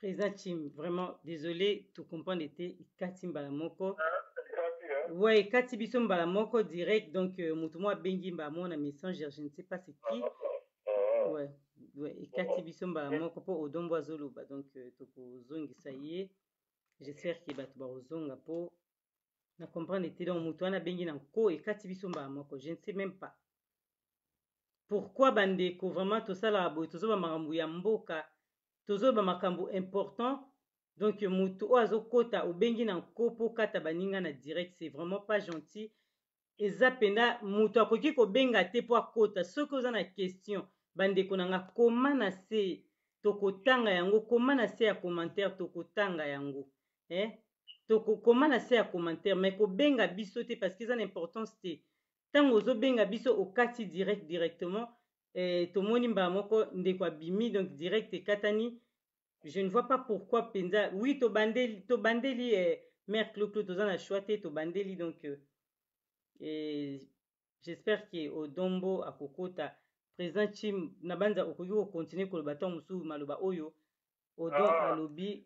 Président Chim, vraiment désolé, tu comprends l'été, Kati Mbalamoko. Ouais, Kati Biso Mbalamoko direct, donc Moutouma Bengi Mbamo, on a messenger, je ne sais pas c'est qui. Ouais, ouais, et Kati Biso Mbalamoko pour Odombo Zoloba, donc Toko Zongi ça y est. J'espère qu'il va te bazonga pour na comprendre l'été, donc Moutouana Bengi Nanko et Kati Biso Mbalamoko, je ne sais même pas. Pourquoi bandeko vraiment tosala boye tozoba makambo ya mboka tozoba makambo important donc mutu oyo azokota obengi na nkopo kata baninga na direct c'est vraiment pas gentil eza penda mutu akoki kobenga te po akota soki oza na question bandeko nanga koma na se tokotanga yango koma na se ya commentaire tokotanga yango tokokoma na se ya commentaire mais kobenga biso te parce que eza na importance te ntango ozobenga biso okati directement tomoni mbala moko ndeko abimi donc direct ekatani je ne vois pas pourquoi penza oui tobandeli mare cloclo toza na choix te tobandeli donc j'espère que odombo akokota président chim na banza okoki kocontinue koloba ntango mosusu maloba oyo odon alobi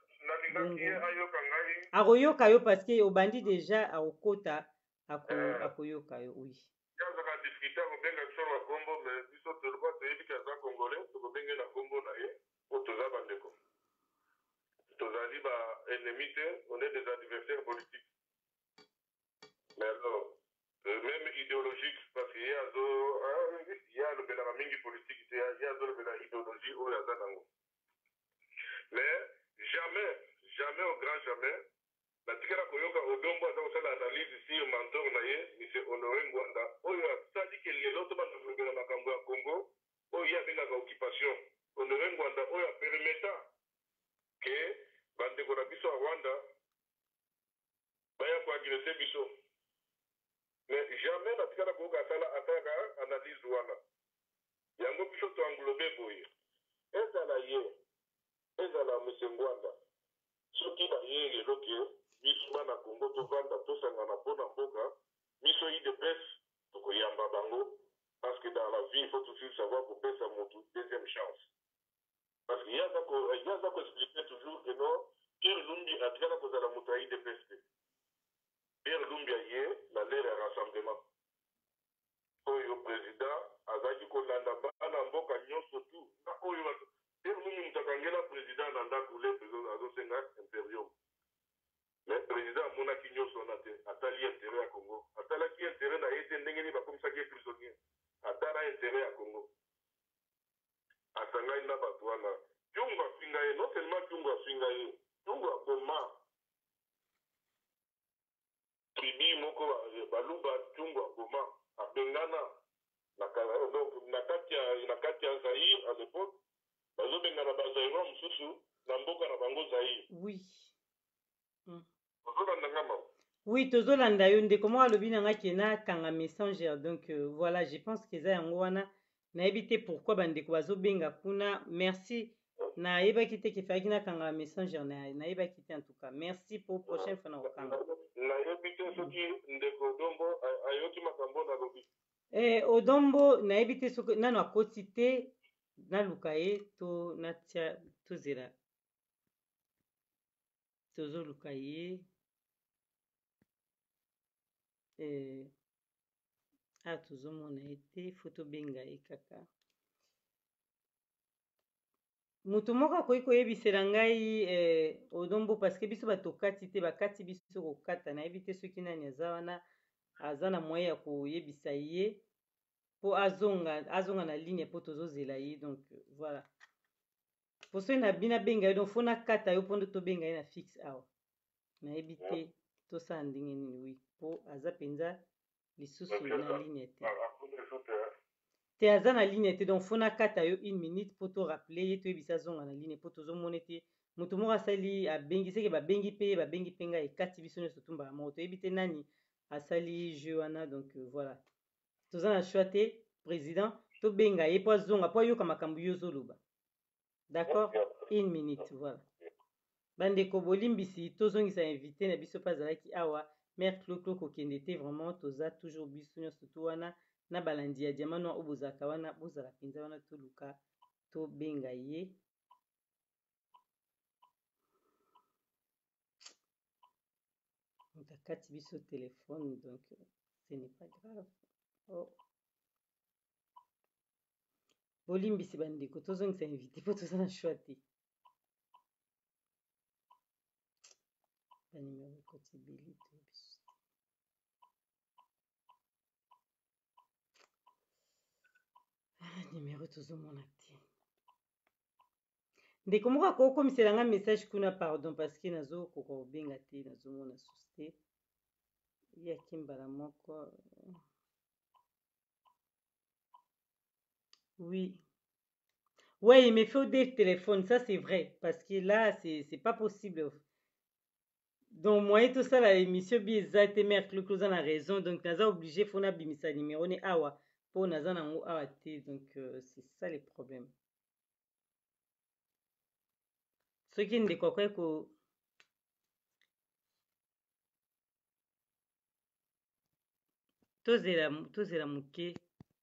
akoyoka yo parce que obandi déjà akokota akoyoka yo oui azaka difficulté akobenga biso na kombo mais biso toloba toyebi ke aza congolais tokobenge na kombo na ye po toza bandeko tozali baennemi te on est des adversaires politiques mais alors même idéologique parce que ye alobelaka mingi politique te ye azolobela idéologie oyo aza nango mais jamais au grand jamais natikala koyoka odombo aza kosala analyse si mentor na ye mise honore ngwanda oyo asali ke lelo tobanda kolobela makambo ya congo oyo ye abengaka occupation honore ngwanda oyo apermeta ke bandeko na biso ya rwanda baya koagrese biso mais jamais natikala koyoka asala ataka analyse wana yango biso toanglobe boye ezala ye ezala mese ngwanda soki baye lelo ke biso bana kongo tovanda tosangana mpona mboka biso idps tokoyamba bango parce que dans la vie il faut toujours savoir kopesa motu deuxième chance parce que ye aza koexplike toujours que non pierre lumbi atikala kozala moto ya idps te pierre lumbi aye na lere ya rassemblement oyo président azalaki kolanda bana mboka nyonso tu na oyo pierre lumbi moto akangela président na ndako le azosenga imperium mais président amonaki nyonso wana te atali intérêt ya congo atalaki intérêt na ye te ndenge nini bakomisaki ye prisonnier atala intérêt ya congo asangani na bato wana ntungu afinga ye non seulement ntungu afinga ye ntungu akoma tribi moko baluba ntungu akoma abengana na kati ya zaire à l'époque bazobengana bazairwa mosusu na mboka na bango zaire oui ozolanda ngama oui tozolanda yo ndeko moko alobi nanga ke nakanga messenger donc voilà je pense que eza yango wana nayebi te pourquoi bandeko bazobenga kuna merci nayebaki te kefalaki nakanga messenger nayebaki te en tout cas merci pour prochaine fois na kokanga nayebi te soki ndeko odombo ayoki makambo nalobi odombo nayebi te soki nano akoti te naluka ye to natia tozela tozoluka ye tozomona ye te fo tobenga ye kaka moto moko akoki koyebisela ngai odombo parceke biso bato kati te bakati biso kokata nayebi te soki nani aza wana aza na moyen ya koyebisa ye mpo azonga na ligne mpo tozozela ye donc voilà po soki na bino abenga ye donc fo nakata yo mpo nde tobenga ye na fixe awa nayebi te tosala ndenge nini wi mpo aza mpenza lisusu na ligne te aza na ligne te donc fo nakata yo 1 minute mpo torappele ye toyebisa azonga na ligne mpo tozomona ete moto moko asali abengi seke babengi mpe ye babengi mpe ngai ekati biso nyonso tumbala moko toyebi te nani asali jeu wana donc voilà toza na choix te président tobenga ye mpo azonga mpo ayoka makambo yo ozoloba d'accord 1 minute voilà bandeko bolimbisi tozongisa invité na biso mpe azalaki awa mare cloclo kokende te vraiment toza toujours biso nyonso to wana na balandi ya diamant noir oyo bozalaka wana bozala mpenza wana toluka tobenga ye bakati biso téléphone, donc ce n'est pas grave. Oh. Bolimbisi bandeko tozongisa invité mpo toza na choix te. Banimero ekoti ebele to biso. Nimero tozomona te. Ndeko moko akokomisela nga message kuna pardon parce que nazokoka kobenga te nazomona susi te. Yaki mbala moko. Oui. Ouais, il me faut des téléphones, ça c'est vrai. Parce que là, c'est pas possible. Donc, moi, tout ça, la émission, bizarre, te mercredi, close a raison. Donc, naza obligé, faut n'abimisa numéro, ne awa. Pour naza nango awa te. Donc, c'est ça les problèmes. Ce qui ne quoi que. Tozela muke.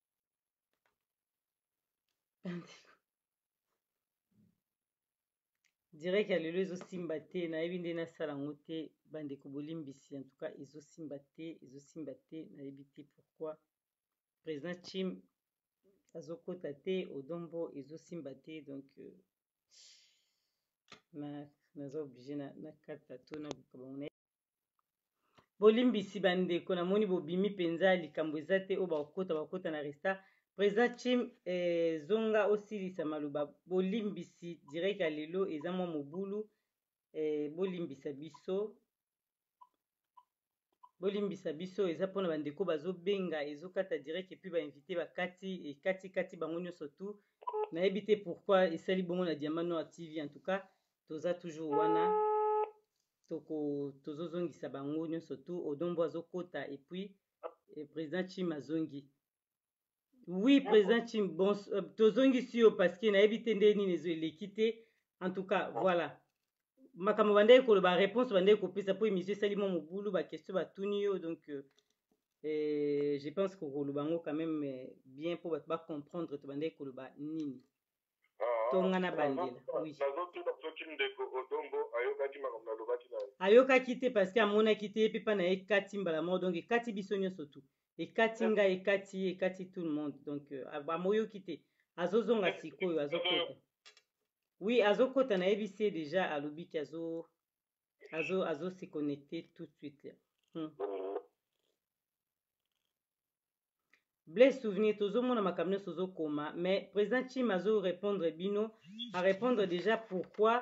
Dirais qu'il y a le lezo simbate na ebinde na salangote bande ko bolimbisi en tout cas izo simbate na ebite pourquoi président Chim azokota te odombo izo simbate donc naza obligé na kata to na bukabona bolimbisi bande ko na moni bobimi penza likambo eza te o bakota na resta président Chim zonga osilisa maloba bolimbisi direct ya lelo eza mwa mobulu bolimbisa biso eza mpona bandeko bazobenga ezokata direct epuis bainvité bakati bango nyonso tu nayebi te pourquoi esali bongo na Diamant Noir TV en tout cas toza toujours wana tozozongisa bango nyonso tu odombo azokota epuis président Chim azongi. Oui, président Chim, bon, tozongisi yo parce que nayebi te nde nini ezoleki te. En tout cas, voilà. Makambo bandeki koloba réponse bandeki kopesa po émission esali mwa mobulu ba question batuni yo donc je pense que koloba ngo quand même bien po bato ba comprendre to bandeki koloba nini. Tonga na bandela. Oui. Ayokaki te parce que amonaki te epe pa na ye kati mbala moko donc ekati biso nyonso tu. Ekati nga ekati tout le monde donc amoyoki te azozonga sikoyo azokota. Oui, azokota na ebisi déjà alobiki azo se connecter tout de suite. Blesse souvenir tozomona makambo nyonso ozokoma mais président Chim azo répondre bino a répondre déjà pourquoi.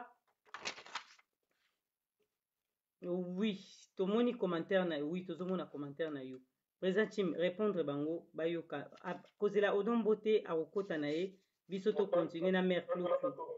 Oui, tomoni commentaire na oui tozomona commentaire na yo. Président Chim répondre bango bayoka kozela odombo te akokota na ye biso to continuer na mère Clou.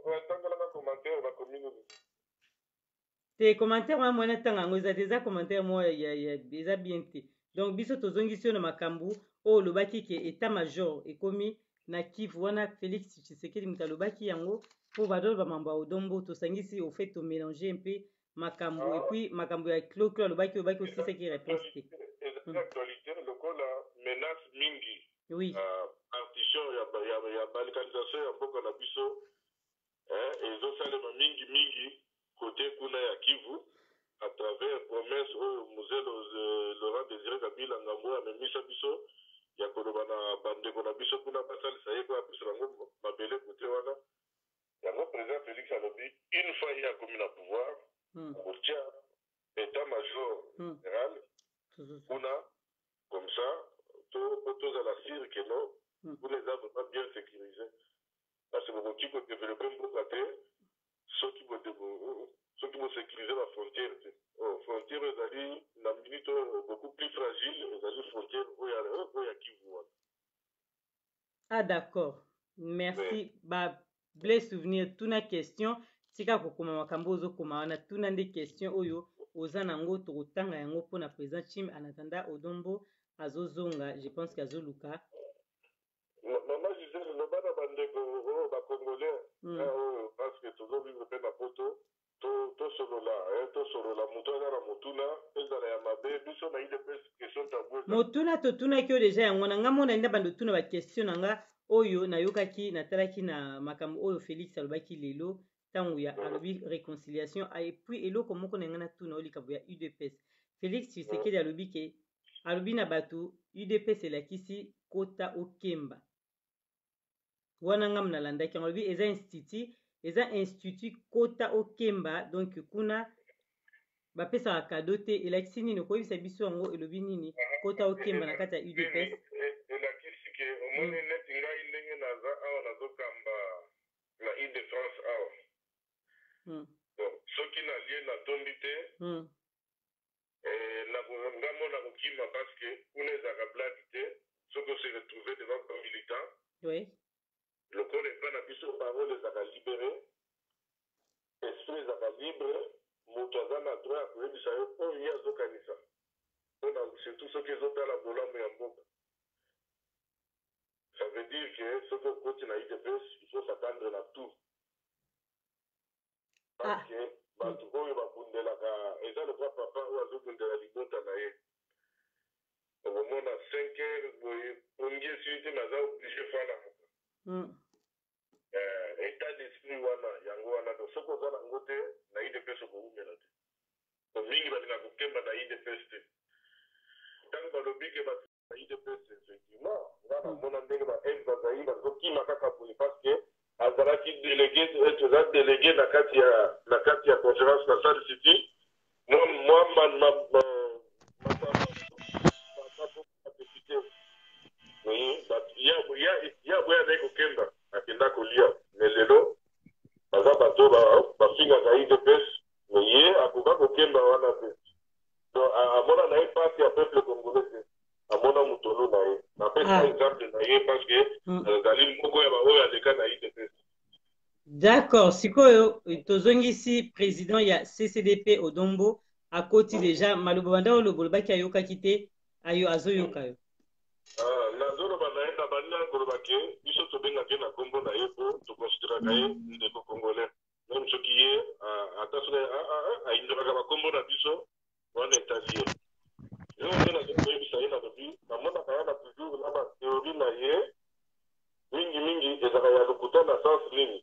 Te commentaire wana mwana tanga ngo eza commentaire mo ya eza bien te. Donc biso tozongisi yo na makambu o lobaki ke état major ekomi na Kivu wana Félix Tshisekedi mutalobaki yango po badol ba mamba odombo to sangisi au fait to mélanger un peu makambu et puis makambu ya Clou lobaki aussi c'est qui réponse te. Actualité lokola menace mingi. Oui. Partition ya balkanisation ya mboka na biso ezosalema mingi côté kuna ya Kivu à travers promesse oyo muzelo Laurent Désiré Kabila ngambo amemisa biso ya koloba na bandeko na biso kuna basalisa ye po apesa bango mabele côté wana yango président Félix alobi une fois ye akomi na pouvoir kotia état-major général kuna comme ça tozala sire ke no kuna eza vraiment bien sécurisé parce que bokoki kodéveloppe mboka te soki bosécurize bafrontière te frontière ezali na minute beaucoup plus fragile ezali frontière oyo ya Kivu wana. Ah d'accord, merci. Ba blesse souvenir tuna question tika kokoma makambo ozokoma wana tuna nde question oyo oza nango tokotanga yango mpona président Chim en attendant odombo azozonga je pense que azoluka. Maman Gisèle loba na bandeko oyo bacongolais parce que tozovivre mpe na poto tosolola moto aza na motuna ezala ya mabe biso na idps question tabou motuna totunaki oyo deja yango na nga mona nda bando tuna baquestion na nga oyo nayokaki natalaki na makambo oyo Félix alobaki lelo ntango ya alobi réconciliation et puis eloko moko na nga na tuna oyo likambo ya UDPS Félix Tshisekedi alobi na bato UDPS elakisi kota okemba wana ngam nalandaki yango alobi eza institut kota okemba donc kuna bapesaka kado te elakisi nini okoyebisa biso yango elobi nini kota okemba na kati ya UDPS elakisi ke omoni neti ngai ndenge naza awa nazokamba na Ile-de-France awa soki nalie natondi te ngambo na kokima parce que kuna ezalaka bladi te soki ose retrouve devant ba militant lokola epa na biso parole ezalaka libéré esprit ezalaka libre moto aza na droit ya koyebisa yo oyo ye azokanisa mpona surtout soki ezotala bolamu ya mboka. Ça veut dire que soki okoti na UDPS il faut s'attendre na tout parce que bato oyo babundelaka eza lokwa papa oyo azobundela libota na ye okomona 5 heures boye ongi esili te naza oblige fana moka état d'esprit wana yango wana do soki oza nango te na UDPS okoumela te to mingi balingaka kokemba na UDPS te ntango balobi ke bato na UDPS effectivement nga namona ndenge ba m bazali bazokima kaka boye parce que azalaki délégué toza délégué na kati ya conférence nationale city ya boya naye kokemba akenda kolia me lelo baza bato bafingaka UDPS me ye akoka kokemba wana te donc amona na ye mpasi ya peuple congolais te amona mutolo na ye napesa exemple na ye parce que azali moko ya baoyo aleka na UDPS. D'accord, sikoyo tozongisi président ya CCDP Odombo akoti déjà maloba banda olobaki ayokaki te azoyoka yo. Nazoloba na ye na banda kolobaki biso tobengaki na kombo na ye po tokonsideraka ye ndeko congolais même soki ye ata soki ayindelaka bakombo na biso wana etali ye yo nde nazokoyebisa ye nalobi namonaka wana toujours na bathéorie na ye mingi ezalaka ya lokuta na sens nini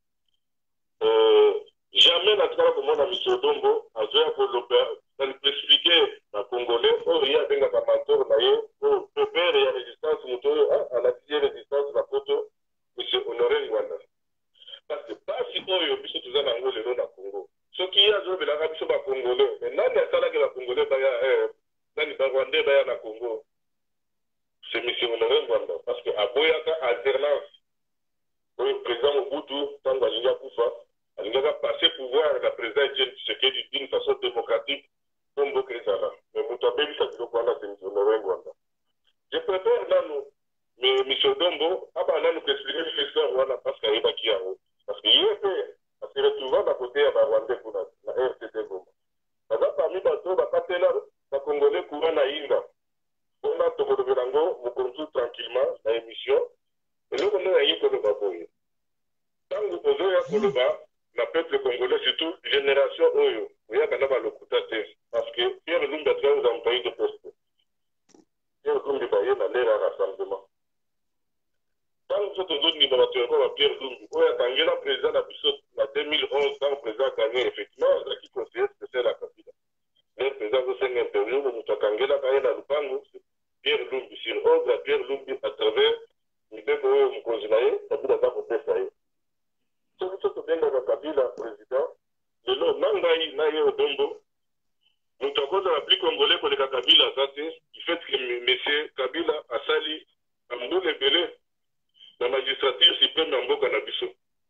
jamais natikala komona monsieur Odombo azoya koloba expliquer na congolais oyo ye abengaka mentor na ye oyo pepere ya résistance moto oyo alakisi ye résistance na poto monsieur Honoré Ngwanda parce que pasi oyo biso toza nango lelo na Congo soki ye azobelaka biso bacongolais me nani asalaki bacongolais baya nani barwandais baya na Congo c'est monsieur Honoré Ngwanda parce que aboyaka alternance oyo président Mobutu ntango alingi akufa alingaka passer pouvoir na président Etienne Tshisekedi d'une façon démocratique po mboka ezala me moto abebisa biloko wana c'est monsieur Honoré Ngwanda. Je préfère nanu mais monsieur Dombo aba nanu koexplike biso histoire wana parce que ayebaki yango parce que ye mpe asiretrouva na kote ya barwandais kuna na RTD Goma baza parmi bato bapatela bacongolais courant na yinga mpona tokolobela yango mokonzi tranquillement na émission eloko nde nayi koloba boye ntango ozoya koloba na peuple congolais surtout génération oyo oyaka na balokuta te parce que Pierre Lumbi atika nous employé de poste Pierre Lumbi baye na lera rassemblement ntango biso tozondima bato yango ba Pierre Lumbi oyo akangela président na biso na 2011 ntango président akangeli effectivement azalaki conseiller spécial ya Kabila mais président azosenga interview moto akangelaka ye na lupango Pierre Lumbi sur ordre ya Pierre Lumbi à travers mibeko oyo mokonzi na ye Kabila aza kopesa ye soki biso tobengaka Kabila président lelo na ngai na ye Odombo moto akozala plus congolais koleka Kabila aza te du fait que monsieur Kabila asali ambula ebele na magistrature suprême ya mboka na biso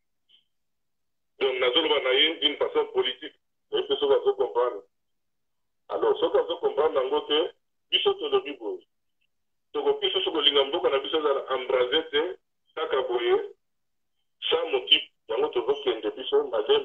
donc nazoloba na ye d'une façon politique nayepe soki azocomprendre alors soki azocomprendre yango te biso tolobi boye tokoki soki kolinga mboka na biso ezala embrase te kaka boye sans motif yango tozokende biso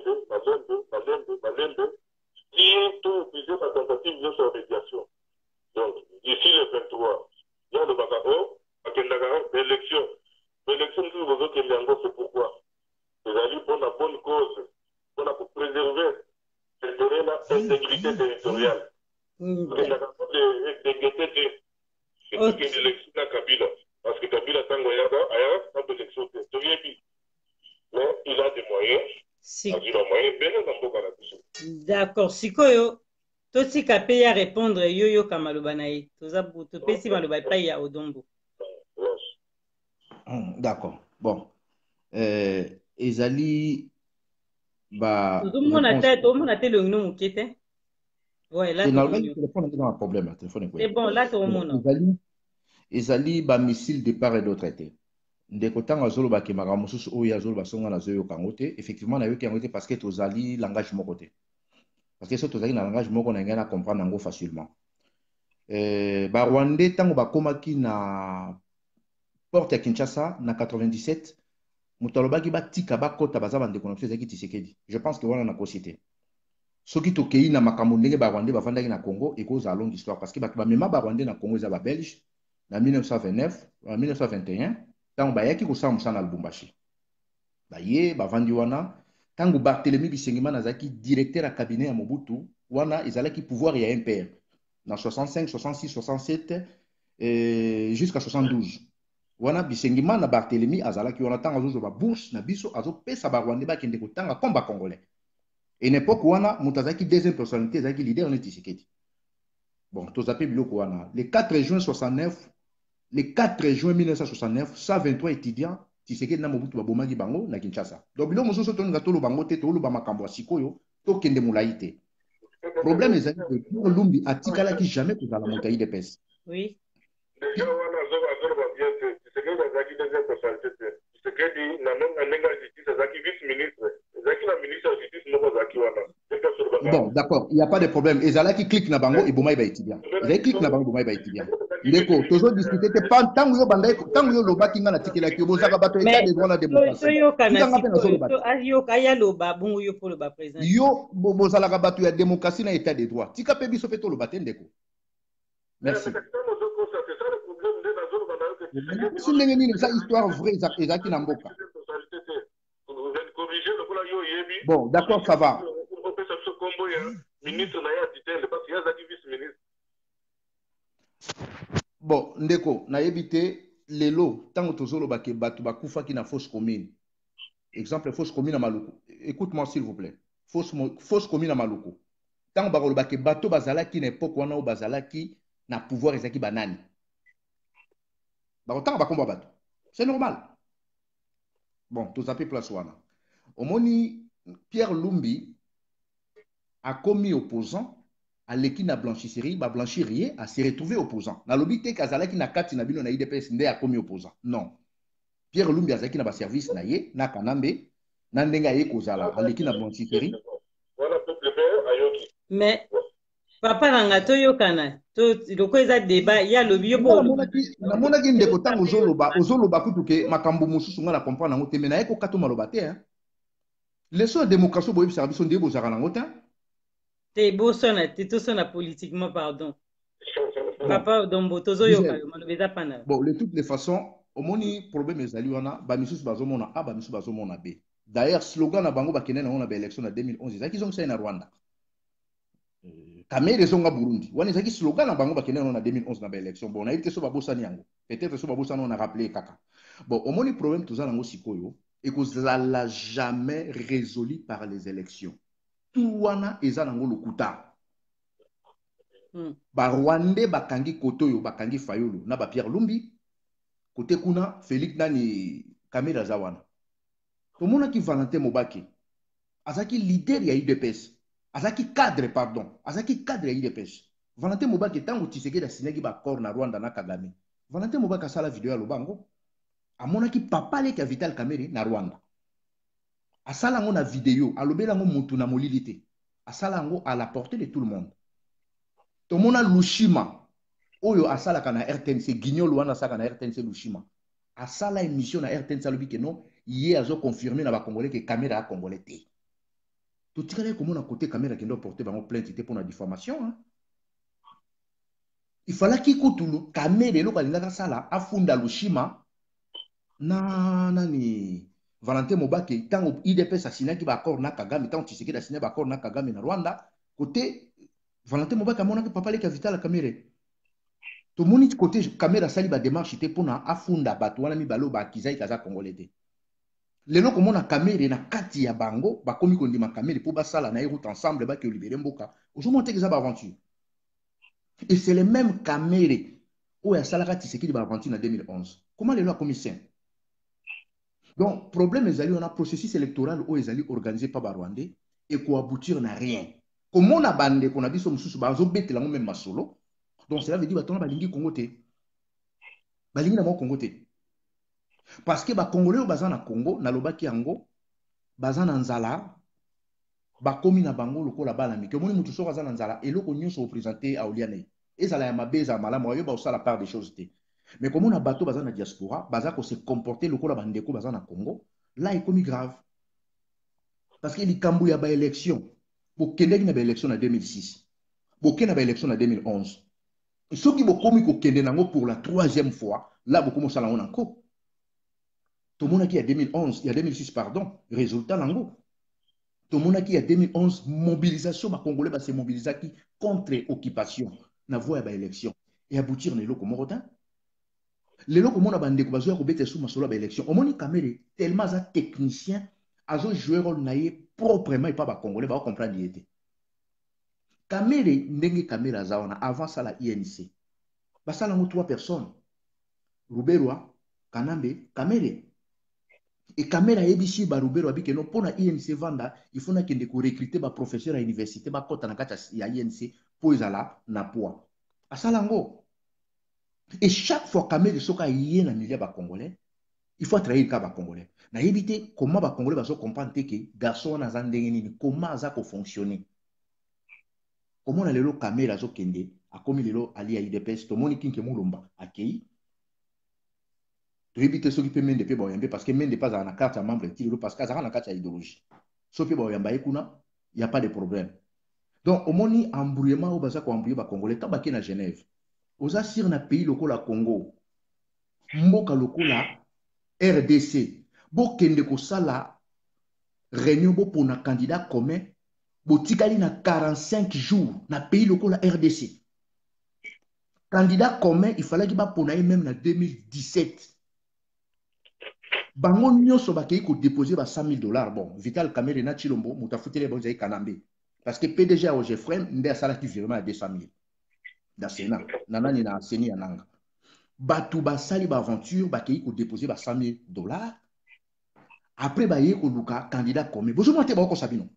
malembe tie to opuse batentative nyonso ya médiation donc d'ici le 23 ya lobaka o bakendaka baélection mosusu bozokende yango c'est pourquoi ezali mpona bonne cause mpona kopréserver intérêt na intégrité territoriale okendaka po degete te okende élection na Kabila parce que Kabila ntango ayaka ntango élection te toyebi mais il a des moyens azwi ba moyen ebele na mboka na biso. D'accord, sikoyo totika pe ya répondre yoyo kamaloba na ye topesi maloba epai ya Odombo. D'accord. Bon. Ezali tozomona te longino moke te. Ouais, là téléphone est un problème. C'est bon, là tozomona. Ezali ba missile de part et d'autre te. Ndeko tanga zolo ba kemaka mosusu oyo azolo basonga na zoyo kango te. Effectivement na yo kango te parce que tozali langage moko te. Parce que so tozali na langage moko na ngana comprendre nango facilement. Ba Rwandais tango ba komaki na porte ya Kinshasa na 97 mutalobaki ba tika ba kota baza bande konopse zaki Tshisekedi. Je pense que wana na cité. Soki tokei na makambo ndenge ba Rwandais bafandaki na Congo ekoza longue histoire parce que ba mema ba Rwandais na Congo za ba Belge na 1929 en 1921 tango bayaki kosala mosala na Lubumbashi baye bavandi wana tango Barthélemy Bisengimana azalaki directeur ya cabinet ya Mobutu wana ezalaki pouvoir ya MPR na 65 66 67 jusqu'à 72 wana Bisengimana Barthélemy azalaki wana tango azozwa ba bourse na biso azopesa ba Rwandais bakende kotanga komba congolais et n'époque wana moto azalaki deuxième personnalité azalaki leader na Tshisekedi. Bon tozape biloko wana le 4 juin 69 le 4 juin 1969, 123 étudiants, Tshisekedi na Mobutu babomaki bango na Kinshasa. Donc bilo mosusu toninga tolo bango te tolo ba makambo ya sikoyo to kende mulayi te. Problème ezali que Pierre Lumbi atikalaki jamais kozala moto ya UDPS. Oui. Déjà wana azolo ba bien te Tshisekedi azaki deuxième personnalité te. Tshisekedi na ndenga justice azaki vice-ministre. Azaki na ministre de justice moko azaki wana. Bon, d'accord, il n'y a pas de problème. Ezalaki clique na bango et bomai ba étudiant. Ezalaki clique na bango bomai ba étudiant. Ndeko, toujours discuter te pas tant yo bandai tant yo lobaki nga na tikela ki bozaka bato état de droit la démocratie. Yo kana yo kaya loba bungu yo polo ba président. Yo bozalaka bato ya démocratie na état de droit. Tika pe biso pe to loba te ndeko. Merci. Si ndenge nini ça histoire vraie ezaki na mboka. Bon, d'accord, ça va. Bon, ndeko, na yebite lelo tango tozolo bake batu bakufaki na fausse commune. Exemple fausse commune à Maluku. Écoute-moi s'il vous plaît. Fausse commune à Maluku. Tango bakolo bake bato bazalaki na époque wana o bazalaki na pouvoir ezaki banani. Bako tango bakomba bato. C'est normal. Bon, tozape place wana. Omoni Pierre Lumbi a commis opposant à l'équipe na blanchisserie, ba blanchirier a se retrouvé opposant. Na lobité kazalaki na kati na bino na IDPS nde a commis opposant. Non. Pierre Lumbi azalaki na ba service na ye na kanambe na ndenga ye kozala à l'équipe na blanchisserie. Voilà peuple père ayoki. Mais papa nanga toyokana to loko eza débat ya lobi yo bo na monaki ndeko tango ozoloba kutuke makambo mosusu nga na comprendre nango te mais na ye ko kato maloba te hein. Leso ya démocratie boyebi sa biso ndie bozaka nango te. Te bosona te tosona politiquement pardon. Papa Odombo tozoyoka malobeza pana. Bon, de toutes les façons, omoni problème ezali wana ba misusu bazomona A ba misusu bazomona B. D'ailleurs slogan na bango bakene na ona ba élection na 2011 ezaki zonga na Rwanda. Kamere zonga Burundi. Wana ezaki slogan na bango bakene na 2011 na ba élection. Bon, na yite so babosani yango. Peut-être so babosani on a rappelé kaka. Bon, omoni problème tozala ngo sikoyo et que ça jamais résolu par les élections. Tout wana eza nango lokuta. Ba Rwandais bakangi kotoyo bakangi Fayulu na ba Pierre Lumbi côté kuna Félix nani Kamera Zawana. Tomona ki Valentin Mobaki azaki leader ya UDPS azaki cadre pardon azaki cadre ya UDPS. Valentin Mobaki tango Tshisekedi asinaki ba accord na Rwanda na Kagame. Valentin Mobaki asala vidéo ya lobango amonaki papa leki ya Vital Kamerhe na Rwanda. Asala ngo na vidéo, alobela ngo mutu na molilité. Asala ngo à la portée de tout le monde. Tomona Lushima, oyo asala kana RTNC, Guignol wana asala kana RTNC Lushima. Asala émission na RTNC alobi ke non, yé azo confirmer na ba Congolais que caméra a Congolais te. To tikale komona côté caméra kendo porter bango plainte te pour la diffamation hein. Il fallait qu'il kutulu caméra lo kalindaka sala afunda Lushima na nani Valentin Mobaki tango IDPS asinaki ba accord na Kagame tango Tshisekedi asinaki ba accord na Kagame na Rwanda côté Valentin Mobaki amonaki papa leki Vital Kamerhe to moni côté caméra sali ba démarche te pona afunda bato wana mibalo ba kizai kaza congolais te lelo komona kamere na kati ya bango bakomi kondima kamere po basala na route ensemble ba ke libérer mboka ozomona te eza ba aventure et c'est le même kamere oyo asalaka Tshisekedi ba aventure na 2011 comment lelo akomi sain. Donc problème ezali on a processus électoral oyo ezali organisé par ba Rwandais et ko aboutir na rien komona bande kona biso mususu bazobetela ngo même masolo. Donc cela veut dire batona balingi Congo te balingi na mo Congo te parce que ba Congolais baza na Congo na lobaki yango baza na nzala bakomi na bango lokola bala mike omoni mutu soko aza na nzala eloko nyonso représenter aoliane ezala ya mabe ezala malamu ayo ba la part des choses te mais komona bato baza na diaspora baza ko se comporter lokola bandeko baza na Congo là ekomi grave parce que likambo ya ba élection bokendeki na ba élection na 2006 bokenda ba élection na 2011 soki bokomi kokende nango pour la troisième fois là bokomo sala ngo nango tout le monde qui a 2011 il y a 2006 pardon résultat nango tout le monde qui a 2011 mobilisation ba congolais ba se mobiliser contre occupation na voie ba élection et aboutir na eloko moko ta lelo komona bandeko bazoya kobeta sous masolo ba élection omoni kamere tellement za technicien azo jouer rôle na ye proprement et pas ba congolais ba comprendre yete kamere ndenge kamera za wana avant ça la INC basala ngo 3 personnes Ruberwa Kanambe kamere et caméra ebisi ba Rubero abike no pona INC vanda il faut na kende ko recruter ba professeur à université ba kota na kati ya INC po ezala na poids asala ngo et chaque fois caméra soka yé na milieu ba congolais il faut trahir ka ba congolais na éviter comment ba congolais bazo comprendre que garçon na zandenge nini comment ça ko fonctionner comment na lelo caméra zo kende akomi lelo ali ya IDPS to moni kinke mulumba akei to éviter ceux qui peut mende pe ba yambe parce que mende pas na carte à membre tilo parce que ça na carte à idéologie so pe ba yamba ekuna il y a pas de problème donc au moni embrouillement au baza ko embrouiller ba congolais ta ba na Genève oza sir na pays lokola Congo mboka lokola RDC bo kende ko sala réunion bo pona candidat commun bo tikali na 45 jours na pays lokola RDC candidat commun il fallait qu'il ba pona même na 2017 bango nyonso bakei ko déposer ba $100,000 bon Vital Kamerhe na Chilombo mutafutile bonza Kanambe parce que PDG au Jeffrem nde asala ki virement à 200,000 dans Sénat nanani na seni yananga batu basali ba aventure bakei ko déposer ba $100,000 après ba ye ko luka candidat commun bozo monter ba ko sabino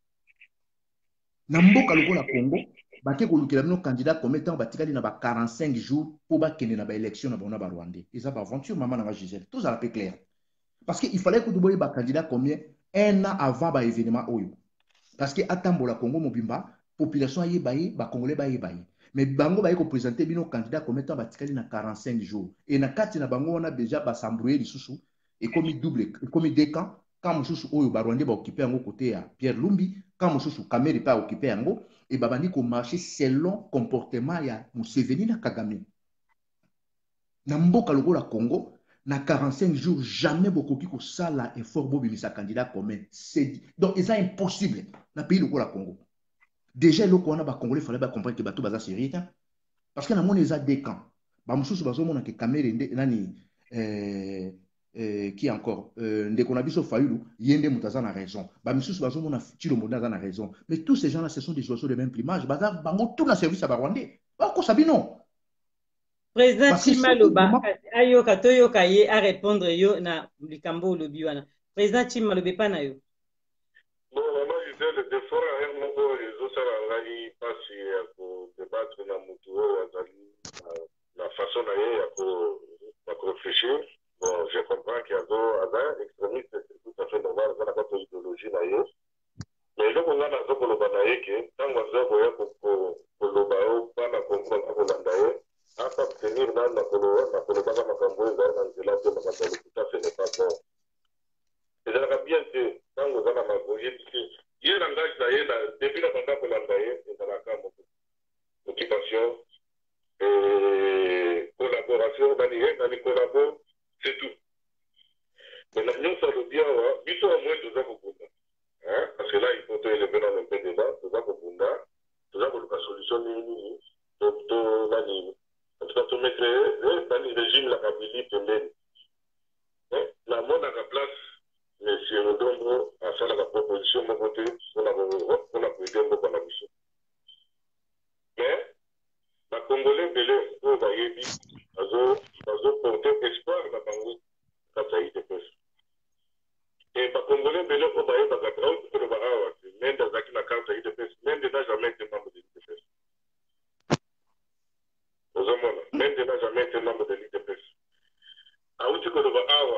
na mboka lokola Congo bakei ko lukela bino candidat commun tant batikali na ba 45 jours pour ba kende na ba élection na bona ba Rwandais eza ba aventure maman na Gisèle tout ça la peu clair. Parce qu'il fallait que tu aies un candidat combien un an avant l'événement Oyo. Parce que Atambola Congo Mobimba, population aye baye, ba Congolais baye baye. Mais Bango baye ko présenter bino candidat combien temps batikali na 45 jours. Et na kati na Bango on a déjà ba s'embrouiller les sous et comme double, comme deux camps, quand Moussou Oyo Barwandé ba occuper un côté à Pierre Lumbi, quand Moussou Kamere pas occuper un go et babandi ko marcher selon comportement ya Museveni na Kagame. Na mboka lokola Congo na 45 jours, jamais beaucoup qui ça là effort bobi sa candidat commun. Donc, c'est impossible dans le pays le Congo. Déjà, le Congolais, il fallait comprendre que bateau baza série. Parce que dans mon les des camps. Bah, monsieur, bazo mon que caméra nani qui encore dès qu'on a vu sur Fayulu, yende mutaza na raison. Bah, monsieur, bazo mon tilo modaza na raison. Mais tous ces gens-là, ce sont des oiseaux de même plumage. Baza bango tout la service à Barwandais. Bah, quoi ça non? Président Chimaloba ayoka toyoka ye a répondre yo na likambo lobi wana. Président Chimaloba pa na yo. Bon, maman disait le défaut à un moment les autres ngai pasi ya ko débattre na mutu azali la façon d'aller ya ko réfléchir. Bon, je comprends qu'il y a un extrémiste, c'est tout à fait normal, ça n'a pas de idéologie na yo. Mais le qu'on a na zo ko loba na ye ke tango zo ko ya ko loba o pa na comprendre ko landa ye. À s'abstenir dans la colonie, la colonie va m'accompagner dans l'Angela, tout ça, ce n'est pas bon. Et j'aimerais bien que, quand vous allez m'accompagner, il y a un langage d'ailleurs, depuis la pendant que l'andaye, c'est dans la cam, occupation, collaboration, dans les collabos, c'est tout. Mais la union, ça veut dire, il faut au moins tout ça pour Bunda. Parce que là, il faut élever dans le peu de débat, tout ça pour Bunda, tout ça pour la solution, tout la ligne. En tout cas, tu mettrais dans le régime la Kabylie, la mode à la place, mais Odombo a fait la proposition de mon côté pour la présidente de la mission. Mais, la Congolais, belé, on va y dire, ils ont porté espoir dans la Bango, quand ça y est fait. Et la Congolais, belé, on va y dire, même dans la carte, ça y est fait, même de n'a jamais été membre de l'IDPS. Même de n'a jamais été membre de l'IDPS. A où tu peux le voir,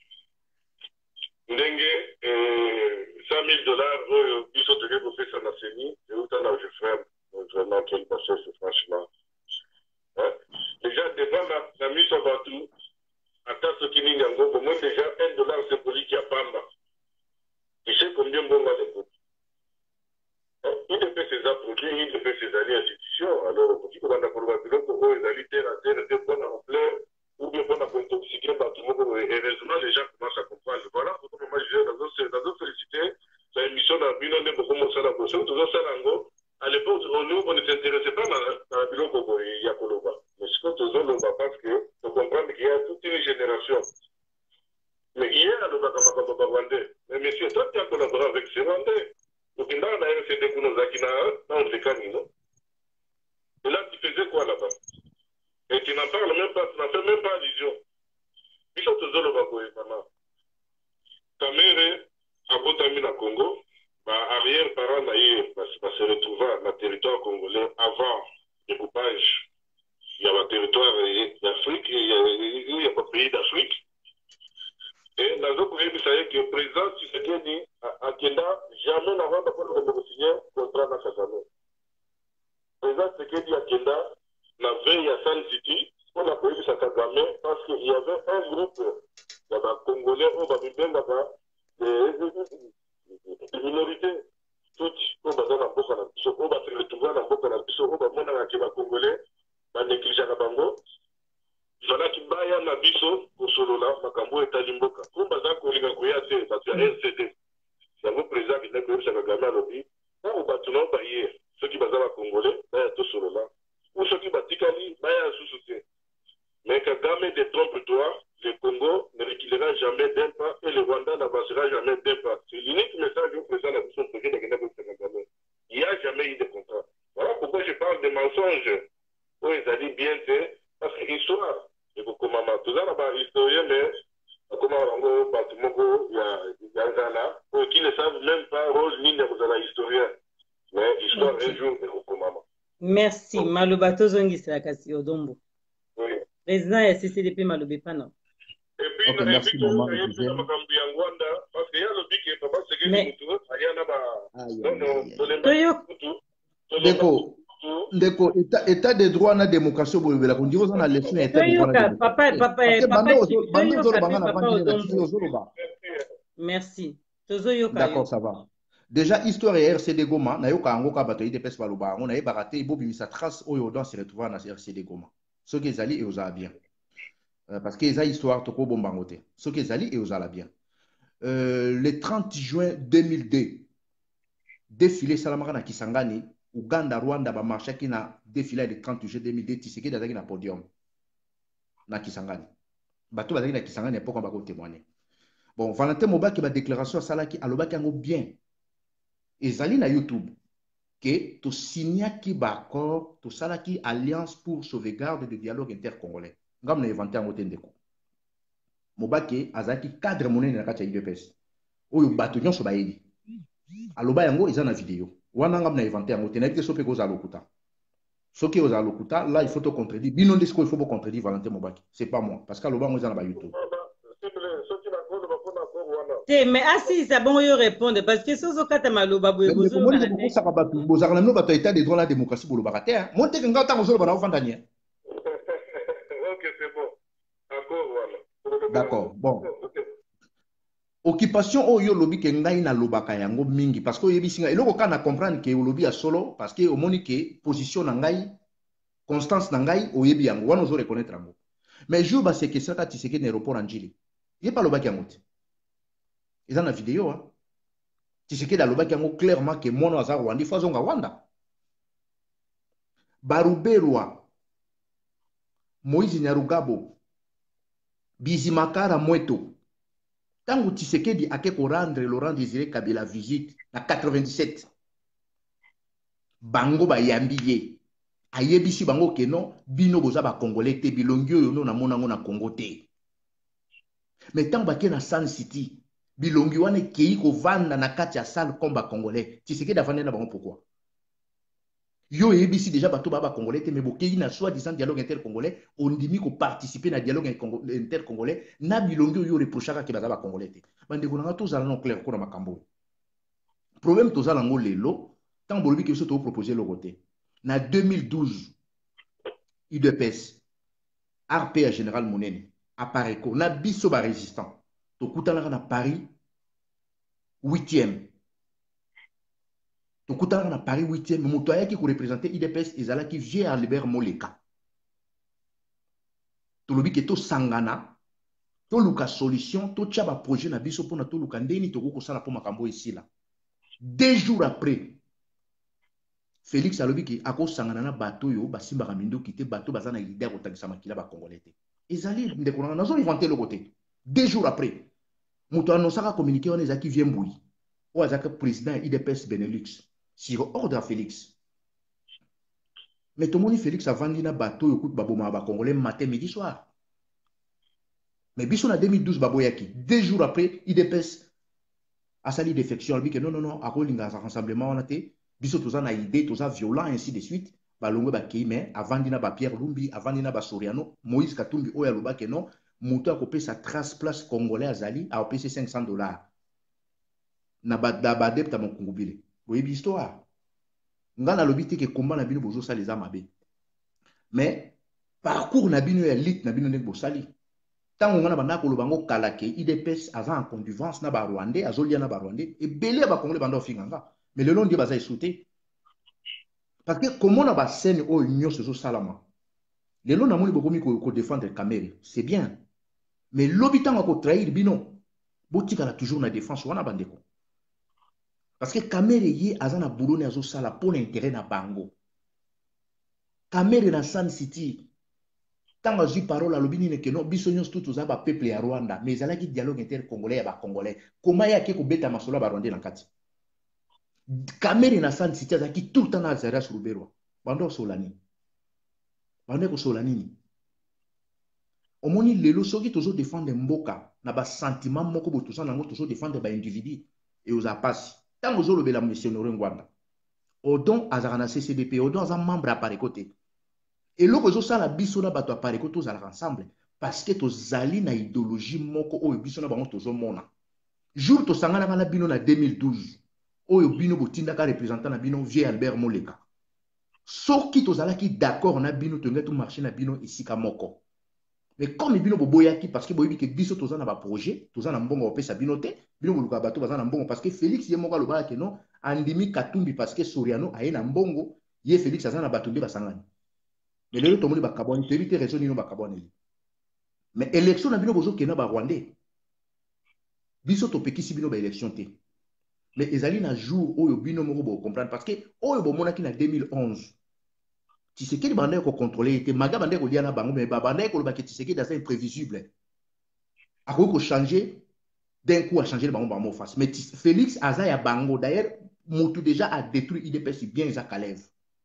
ndenge $100,000 ils sont tenus pour faire ça dans CENI et où t'en as je fais vraiment quel procès franchement hein? Déjà devant la mise en bateau à tasse qui n'y a au moins déjà $1 symbolique à Pamba tu sais combien bon va les coûter il fait ses produits il fait ses alliés institutions alors pour qui qu'on a pour le bateau pour eux les alliés terre à terre de bonne en fleur ou bien pour intoxiquer bateau et heureusement les gens commencent à comprendre voilà pourquoi moi je dans féliciter la émission dans Bino ne beaucoup moins ça la prochaine tout ça lango à l'époque on ne s'intéressait pas dans la Bino Kobo et Yakoloba mais ce que tout on va parce que on comprend qu'il y a toute une génération mais hier à l'Obaka Rwandais mais monsieur toi tu as collaboré avec ces Rwandais donc là on a RCD Kounozakina dans le Canino et là tu faisais quoi là-bas et tu n'en parles même pas tu n'en fais même pas allusion Biso Tozolo Bakoye maman ta mère à Botamina Congo ma arrière-parent va se retrouver dans le territoire congolais avant le découpage. Il y a un territoire d'Afrique, il n'y a pas de pays d'Afrique. Et dans le pays, vous savez que le président Tshisekedi à Kenda, jamais n'avant de signer un contrat dans Kazame. Le président Tshisekedi à Kenda, la veille à San City, on a prévu sa Kazame parce qu'il y avait un groupe de Congolais, on va bien là-bas, des minorités. Toutes, on va dans la boca, on va se retrouver dans la boca, on va voir dans la Congolais, dans les négliger la bango. Il fallait qu'il y ait un abisso pour ce là, Makambo et Talimboka. On va dans le Koyate, parce qu'il y a RCD. C'est un président qui n'est pas eu à la lobby. On va tout le monde bailler. Ceux qui vont dans la Congolais, il y a tout ce là. Ou ceux qui vont Tikali, il y a un sous-soutien. Mais Kagame détrompe-toi, le Congo ne reculera jamais d'un pas et le Rwanda n'avancera jamais d'un pas. C'est l'unique message que le président a besoin de Kagame. Il n'y a jamais eu de contrat. Voilà pourquoi je parle de mensonges. Où ils ont dit bien fait, parce que l'histoire, il faut que maman, tout ça là-bas, historien, mais comment on va il y a un gars là, qui ne savent même pas Rose ni la historien. Mais l'histoire, un jour, il faut que maman. Merci. Malobato Zongi Srakasi Odombo. Oui. Président et CCDP Malobé Pana. Et puis, ok, merci maman. Parce qu'il y a le bic et papa, c'est que Ndeko, état de droit na démocratie bolobela ko ndiko na leçon état de droit na merci. D'accord, ça va. Déjà histoire et RCD Goma na yoka ngo ka bato IDPS baloba ngo na yebakate ibobimisa trace oyo dans se retrouver na RCD Goma. Ce qui ezali et oza bien. Parce que eza histoire toko bombangote. Ce qui ezali et oza bien. Le 30 juin 2002 défilé Salamara na Kisangani Uganda, Rwanda, marché na défilé le 30 juillet 2002, Tshisekedi azaki na podium na Kisangani. Bato bazaki na Kisangani époque on va témoigner. Bon, Valentin Mobaki ba déclaration salaki alobaki ngo bien. Ezali na YouTube que to signaki ba accord, to salaki alliance pour sauvegarde de dialogue intercongolais. Ngam na inventé ngo tendeko. Mobaki azaki cadre monene na kati ya IDPS. Oyo bato nyonso bayebi. Aloba yango eza na vidéo. Wana ngam na inventé yango tenaki sope ko za lokuta. Soki oza lokuta, là il faut te contredire. Bino ndesiko il faut pas contredire Valentin Mobaki. C'est pas moi parce que aloba ngo eza na ba YouTube. Mais assis ça bon yo répondre parce que sozo kata maloba boye bozo na ko saka batu bozaka na no bato état de droit la démocratie bolo bakate. Monte que ngata ngozolo bana ofanda nia. OK, c'est bon. D'accord voilà. D'accord. Bon. Occupation oyo lobi ke ngai na lobaka yango mingi parce que yebisinga eloko kana comprendre ke lobi a solo parce que au moni ke position na ngai constance na ngai oyebi yango wana ozo reconnaître yango mais jour ba se question ka Tshisekedi na aéroport Njili ye pa lobaki yango te eza na vidéo hein Tshisekedi alobaki yango clairement ke mono aza Rwanda faut zonga Rwanda Barubelwa Moïse Nyarugabo Bizimakara Mweto Tango Tshisekedi a ko rendre Laurent Désiré Kabila visite en 97. Bango ba yambiye. Ayebisi bango ke non, bino boza ba Congolais te, bilongio yo na monango na Congo te. Mais tango ba ke na Sun City, bilongi wane kei ko vanda na kati ya salle comme ba Congolais. Tshisekedi avande na bango pourquoi? Yo ebisi déjà bato ba Congolais te, mais bokei na soi-disant dialogue inter-congolais, on dimi ko participer na dialogue inter-congolais, na bilongi yo reprochaka ke baza ba Congolais te. Bande ko na to zala non clair ko na makambo. Problème to zala ngo lelo, tant bolobi ke so to proposer le côté. Na 2012, UDPS, RPA Général Monene, à Paris, on a biso ba résistant. To kutana na Paris 8e. To kutana na Paris 8e, mais motoya qui représenter UDPS ezala qui vient Albert Moleka. To lobi ke to sangana, to luka solution, to tchaba projet na biso pona to luka ndeni to ko sala po makambo ici là. 2 jours après, Félix alobi ki ako sangana na bato yo basimba kamindo kite bato bazana idée ko tangisa makila ba Congolais te. Ezali ndeko na nazo inventer le côté. 2 jours après, muto anonsaka communiqué on ezaki vient mbui. O azaka président IDPS Benelux sur ordre à Félix. Mais tout le monde Félix avandi na bato yo kutu baboma ba Congolais matin midi soir. Mais biso na 2012 baboyaki. 2 jours après IDPS a sali défection albi que non ako linga rassemblement on a te biso toza na idée toza violent ainsi de suite balongwe ba mais avandi na ba Pierre Lumbi avandi na ba Soriano Moïse Katumbi oya loba que non muto akopesa trace place congolais azali a opesa $500 na ba adepte mon kongobile boyebi histoire ngana lobi te ke combat na bino bozo sala les amabe mais parcours na bino elite na bino nek bosali tango ngana banda ko lobango kalake IDPS aza en connivence na ba Rwandais azolia na ba Rwandais et belé ba Congolais banda ofinganga mais le long de baza sauté parce que comment na ba scène o union se salama le long na moni bokomi ko défendre Kamere c'est bien mais l'habitant ko trahir bino botika la toujours na défense wana bandeko parce que Kamere yi azana boulone azo sala pour l'intérêt na bango Kamere na Sun City tant que j'ai parole à l'obini ne que non bisognos tout aux aba peuple ya Rwanda mais ala qui dialogue inter-congolais ya ba Congolais comment ya ke ko beta masolo ba Rwandais na kati Kamere na Sun City azaki tout le temps na Zara sur Berwa bando solani bando ko solani omoni lelo soki tozo défendre mboka na ba sentiment moko bo toza nango tozo défendre ba individu et aux apasi tant ozo lobela missionnaire Rwanda odon azara na CCDP odon aza membre à par côté et loko zo sala biso na bato apare ko tozala ensemble parce que tozali na idéologie moko oyo biso na bango tozo mona jour to sangana na bino na 2012 oyo bino botindaka représentant na bino vieux Albert Moleka soki tozalaki d'accord na bino to ngeto marché na bino esika moko mais comme bino boboyaki parce que boyebi ke biso toza na ba projet toza na mbongo opesa bino te bino boluka bato baza na mbongo parce que Félix ye moko alobaka ke non andimi Katumbi parce que Soriano aye na mbongo ye Félix aza na bato nde basangani mais le tout le monde va cabonner, tu évites raison ni va cabonner. Mais élection na bino bozo kena ba Rwandais. Biso to peki si bino ba élection te. Mais ezali na jour oyo bino moko bo comprendre parce que oyo bo monaki na 2011. Tshisekedi banda ko contrôler te maga banda ko liana bango mais banda ko ba ke Tshisekedi c'est imprévisible. Ako ko changer d'un coup a changer bango ba mo face. Mais Félix Azaya bango d'ailleurs Moutou déjà a détruit IDPS bien za Kalev.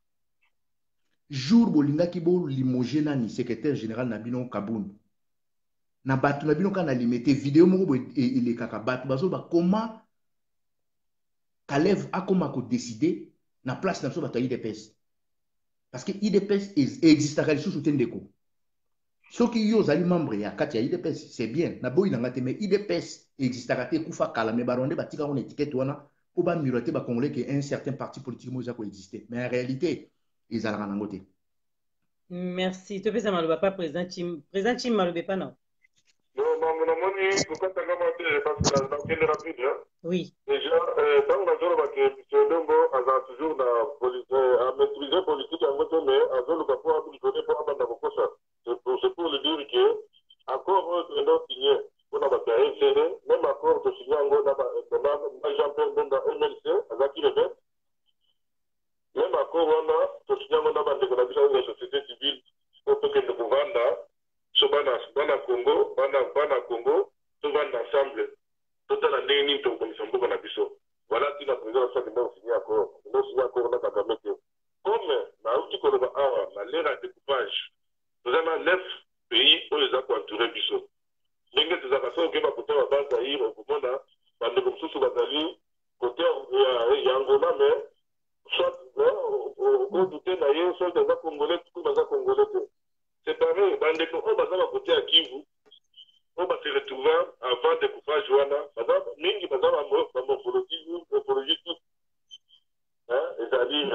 Jour bolinga ki bo limogé nani secrétaire général Nabino Kaboun na batu Nabino kana limité vidéo moko bo ele kaka batu bazo ba comment Kalev a comment ko décider na place na so batu IDPS parce que IDPS existe à sous soutien deko soki yo zali membre ya kati ya IDPS c'est bien na boyi nanga te mais IDPS existe à te kufa kala me baronde batika on étiquette wana pour ba miroiter ba congolais que un certain parti politique mo za ko exister mais en réalité ils allaient en côté. Merci. Tu fais ça, Malouba, pas président Tim. Président Tim, Malouba, pas non. Non, mon ami, pourquoi tu as commenté parce que dans quel rapide, hein? Oui. Déjà, tant que nous avons toujours à maîtriser politique en côté, mais à zone où pour appliquer pour abandonner pour ça. C'est pour le dire que accord de notre signé, on a battu même accord de signer en gros, Jean-Pierre Benda MLC, à Zaki Rebet. Même accord, on a tout signé en la société civile pour que nous vendre, Bana Congo, tout vendre ensemble. totala ndenge nini tokobongisa mboka na biso. Voilà tina président de ça que signé accord. Nous signé accord na Kagame te. Comme nauti koloba awa na l'ère de découpage. Nous avons 9 pays où les a entouré biso. Ndenge tozaka so ke ba côté wa Zaïre au komona bande comme sous bazali côté ya Angola mais soit au douter na ye soit des Congolais tout baza Congolais. C'est pareil bande ko o baza ba côté ya Kivu. On va se retrouver avant de couper Joana. Madame, mingi madame a morphologie tout. C'est-à-dire,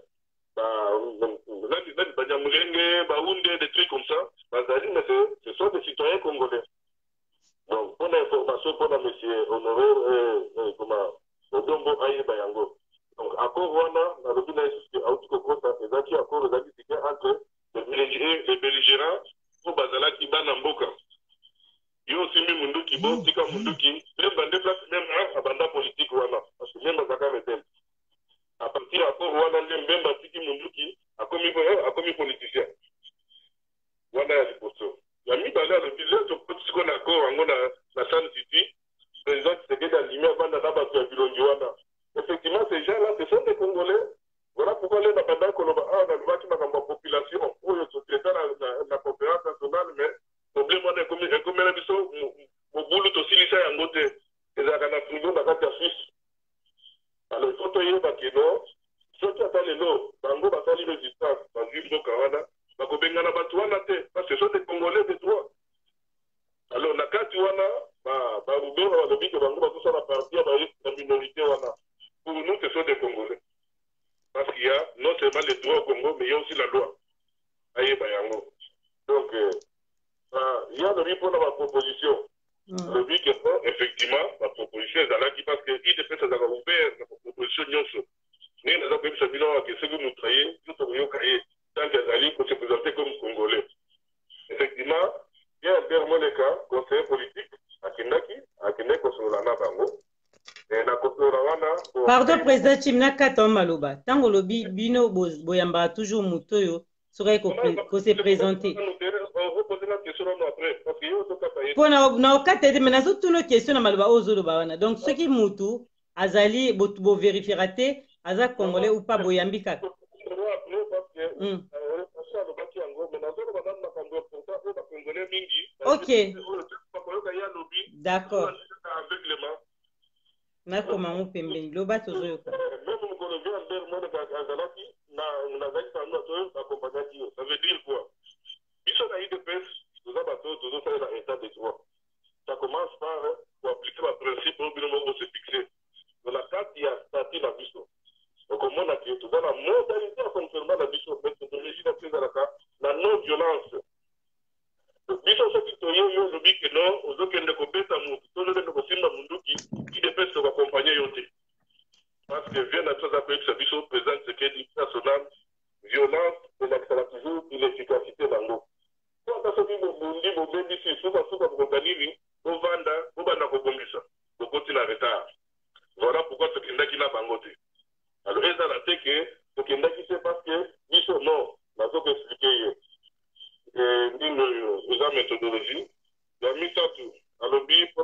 des trucs comme ça. Mais ce sont des citoyens congolais. Donc, pour l'information, pour la monsieur Honoré, comment, Odombo Aye Bayango. Donc, accord Rwanda, dans le final, c'est Aoutou Kota, et Zaki accord, c'est entre les belligérants pour Bazala qui bat Namboka. Yo aussi mi munduki bo tika munduki même bande place même à banda politique wana parce que même bazaka metel à partir accord wana même batiki munduki a commis politicien wana ya liboso ya mi bala le village to petit qu'on accord angona na San City président Tshisekedi a limé banda na ba ya bilongi wana effectivement ces gens là ce sont des Congolais voilà pourquoi les na banda koloba na lobaki makambo population oyo secrétaire la conférence nationale mais problème on est comme la biso au boulot aussi lisa ya ngote ezaka na frigo na kati ya Suisse alors photo yeba keno soki ata lelo bango basali résistance bazwi mboka wana bakobengana bato wana te parce que ce sont des Congolais de droit alors na kati wana barubero balobi ke bango bazosala parti ya minorité wana pour nous ce sont des Congolais parce qu'il y a non seulement les droits au Congo mais il y a aussi la loi ayeba yango donc il y a le repos dans ma proposition. Le but que effectivement, ma proposition est là qui parce que IDP ça a ouvert la proposition nyonso. Mais nous avons fait bilan que ce que nous travaillons, tout au mieux cahier, tant que Zali pour se présenter comme Congolais. Effectivement, il y a un terme de cas, conseiller politique, à Kendaki, sur la Nabango. Et la Kosorawana. Pardon, président Chimna Katom Maloba. Tango lobi bino boyamba toujours mutoyo serait qu'on s'est présenté. Na okatete mais nazo tuno question na maloba ozoloba wana donc ce qui mutu azali bo vérifiera te aza congolais ou pas boyambi kaka ok d'accord nakoma ngo pembeni loba tozoyoka ça veut dire quoi biso na IDPS toza bato tozosala état de droit. Ça commence par pour appliquer le principe au bilan où se fixer. Dans la carte, il y a statut la biso. Donc, au monde, il y a la modalité de fonctionnement de la biso, méthodologie la non-violence. Donc, biso, ce qui est le but que non, aux autres qui ne compétent pas, tous les gens qui sont munduki, qui dépêchent de accompagner yote. Parce que vient la chose après que ce biso présente ce qui est national, violence, et là, ça a toujours une efficacité dans l'eau. Quand on dit que vous avez dit que vous avez voilà pourquoi ce qui n'a pas bangoté. Alors, ils ont été que ce qui n'a c'est parce que, ils sont non, nous avons expliqué une méthodologie. Il y a mis ça tout. Alors,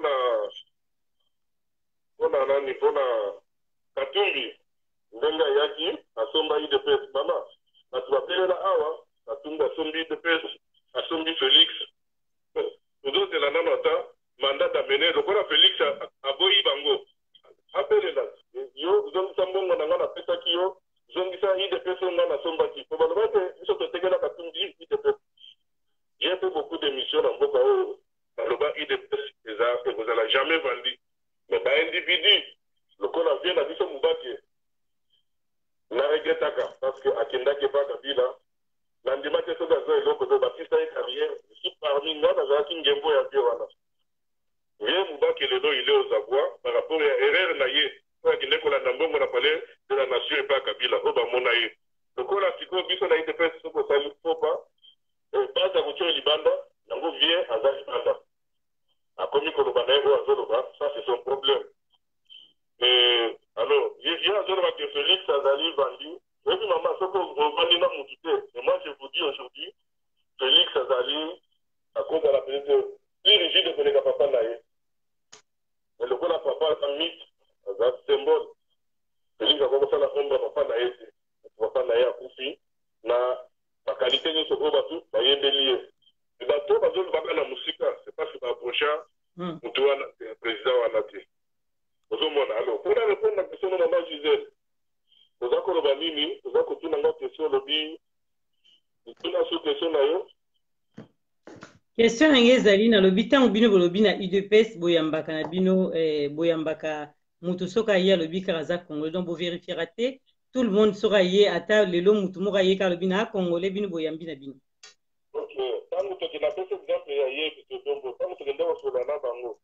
pour la Katumbi, Ndenga Yaki, à Somba IDPS, Mama, à Tuapele la Awa, à Tumba Sombi IDPS, à Sombi Félix. Nous autres, c'est la Nanata, mandat d'amener, le corps Félix à Boyi Bango. Appelez-la. Yo, zone Sambon, on a fait ça qui yo, zone qui ça, IDPS, on a Somba qui. Probablement, ils sont intégrés à Katumbi IDPS. J'ai fait beaucoup d'émissions dans Bokao, dans le bas IDPS, et vous n'allez jamais vendu. Mais par individu, le corps vient à Bissau Moubaki. La regrettaka, parce que Akenda Kepa Kabila, l'andima que ce gazon est l'autre de Baptista et carrière, je suis parmi nous dans un Kingembo et à Biwana. Viens Moubaki le dos, il est aux abois, par rapport à erreur naïe, pour qu'il qu'on a nambo, on a parlé de la nation et pas Kabila, au bas monaïe. Le corps a psycho, Bissau n'a été fait ce qu'on ne faut pas, et pas à Goucho et Libanda, Nango vient à Zalibanda. A commis Kolobanaï ou à Zoloba, ça c'est son problème. Et alors, il y a un zone que Félix Azali vendu. Et puis, maman, ce qu'on va dire dans mon quitté. Et moi, je vous dis aujourd'hui, Félix Azali, à cause de la présidente, plus rigide que les papa naïe. mais le la papa un mythe un symbole celui qui commence à la ombre papa na yete papa na ya kufi na la qualité de ce bateau ba yendelier le bateau ba zolo baka na musika c'est pas que ba prochain mutu wana président wana te ozomona alors pour répondre à la question de maman Gisèle oza koloba nini oza kotuna nga question lobi tuna so question na yo question na ngezali na lobi ntango bino bolobi na UDPS boyambaka na bino boyambaka mutu soka ye alobi kaka aza congolais donc bovérifiera te tout le monde soka ye ata lelo mutu moko aye kaka alobi na congolais bino boyambi na bino ok ntango tokenda pesa exemple ya ye bisotombo ntango tokenda kosola na bango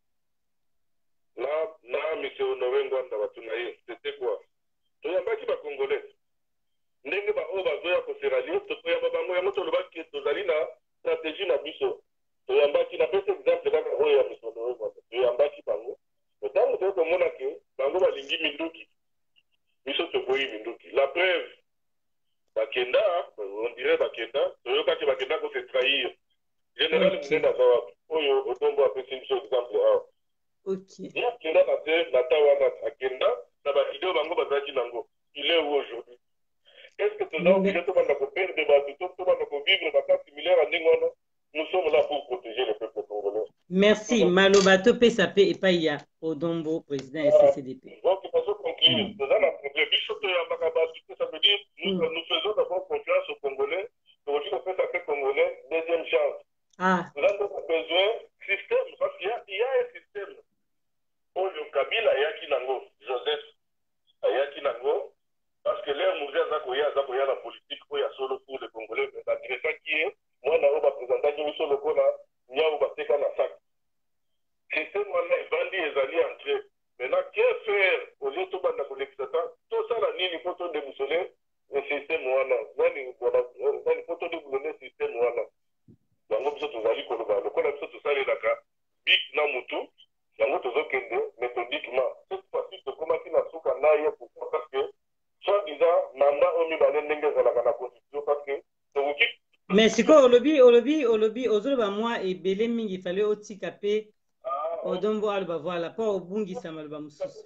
na mise honore ngwanda bato na ye c'était quoi toyambaki bacongolais ndenge baoyo bazoya koseralie toyamba bango yango tolobaki tozali na stratégie na biso toyambaki na pesa exemple kaka oyo ya mise honore ngwanda toyambaki bango ntango toye komona ke bango balingi minduki biso toboyi minduki la preuve bakenda on dirait bakenda toyokaki bakenda ko se trahir général munene aza wapi oyo otombo apesi biso exemple awa ye akenda na te na ta wana akenda na bavideo bango bazalaki nango il est où aujourd'hui est-ce que toza oblige tobanda koperdre bato tobanda kovivre bakasi similaire à ndenge wana nous sommes là pour protéger le peuple congolais. Merci maloba topesa pe epai ya Odombo président SCDP. Donc il faut conclure toza na problème biso toyambaka bato ça veut dire nous faisons d'abord confiance aux Congolais aujourd'hui on fait ça fait Congolais deuxième chance. Nous avons besoin système parce qu'il y a un système. Oyo Kabila ayaki nango Joseph ayaki nango parce que l'air musée azakoya la politique oyo solo pour les Congolais bakiresaki ye mwana oyo bapresentaki biso lokola nyau bateka na sac système wana ebandi ezali entré maintenant que faire oyo tobanda kolekisa ta tosala nini mpo todémissionner système wana nani mpo todéboulonner système wana yango biso tozali koloba lokola biso tosalelaka bik na mutu yango tozokende méthodiquement cette fois-ci tokomaki na suka na ye pourquoi parce que soi-disant mandat oyo mibale ndenge ezalaka na constitution parce que tokoki mais sikoyo olobi ozoloba mwa ebele mingi fale otika mpe Odombo aloba voilà mpo obungisa maloba mosusu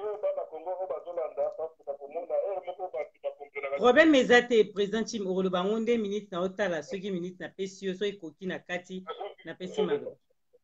problème eza te président Tim okoloba ngo nde minute na otala soki minute napesi yo so ekoki na kati napesi maloba.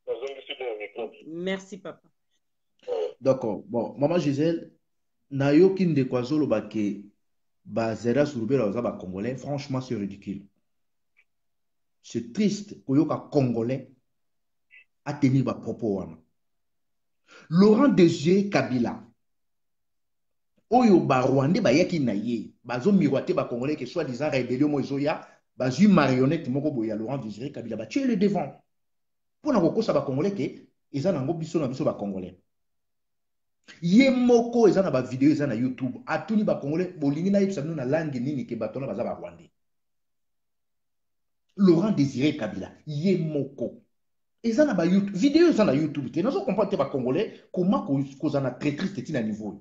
Merci papa. D'accord. Bon, maman Gisèle, nayoki ndeko azoloba ke bazera surubela oza ba congolais, franchement c'est ridicule. C'est triste koyoka congolais a tenir ba propos wana. Laurent Désiré Kabila oyo ba Rwandais ba yaki na ye bazo miroiter ba congolais que soit disant rébellion mozoya bazu marionnette moko boya Laurent Désiré Kabila ba tuer le devant. Pour na kokosa ba congolais ke eza nango biso na biso ba congolais. Ye moko eza na ba vidéo eza na YouTube atuni ba congolais bolingi na yebisa na langue nini ke batona baza ba Rwandais. Laurent Désiré Kabila ye moko eza na ba YouTube vidéo eza na YouTube te nazo comprendre ba congolais comment koza na très triste ti na niveau.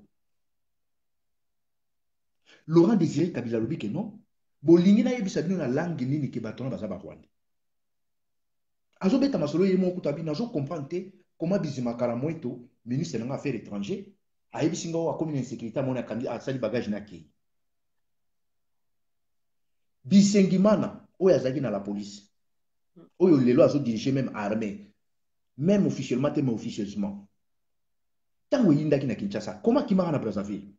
Laurent Désiré Kabila lobi ke non bolingi na yebisa na langue nini ke batona baza ba Rwandais. Azo beta masolo ye moko tabi nazo comprendre te comment Bizima Karamoeto ministre des Affaires étrangères a yebisi nga wa commune insécurité mona kandi asali bagage na kei. Bisengimana oyo azaki na la police oyo lelo azo diriger même armée même officiellement mais officieusement tango yindaki na Kinshasa comment kimaka na Brazzaville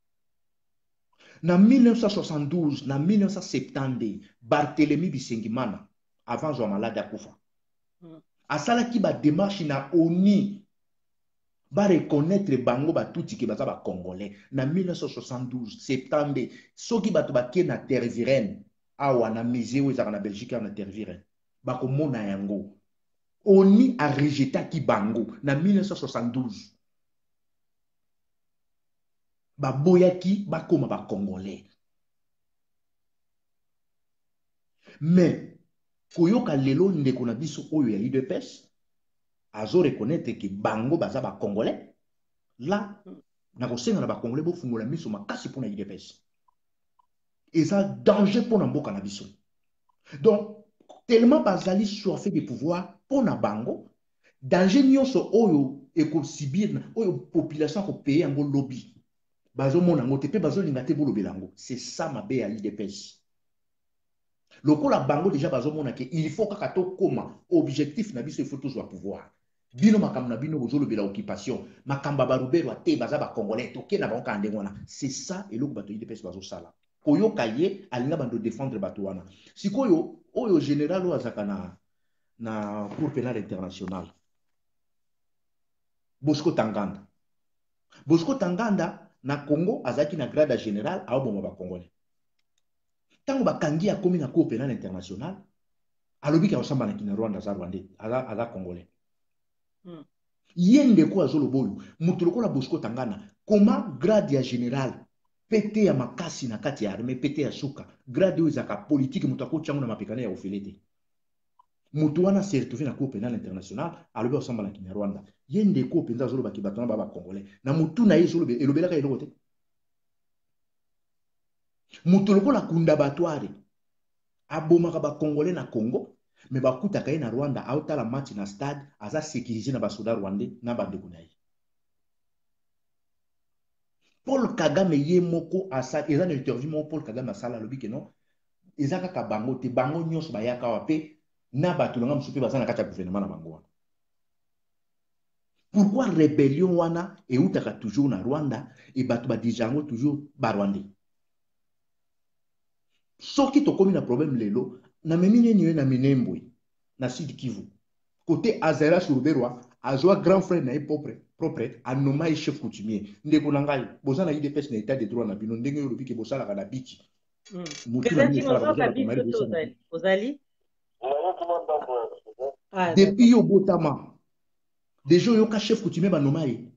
na 1972 na 1970 Barthélemy Bisengimana avant zwa malade akufa asalaki ba démarche na ONU ba reconnaître bango batuti ke baza ba congolais na 1972 septembre soki bato bakie na terre virene awa na musée où ezaka na Belgique na terre virene bakomona yango ONU a rejeté ki bango na 1972 baboyaki bakoma ba congolais mais koyoka lelo ndeko na biso oyo ya UDPS azo reconnaître que bango baza ba congolais là na kosenga na ba congolais bo fungola miso makasi pona UDPS eza danger pona mboka na biso donc tellement bazali soifé de pouvoir pona bango danger nyonso oyo ekosibir oyo population kopaye yango lobby bazomona yango te mpe bazolinga te bolobela yango. C'est ça mabe ya UDPS. Lokola bango déjà bazomona ke il faut kaka tokoma objectif na biso il faut tozwa pouvoir. Bino makambo na bino bozolobela occupation makamba barubero ate baza bakongolais toke na bango kande wana. C'est ça eloko bato UDPS bazosala. Koyoka ye alinga bando défendre bato wana. Sikoyo oyo général oyo azaka na Cour pénale internationale. Bosco Tanganda. Bosco Tanganda na Congo azaki na grade général aoboma ba congolais. Tango bakangi akomi na Cour pénale internationale alobi ka osamba na kina Rwanda za Rwanda aza congolais. Yende ko azoloboyo mutu lokola Bosco Tanganda koma grade ya général pete ya makasi na kati ya armée pete ya suka grade oyo ezaka politique mutu akotyango na mapekano ya ofelete. Mutu wana se retrouvé na Cour pénale internationale alobi osamba na kina Rwanda. Yende ko penza zoloba ki batona ba congolais na mutu na yezolobe elobelaka eloko te. Mutu lokola kunda batware abomaka ba congolais na Congo mais bakutaka ye na Rwanda aotala match na stade aza sécurisé na basoda rwandais na bandeko na ye. Paul Kagame ye moko asa eza na interview mo Paul Kagame asala alobi ke non eza kaka bango te bango nyonso bayaka wape na bato nanga musupe baza na kati ya gouvernement na bango wana. Pourquoi rébellion wana eutaka toujours na Rwanda et bato badijango toujours ba Rwandais? Soki tokomi na problème lelo na memine niwe na Minembwe na Sud Kivu côté Azera Surberwa azwa grand frère na propre anoma chef coutumier ndeko na ngai bozana UDPS na état de droit na bino ndenge yo lobiki bosala ka na biki mutu na bino ozali depuis yo botama déjà yo ka chef coutumier banoma ye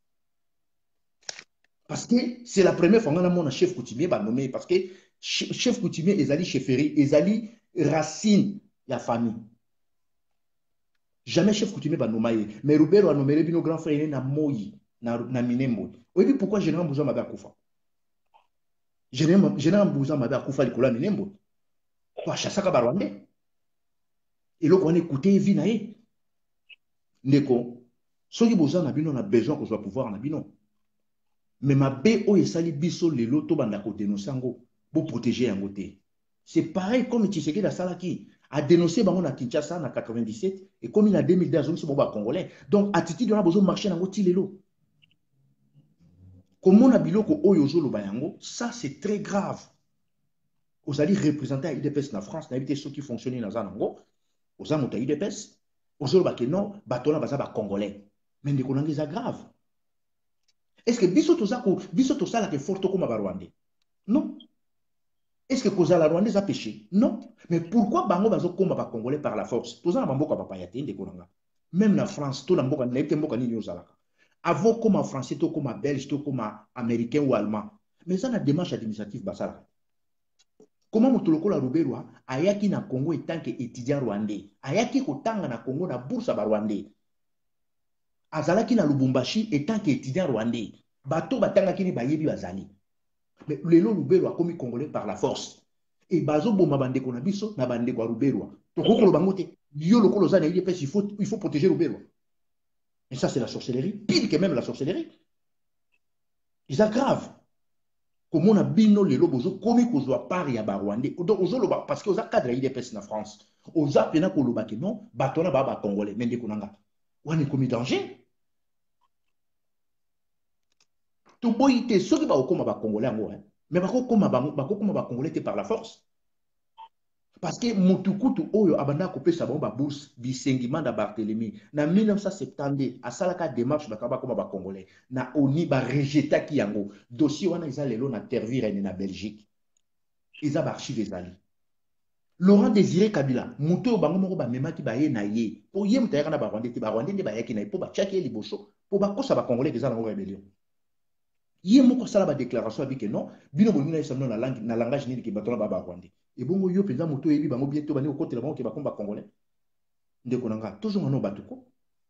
parce que c'est la première fois ngana mona chef coutumier banomé parce que chef coutumier ezali chefferie ezali racine ya famille. Jamais chef coutumier banomaye mais Robert a nommé bino grand frère na Moyi na Minembwe. Oui, pourquoi général Mbouza mabe akufa? Général Mbouza mabe akufa likola Minembwe. Kwa chasaka ba Rwandais. Et loko wana écouter vie na ye. Ndeko soki boza na bino na besoin ko soit pouvoir na bino. Mais mabe o esali biso lelo to banda ko dénoncer ngo pour protéger yango te. C'est pareil comme Tshisekedi Salaki a dénoncé bango na Kinshasa na 97 et comme il a 2002 a zongi boba congolais. Donc attitude on a besoin de marcher nango tilelo. Comme on a biloko oyo zolo bayango, ça c'est très grave. Vous allez représenter à UDPS na France, na éviter ceux qui fonctionnent dans zanango. Aux amours à UDPS, aux autres que non, batona baza ba congolais. Mais de konangi ça grave. Est-ce que biso to sala que forto comme ba Rwandais? Non. Est-ce que cause la Rwandais a péché? Non. Mais pourquoi bango bazo komba ba congolais par la force? Toza na mboka papa yate de konanga. Même na France, to na mboka na ete mboka nini ozalaka. Avant comme en français, to comme en belge, to comme en américain ou allemand. Mais ça na démarche administrative basala. Comment motoloko la Ruberwa ayaki na Congo en tant qu'étudiant rwandais? Ayaki kotanga na Congo na bourse ba rwandais. Azalaki na Lubumbashi en tant qu'étudiant rwandais. Bato batanga kini bayebi bazali. Mais lelo Ruberwa komi congolais par la force. Et bazo boma bandeko na biso na bandeko Ruberwa. Tokoko lo bangote yo lokolo za na UDPS il faut protéger Ruberwa. Et ça c'est la sorcellerie, pire que même la sorcellerie. C'est grave. Comment on a bino lelo bozo komi kozwa pari ya ba Rwandais. Donc ozolo parce que oza cadre ya UDPS na France. Oza pena koloba ke non batona ba congolais mende konanga. Wane komi danger. To boyite soki ba okoma ba congolais ngo mais ba kokoma ba congolais par la force. Parce que mutukutu oyo abanda kopesa ba bourse bisengima da Barthélemy na 1970 asalaka démarche bakaba koma ba congolais na oni ba rejeta ki yango dossier wana isa lelo na tervire na Belgique isa ba archive ezali Laurent Désiré Kabila muto bango moko ba memaki ba ye na ye po ye mutayaka na ba Rwandais te ba Rwandais nde ba yaki na po ba chaki liboso po ba kosa ba congolais déjà na rébellion ye moko sala ba déclaration abi que non bino bolina isa na langue na langage nini ki batona ba Rwandais. Et bon, yo penza moto ebi bango bientôt bani au côté la bango qui va combattre congolais. Ndeko nanga toujours ngano batuko.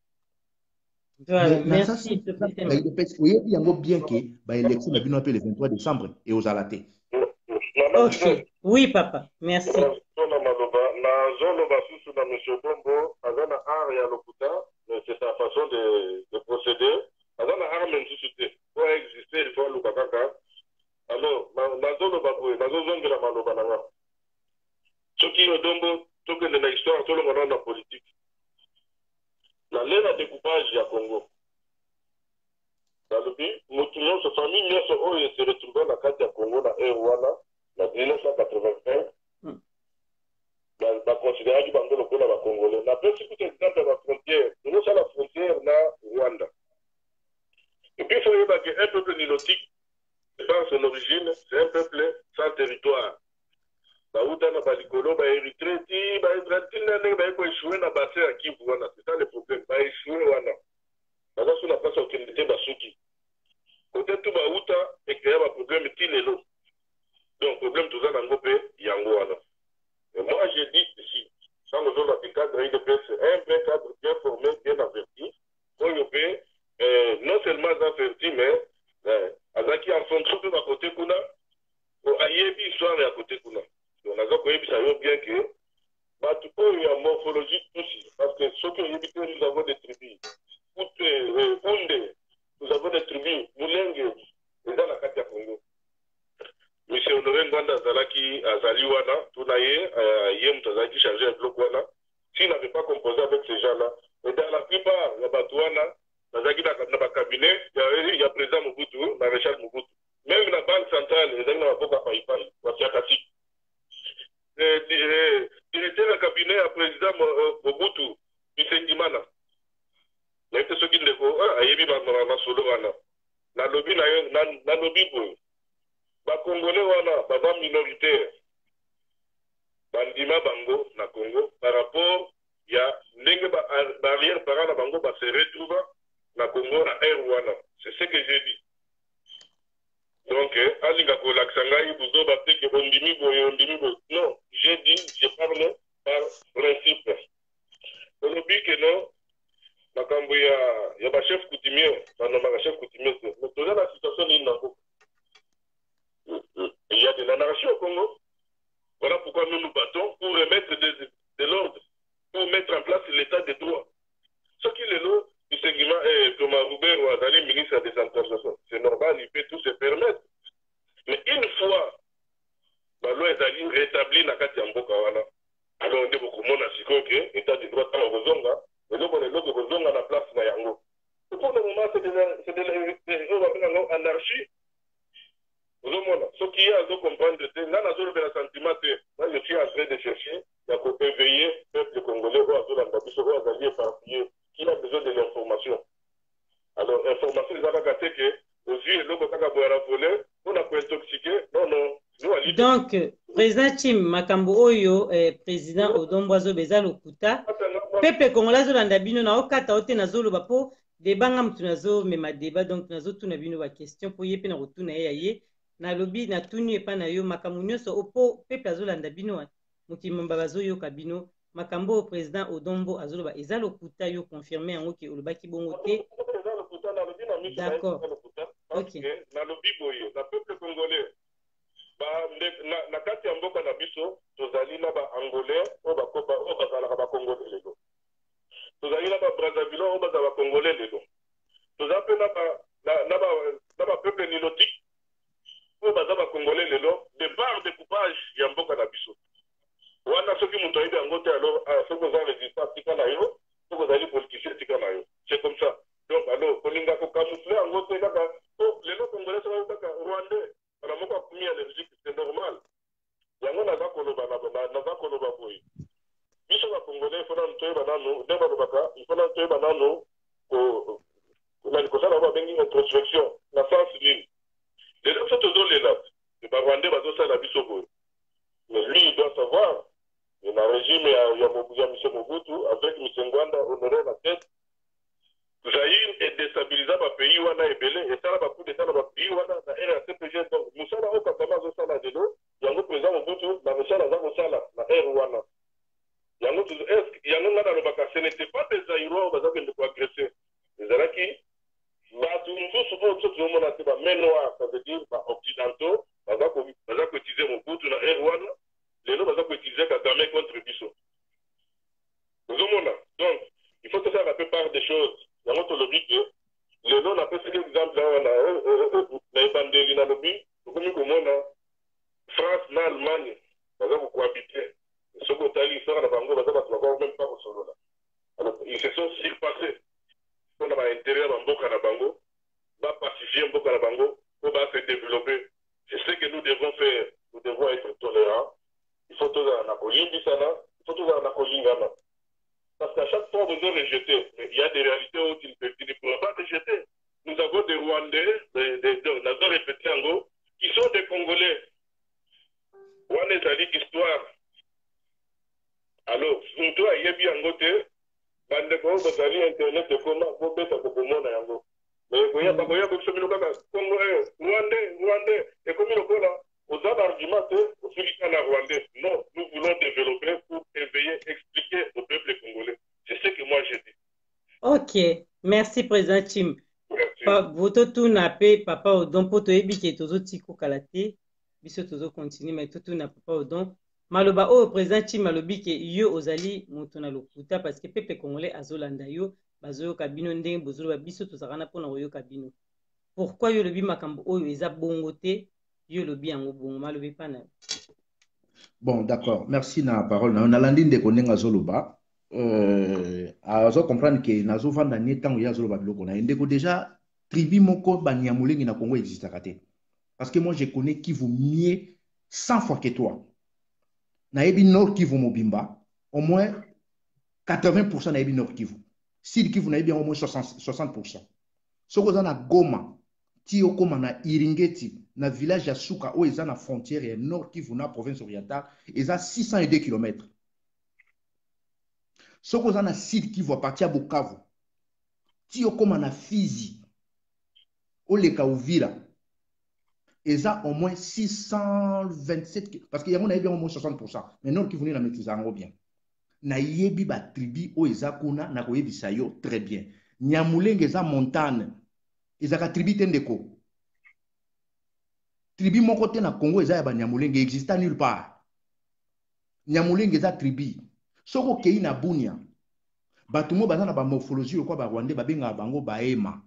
Merci. Ba UDPS oyebi yango bien que ba élection na bino appelé le 23 décembre et aux alaté. OK. Oui papa, merci. Na zolo basusu na monsieur Bombo azana art ya lokuta, mais c'est sa façon de nazoloba boye nazozongela maloba na nga soki Odombo tokende na histoire tolonga na politique na lena découpage ya Congo nalobi motu nyonso famille nyonso oyo se retrouve na kati ya Congo na wana na 1985 baconsidéraki bango lokola bacongolais napesi tout exemple ya bafrontière tozosala la frontière na Rwanda et puis il faut yeba que un peuple nilotique par son origine c'est un peuple sans territoire bauta na balikolo baéritré ti baétratina ndenge bayekoéchoué na bassin ya Kivu wana c'est ça le problème baéchoué wana baza so na place ya okende te basuki kote tu bauta ekrea baproblème ti lelo donc problème toza nango mpe yango wana. Et moi j'ai dit ici quand nous avons un cadre IDPS un vrai cadre bien formé bien averti oyope non seulement averti mais azaki en fonction de la côté kuna ayebi histoire ya côté kuna donc naza koyebisa yo bien que batu oyo ya morphologie aussi parce que ceux qui oyebi que nous avons des tribus Kunde nous avons des tribus Mulenge eza na kati ya Congo. Monsieur Honoré Ngwanda azali wana tuna ye mutazaki changer le bloc wana s'il n'avait pas composé avec ces gens-là et dans la plupart ya batu wana nazaki na ba cabinet ya président Mobutu maréchal Mobutu même la banque centrale ezali na maboka paipai wasiakasi directeur ya cabinet ya président Mobutu Bisengimana naite soki ndeko ayebi masolo wana nalobi na yo nalobi boye bakongolais wana baza minoritaire bandima bango na Congo par rapport ya ndenge barrière para na bango se retrouve na Congo na wana c'est ce que j'ai dit donc alinga kolakisa ngai buzoba te ke ondimi boye non j'ai dit je parle par principe olobi ke non makambo ya bachef coutumier banomaka chef coutumier mais toza na situation nini nango. Il y a de l'anarchie au Congo. Voilà pourquoi nous nous battons pour remettre de l'ordre, pour mettre en place l'état de droit. Ce qui est là, du segment Thomas Roubert ou Azali, ministre de la décentralisation, c'est normal, il peut tout se permettre. Mais une fois, la loi est rétablie dans le Mboka, alors on dit beaucoup de monde que l'état de droit est en Rozonga, et donc on est là de Rozonga à la place de Yango. Pour le moment, c'est de l'anarchie. Ce qui est à comprendre, c'est un sentiment que moi je suis en train de chercher, il faut éveiller le peuple congolais qui a besoin de l'information. Alors, l'information, ils ont gâté que aux yeux, l'eau qu'on a volé, on a intoxiqué. Non. Donc, président Tim Makambo Oyo, président Odomboazo Beza Lokuta, peuple congolais Zolanda Bino na okata ote na zolo bapo, debanga mtu nazo mema débat, donc nazo tuna bino ba question pour yepe na rotuna ye. Na lobi na tuni epa na yo makambo nyonso opo pepe azolanda bino mokimomba bazoyoka bino makambo président Odombo azoloba eza lokuta yo confirmer yango ke olobaki bongo te. D'accord. OK. Na lobi boye na peuple congolais na kati ya mboka na biso tozali na ba angolais o bakoba o bazala ba congolais lelo. Tozali na ba brazzaville o bazala ba congolais lelo. Tozape na ba peuple nilotique pour bazaba congolais lelo de par découpage ya mboka na biso wana soki muto ayibi yango te alors soki oza résistant tika na yo soki ozali politicien tika na yo c'est comme ça donc alors kolinga kokamufle yango te kaka lelo congolais soki kaka rwandais ala moko akumi allergique c'est normal yango naza koloba boye biso bacongolais fona toyeba nano nde balobaka ifona toyeba nano kosala babengi introspection na sens nini. Les autres sont là. Le Rwandais va faire la biso. Mais lui, il doit savoir. Il y a un régime, il y a M. Mobutu, avec M. Ngwanda, honoré la tête. Zaïre est déstabilisé par le pays où on a ébélé, et ça va coup d'état dans le pays où on a RCPG. Donc, nous sommes au Katama, nous sommes de l'eau. Il y a un président Mobutu, la Messala, la Rwanda. Il y a un autre, ce n'était pas des Zaïrois qui ont agressé. Les Araki. Mais noir, ça veut dire occidentaux, baza cotiser Mobutu na Rwanda, les gens baza cotiser Kagame contre Bisso. Donc, il faut que ça la plupart des choses. Il y a notre logique que les gens n'ont pas fait l'exemple là, on a Ebandeli na lobby, comme on a Allemagne, vous cohabiter. Ce que tu as dit, ça, même pas au solo. Alors, ils se sont surpassés. On a l'intérieur en Boka Nabango, va pacifier en Boka Nabango, on va se développer. C'est ce que nous devons faire. Nous devons être tolérants. Il faut tout en accoyer, il faut tout en accoyer. Parce qu'à chaque fois, on veut rejeter. Mais il y a des réalités où tu ne pourras pas rejeter. Nous avons des Rwandais, nous avons répété en gros, qui sont des Congolais. Rwandais, ça dit histoire. Alors, nous, toi, il y a bien en côté, bande ko bazali internet de comment ko beta ko komona yango mais ko ya ba ko ya ko somi lokaka kongo rwandais et comme le kola aux arguments au Philippines rwandais non nous voulons développer pour éveiller expliquer au peuple congolais c'est ce que moi je dis. Ok, merci président Chim. Voto tout na pe papa odon poto ebi ke tozo tiko kalate biso tozo continue mais tout na papa odon maloba o président Chim malobi ke yo ozali moto na lokuta parce que peuple congolais azolanda yo bazoyoka bino ndenge bozoloba biso tozalaka mpona koyoka bino pourquoi yo lobi makambo oyo eza bongo te yo lobi yango bongo malobi pa na yo. Bon, d'accord, merci na parole na nalandi ndeko ndenge azoloba azo comprendre ke nazovanda nie ntango ye azoloba biloko na ye ndeko déjà tribu moko banyamulenge na Congo existaka te parce que moi je connais Kivu mieux 100 fois que toi. Naebi Nord Kivu mobimba, au moins 80% naebi Nord Kivu. Sud Kivu naebi au moins 60%. Soko za na Goma, ti okoma na Iringeti, na village ya Suka o eza na frontière ya Nord Kivu na province orientale, eza 602 km. Soko za na Sud Kivu a partir ya Bukavu, ti okoma na Fizi, o leka Uvira, eza au moins 627 parce qu'il y a au moins 60%. Mais Nord Kivu na maîtrise yango bien. Na yebi ba tribu o eza kuna na koyebisa yo très bien. Nyamulenge eza montagne. Eza ka tribu tendeko. Tribu moko te na Congo eza ya ba Nyamulenge exista nulle part. Nyamulenge eza tribu. Soko kei na Bunia. Batumo baza na ba morphologie ko ba Rwandais ba benga bango baema.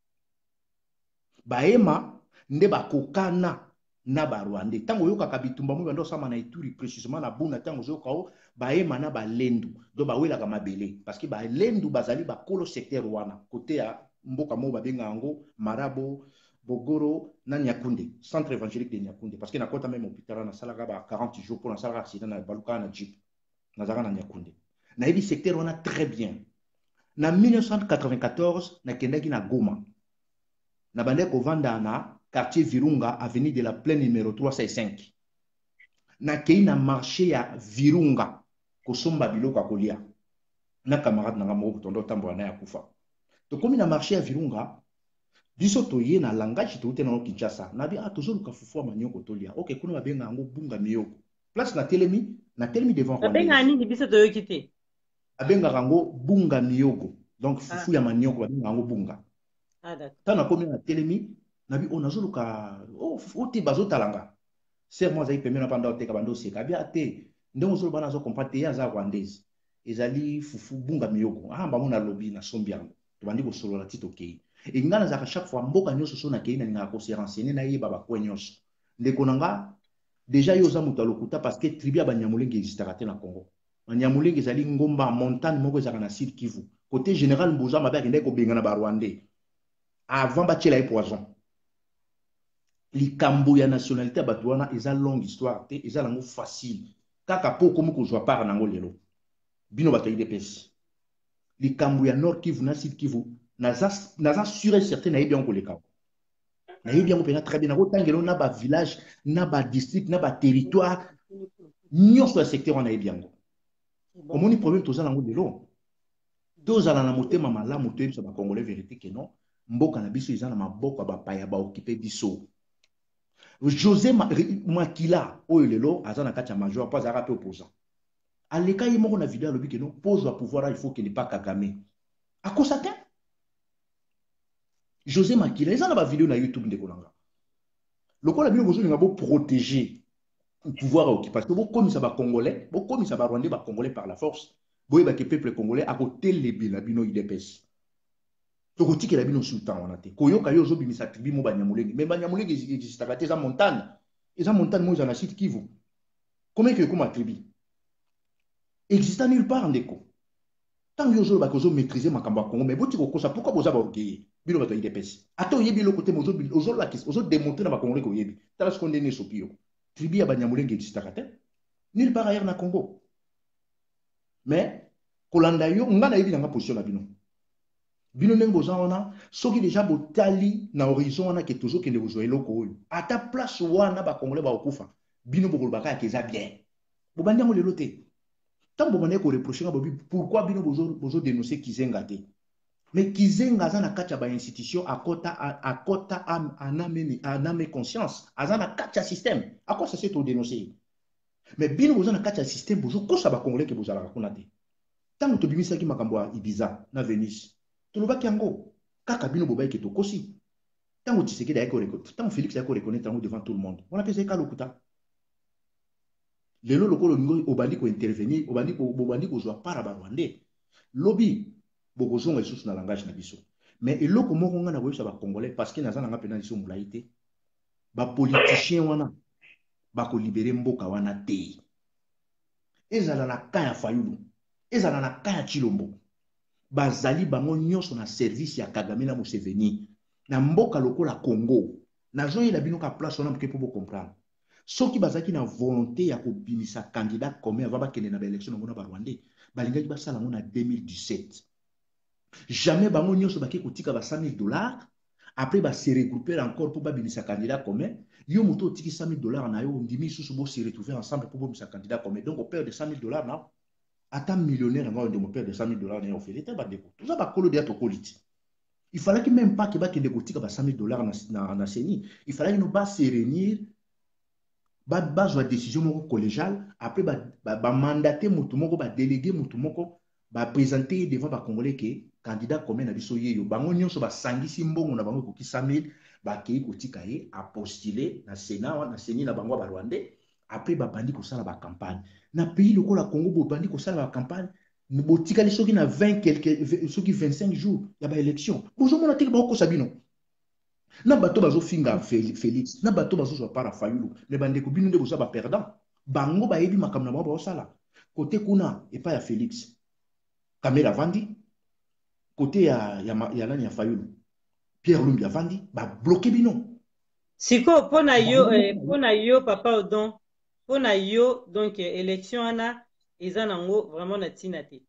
Baema nde bakokana na ba Rwandais. Tango yoka kabitumba mu bando sama na Ituri précisément na Buna tango zoka o baema na balendu do bawela ka mabele parce que balendu bazali ba kolo secteur wana côté ya mboka mo babenga ngo Marabo Bogoro na Nyakunde centre évangélique de Nyakunde parce que na kota même hôpital na salaka ba 40 jours pour na salaka accident na baluka na jeep na zaka na Nyakunde na yebi secteur wana très bien. Na 1994 na kendaki na Goma na bande ko vanda na quartier Virunga avenue de la Plaine numéro 305 na kei na marché ya Virunga kosomba biloko akolia na camarade na ngamo tondo tambola na ya kufa to komi na marché ya Virunga biso toye na langage to tena no Kinshasa na bi atozoluka fufu manyoko tolia okay kuna babenga ngo bunga miyoko place na telemi devant Rwanda babenga nini biso toyoki te abenga ngo bunga miyoko donc fufu ya manyoko babenga ngo bunga d'accord tana komi na telemi na bi onazoluka fufu te bazotalanga c'est moi zai pemena panda oteka bando seka bia te ndenge ozolo bana zo comprendre ya za rwandaise ezali fufu bunga miyoko amba mona lobby na sombiango to bandi bosolo la tito kei e ngana za chaque fois mboka nyoso so na kei na ngaka ko se renseigner na yeba ba ko nyoso ndeko nanga déjà yo za mutu lokuta parce que tribu ya banyamulenge existaka te na Congo banyamulenge ezali ngomba montagne moko ezaka na Sud Kivu côté général Mbuza mabe akende ko benga na ba rwandais avant ba tchela poison likambo ya nationalité ya bato wana eza longue histoire te eza lango facile kaka po komi kozwa part nango lelo bino bato ya UDPS likambo ya Nord Kivu na Sud Kivu naza sûr et certain nayebi yango koleka nayebi yango mpenza très bien nakotangela na ba village na ba district na ba territoire nyonso ya secteur wana nayebi yango omoni problème toza nango lelo tozala na motema malamu toyebisa bakongolais vérité ke non mboka na biso eza na maboko ya bapaya baokipe biso José Makila oyo lelo aza na kati ya major pas azaka pe opposant aleka ye moko na video alobi ke non pose wa pouvoir il faut qu'il n'est pas Kagame akosa te José Makila eza na ba video na YouTube ndeko nanga lokola bino bozolinga bo protéger pouvoir à occupation bo komisa ba congolais bo komisa ba rwandais ba congolais par la force boyeba ke peuple congolais akotelebela bino UDPS tokotikela bino sultan wana te koyoka yo ozobimisa tribu mo banyamulenge mais banyamulenge existaka te eza montagne mo eza na Sud Kivu Comment que comme tribu existant nulle part en déco. Tant que vous maîtriser ma Congo, mais vous ça pourquoi vous avez orgueillé? Bino va te pesi. Attends, yebi le côté mozo la kis, ozo démontrer na ba Congolais ko yebi. Tala ce qu'on est né sopio. Tribu ya banyamulenge existe kate. Nulle part ailleurs na Congo. Mais kolanda yo ngana yebi na position na bino. Bino ndenge boza wana soki déjà botali na horizon wana ke toujours kende bozo eloko oyo. Ata place wana ba Congolais ba okufa. Bino bokolobaka ya keza bien. Bobandi ngo lelo te. Tant que vous reproché, pourquoi vous dénoncez Kizenga? Mais Kizenga a une institution à kota ame conscience, à un système. À quoi ça c'est tout dénoncer? Mais bien vous avez un système, vous avez un Congolais que vous avez raconté. Tant que vous avez un Ibiza, na Venise, tu ne vas pas yango. Kaka bino boba qui est au Kosi. Tant que tu sais que tant que Félix a reconnaître devant tout le monde. On appelle ça Kalokuta. Lelo lokolo ngo obandi ko intervenir obandi ko zwa para ba Rwandais lobby bokozonga lisusu na langage na biso mais eloko moko nga na boyisa ba Congolais parce que nazana nga pena liso mulaite ba politicien wana ba ko libérer mboka wana te ezala na kaya Fayulu ezala na kaya Chilombo bazali bango nyonso na service ya Kagame na Museveni na mboka lokola Congo nazo yela bino ka place wana mke po comprendre. Soki bazaki na volonté ya kobimisa candidat commun avant bakende na élection ngona ba Rwandais balingaki basala ngona 2017 jamais bango nyonso baki kotika ba $100,000 après ba se regrouper encore pour babimisa candidat commun yo moto otiki $100,000 na yo ndimi susu bo se retrouver ensemble pour bomisa candidat commun donc on perd de $100,000 na ata millionnaire ngao ndemo perd de $100,000 na yo fait l'état ba deko tout ça ba kolo de to politi il fallait que même pas que bakende kotika ba $100,000 na seni il fallait que no ba se réunir base de décision collégiale après mandater mutumoko délégué mutumoko présenter devant ba Congolais que candidat commun na biso yeyo bango nyonso ba sangisi mbongo na bango ko ki 100,000 ba kei kotika ye a postuler na Sénat na Sénat na bango ba Rwandais après ba bandi ko sala ba campagne na pays lokola Congo bo bandi ko sala ba campagne botika li soki na 20 quelques soki 25 jours ya ba élection bozo mona tiki ba ko sabino na bato bazo finga Félix na bato bazo zo para Fayulu mais bande ko binu nde boza ba perdant bango ba yebi makamna ba sala côté kuna et pas ya Félix Kamera Vandi côté ya nani ya Fayulu Pierre Lumbi Vandi ba bloqué bino siko pona yo papa Odon pona yo donc élection ana eza nango vraiment na tina te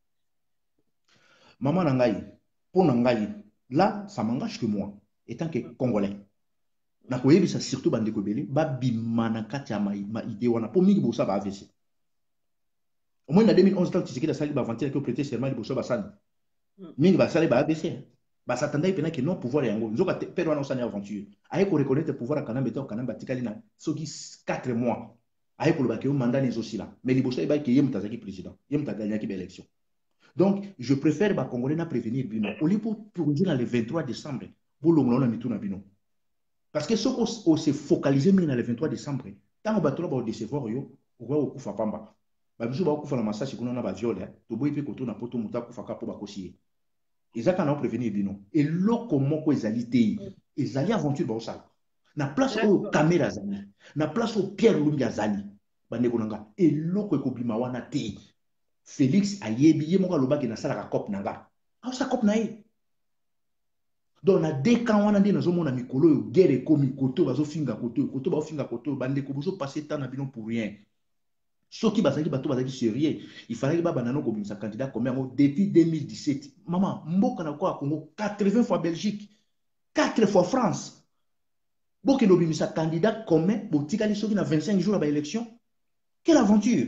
maman na ngai pona ngai là ça m'engage que moi étant que Congolais. Na koyebisa surtout bande ko belé ba bimana kati ya ma idée wana po mingi bosa ba AVC. Au moins na 2011 tant Tshisekedi a sali ba vantir que prêter serment de bosa ba sali. Mingi ba sali ba AVC. Ba satanda ipena que non pouvoir yango. Nzoka perdre wana osani aventure. Aye ko reconnaître pouvoir kana beto kana batikali na soki 4 mois. Aye ko ba ke mandat les aussi là. Mais libosa e ba ke yem tazaki président. Yem ta gagner ki élection. Donc je préfère ba Congolais na prévenir bino. Au lieu pour dire le 23 décembre. Parce que ce qu'on s'est focalisé le 23 décembre, tant que on va décevoir, on va au coup pamba. Babiso ba kufa na massage kuna na ba viole, to boy pe koto na poto muta kufa ka po ba kosiye. Ezaka na prévenir bino. Et loko moko ezali te. Ezali aventure ba osala. Na place au caméra zali. Na place au Pierre Lumbi azali. Bande konanga. Et loko ekobima wana te. Félix ayebi ye moko loba ke na sala ka cop nanga. A sa cop na ye. Donc na décan wana ndi nazomona mikolo yo guerre komi koto bazo finga koto bande ko bozo passer temps na bino pour rien. Soki bazaki bato bazaki sérieux, il fallait que baba nano ko bimisa candidat comme depuis 2017. Maman, mboka na kwa Congo 80 fois Belgique, 4 fois France. Boke no bimisa candidat commun botika li soki na 25 jours ba élection. Quelle aventure.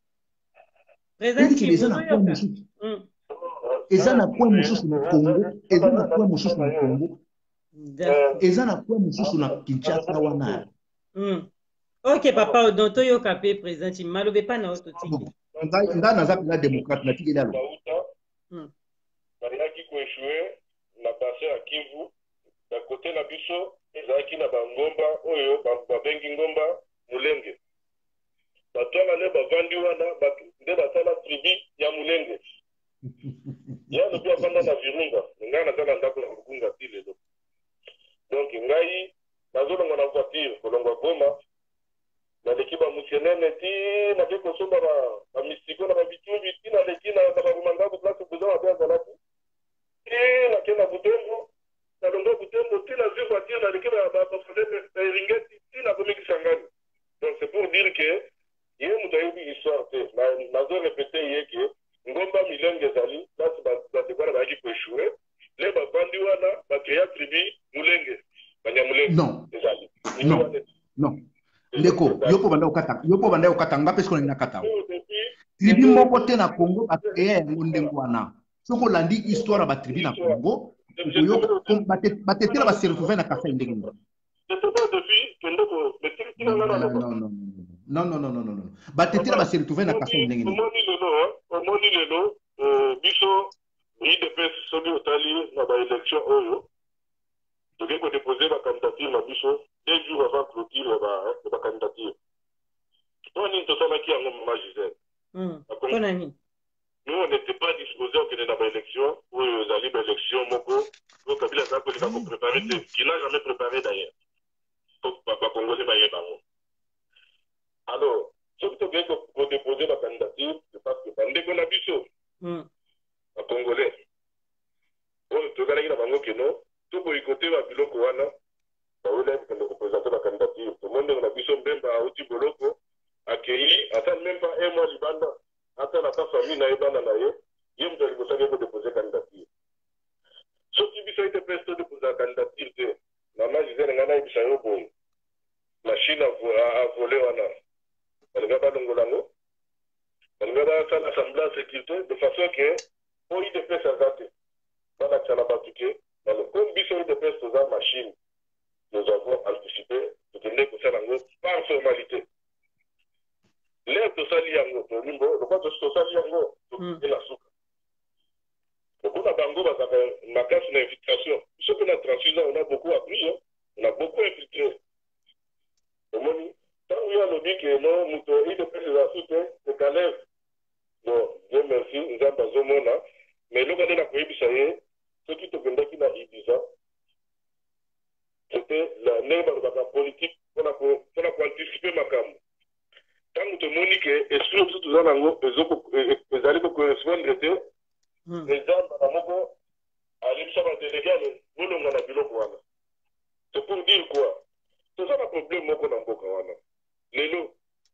Eza na point mosusu na Congo, eza na point mosusu na Congo. Eza na point mosusu na Kinshasa wana. Ok papa Odon to yo kapé président malobe pa na ototiki. Nga na zapi la démocrate na tiki lalo. Bariaki ko échouer na bassin à Kivu, na côté na biso ezaki na bangomba oyo babengi ngomba mulenge. Batwana ne bavandi wana nde basala tribu ya mulenge. Ya no pia banda na virunga nga na tala ndako na rukunga tile donc ngai nazolonga na voiture kolonga Goma naleki bamusienene ti nake kosomba bamisiko na babitumbi ti naleki na barumangaku place besoin abe azalaki ti nake na butembo nalonga butembo ti nazwi voiture naleki bafode eringeti ti nakomikisa ngani. Donc c'est pour dire que ye moto ayebi histoire te nazo répété ye ke ngomba milenge ezali place bato wana bayaki koéchouer le bavandi wana bakrea tribu mulenge banyamulenge ezali non ndeko yopo banda okata nga pesko na kata tribu moko te na Congo bakrea yango ndenge wana soko olandi histoire ya batribu na Congo batetela baseretrouve na kasa ndenge nini. Non. Batetela baseretrouve na kasa ndenge nini. Omoni lelo biso IDPS soki otali na baélection oyo toke kodépose bacandidature na biso 2 jours avant clôture ya bacandidature. Mpona nini tosalaki yango mama Gisèle? Nous on n'était pas disposé okende na baélection oyo ezali baélection moko oyo Kabila aza koleka kopréparé te, qui n'a jamais préparé d'ailleurs bakongolais bayeba yango. Alors soki tokei kodépose bacandidature c'est parce que bandeko na biso bakongolais oyo tozalaki na bango keno toboyikote babiloko wana baola kokende koprésente bacandidature. Tomoni ndenge na biso Mbemba auti boloko akei ata même pas un mois libanda ata na ta famille na ye bana na ye ye moto alibosaki ye kodépose candidature. Soki biso ite mpe todépose candidature te mama Gisèle ngai nayebisa yo boye machine avole wana balinga balongola yango balinga basala assemblée sécurité de façon que po IDPS aza te balakisa na bato ke comme biso IDPS toza machine nous avons anticipé tokende kosala yango par formalité. Leo tosali yango tolimbo lokwa tosali yango tokende na suka okuna bango bazaka makasi na infiltration biso mpe na transfusion on a beaucoup appris, on a beaucoup infiltré. Omoni ntango yo alobi ke no moto IDPS ezasu te ekaleve bon Dieu merci nzambe azomona mais eloko nde nakoyebisa ye soki tokendaki na Ibiza c'était ndenge balobaka politique mpona koanticipe makambo. Ntango tomoni ke esprit biso toza nango ezali kocorrespondre te eza mbala moko alebisa badélégé bolonga na biloko wana. C'est pour dire quoi toza na problème moko na mboka wana lelo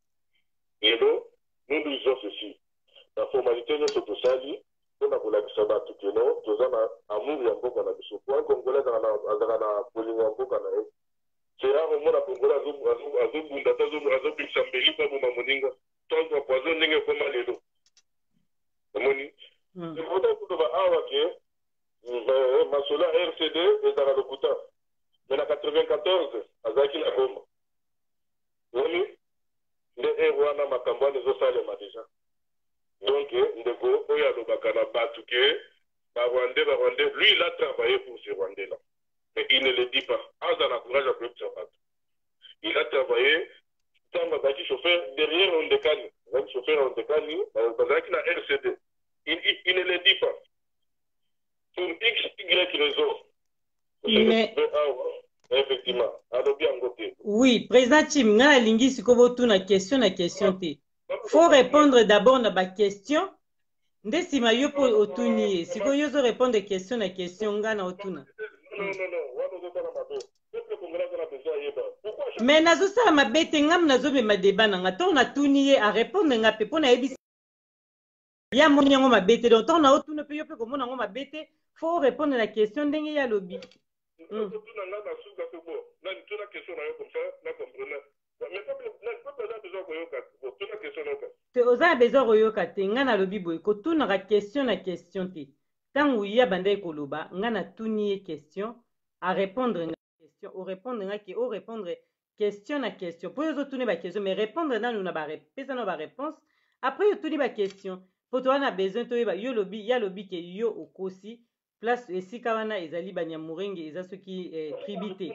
nous disons ceci na formalité nyonso tosali mpona kolakisa bato keno toza na amour ya mboka na biso po congolais azalaka na bolingo ya mboka na ye. C'est rare omona congolais azobunda ata azobimisa mbeli po aboma moninga to azwa poison ndenge ekoma lelo omoni. ekota koloba awa ke masolo ya RCD ezalaka lokuta mais na 94 azalaki na Goma oni nde wana makambo wana ezosalema deja. Donc ndeko oyo alobaka na bato ke barwandais lui il a travaillé pour ce rwandais là mais il ne le dit pas aza na courage ya koyebisa bato il a travaillé ntango azalaki chauffeur derrière ondekani azalaki chauffeur ondekani bazalaki na RCD il ne le dit pas pour XY raison. Mais effectivement alobi yango te. Oui, président Chim nga alingi sikoyo botuna question te. Faut répondre d'abord na ba question nde sima yo po otuni ye sikoyo yo zo répondre question na question nga na otuna. Non wana ozotala mabe peuple congolais aza na besoin yeba mais nazosala mabe te ngam nazobema débat na nga ntango natuni ye arépondre nga mpe mpo nayebisa ya moni yango mabe te donc ntango na otuna mpe yo mpe komona yango mabe te faut répondre na question ndenge ye alobi. otuna nga na suka pe bo natuna question na yo comme ça na comprendre mais peuple aza besoin koyoka otuna question na yoka te oza na besoin koyoka te nga nalobi boye kotunaka question na question te ntango ya bandai koloba nga natuni ye question arépondre nga question orépondre nga ke orépondre question na question mpo yo ozotuni baquestion mais répondre nanu na pesa na baréponse après yo tuni baquestion mpo toza na besoin toyeba yo lobi ya lobi ke yo okosi place esika wana ezali banyamurenge eza soki tribu te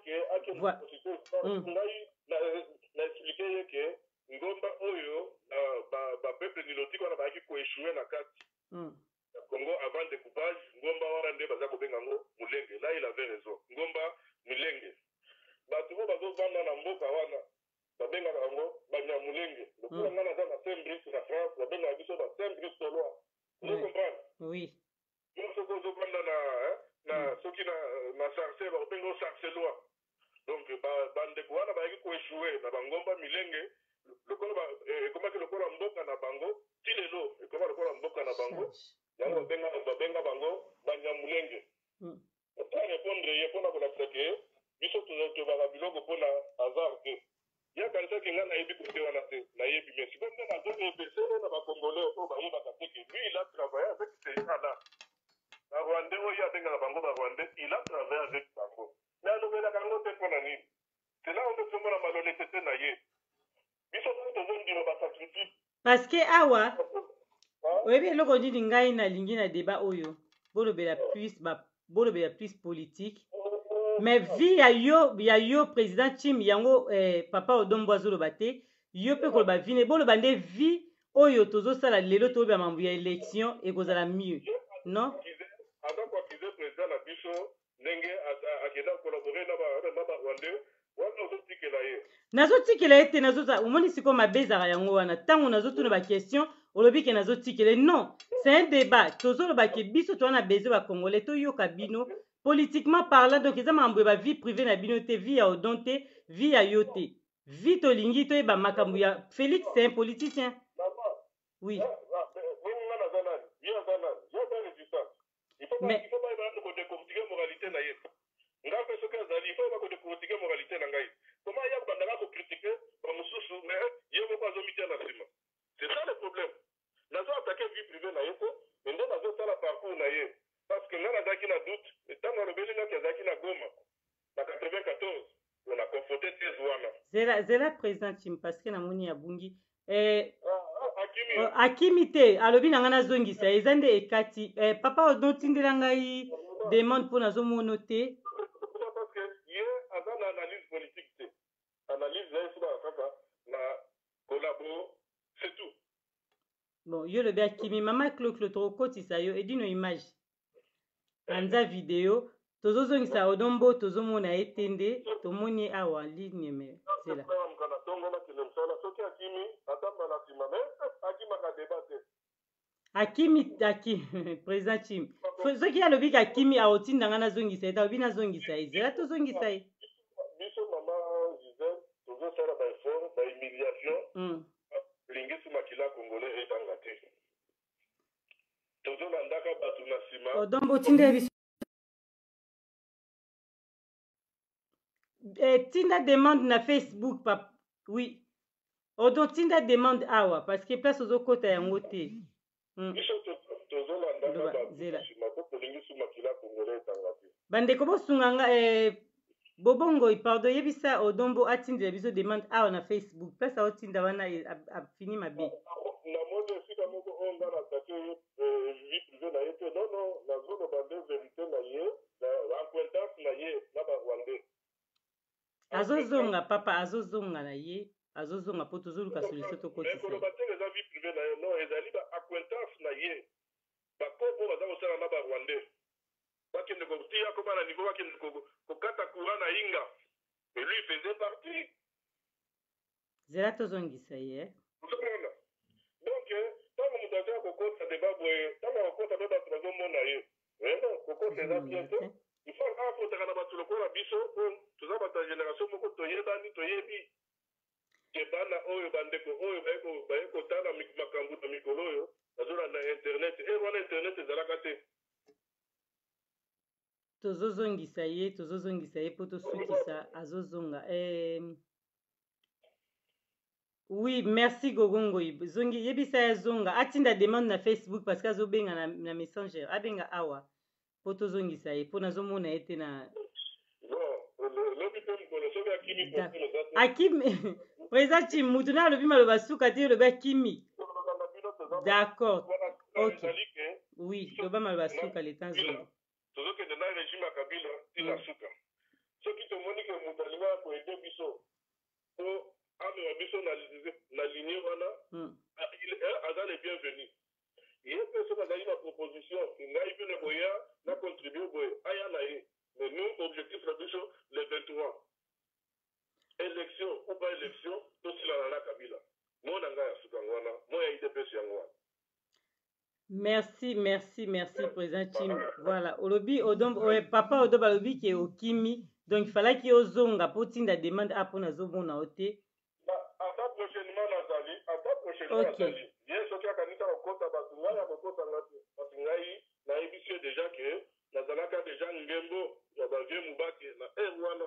na expliqué ye ke ngomba oyo bapeuple nilotika wana bayaki koéchouer na kati Congo avant découpage ngomba wana nde baza kobenga ngo mulenge. Là il avait raison ngomba milenge bato oyo bazovanda na mboka wana babengaka yango banyamulenge lokola nga naza na Saint-Brice na France babengaka biso na Saint-Brice toloa ozo comprendre oui yo soki ozobanda na soki na sarcel bakobenga sarcelois donc bandeko wana bayaki koeshue na bangomba milenge lokola ekomaki lokola mboka na bango ti lelo ekoma lokola mboka na bango yango babenga bango banyamulenge mpona répondre ye mpona kolakisa ke biso tobaka biloko mpona hasard te yakanisaki nga nayebi kote wana te nayebi mais sikoyo nde nazoepesele na bacongolais oyo bayebaka te ke lui il a travaillé avec ces gens-là barwandais oyo abengaka bango barwandais il a travaillé avec bango mais alobelaka yango te mpona nini c'est là ondo tomona malhonnêteté na ye biso tozondima basacrifice parce que awa oyebi eloko nini ngai nalingi na débat oyo bolobela plus politique mais vi ya yo président Chim yango papa Odombo azoloba te yo mpe koloba vi ne boloba nde vi oyo tozosala lelo toyeba mambo ya élection ekozala mieux non aza koakize président na biso ndenge akenda kolabore na barwandais wana ozotikela ye nazotikela ye te omoni sikoyo mabe ezaka yango wana ntango nazotuna baquestion olobi ke nazotikele non c'est un débat tozoloba ke biso toza na besoin bacongolais toyoka bino politiquement parlant donc eza makambo ya bavie privé na bino te vie ya odon te vie ya yo te vie tolingi toyeba makambo ya Félix c'est un politicien oui mais moralité na ye nga mpe soki azali il faut bakodécortiquer moralité na ngai koma ya bandaka kokritike bamosusu mais ye moko azomitia na nsima c'est ça le problème nazo atake vie privé na ye te mais nde nazosala parcours na ye parce que nga nazalaki na doute ntango alobeli ngaki azalaki na Goma na 94 on a confronté thèse wana zela président Chim parce que namoni abungi akimi te alobi na ngai nazongisa eza nde ekati papa odotindela ngai demande mpo nazomona te parce que ye aza na analyse politique te analyse na ye soba kaka na collabo c'est tout bon yo lobi akimi mama cloclo tokokotisa yo edino image anza video tozozongisa Odombo tozomona ye te nde tomoni awa ligne me zela soki akimi atambala nsima me akimaka débat te akimi président Chim soki alobi ka akimi aotinda nga nazongisa ye te alobi nazongisa ye zela tozongisa ye biso mama Gisèle tozosala baeffort bahumiliation lingisi makila congolais etanga te tozolandaka bato na nsima Odombo tinda biso tinda demande na Facebook papa oui odon tinda demande awa parce que place ozokota yango te biso tozolandaka bato na nsima po tolingisi makila congolais etanga te bandeko bosunganga bobongoi pardon yebisa Odombo atindela biso demande awa na Facebook place aotinda wana afini mabe namoni esika moko oyo nga natake vie privé na ye te nono nazoloba nde vérité na ye acquaintance na ye na barwandais azozonga papa azozonga na ye azozonga mpo tozoluka solution tokotisa koloba te eza vie privé na ye non ezali baacquaintance na ye bakopo baza kosala na barwandais bakende kotia koma na niveau bakende kokata courant na inga et lui faisait partie zela tozongisa ye ozomona donc ntango moto azala kokota deba boye ntango akokota mpe bato bazomona ye non kokota eza bien te il faut akotaka na bato lokola biso oyo toza bato ya génération moko toyebani toyebi ke bana oyo bandeko oyo baye kotala makambo na mikolo oyo bazolanda internet wana internet ezalaka te tozozongisa ye mpo tosukisa azozonga oui merci gogongoi zongi yebisa ya zonga atinda demande na Facebook parce que azobenga na messenger abenga awa mpo tozongisa ye mpo nazomona ye te na akimi président Chim mutu na alobi maloba suka te olobi akimi d'accord ok oui loba maloba suka le temps zonga tozokende na régime ya Kabila tina suka soki tomoni ke moto alingaka koede biso po amema biso na linie wana aza le bienvenu ye mpe soki azali na proposition ngai mpene koya na contribue boye aya na ye mais nous objectif na biso le 23 élection ou pas élection tout cela la Kabila moi nanga ya sukangwana moi ya IDPS yangwana. Merci, président Chim. Voilà. Olobi, papa Odo balobi qui est au Kimi. Donc, il fallait qu'il y ait Ozonga pour la demande à pour nazo bon na ote. Ata prochainement Nazali, ata prochainement Nazali. Bien sûr qu'il y a kanisa au kota batunga ya kota ngati. Parce ngai na ebisio déjà que nazalaka déjà ngembo ya ba vieux mubaki na wana.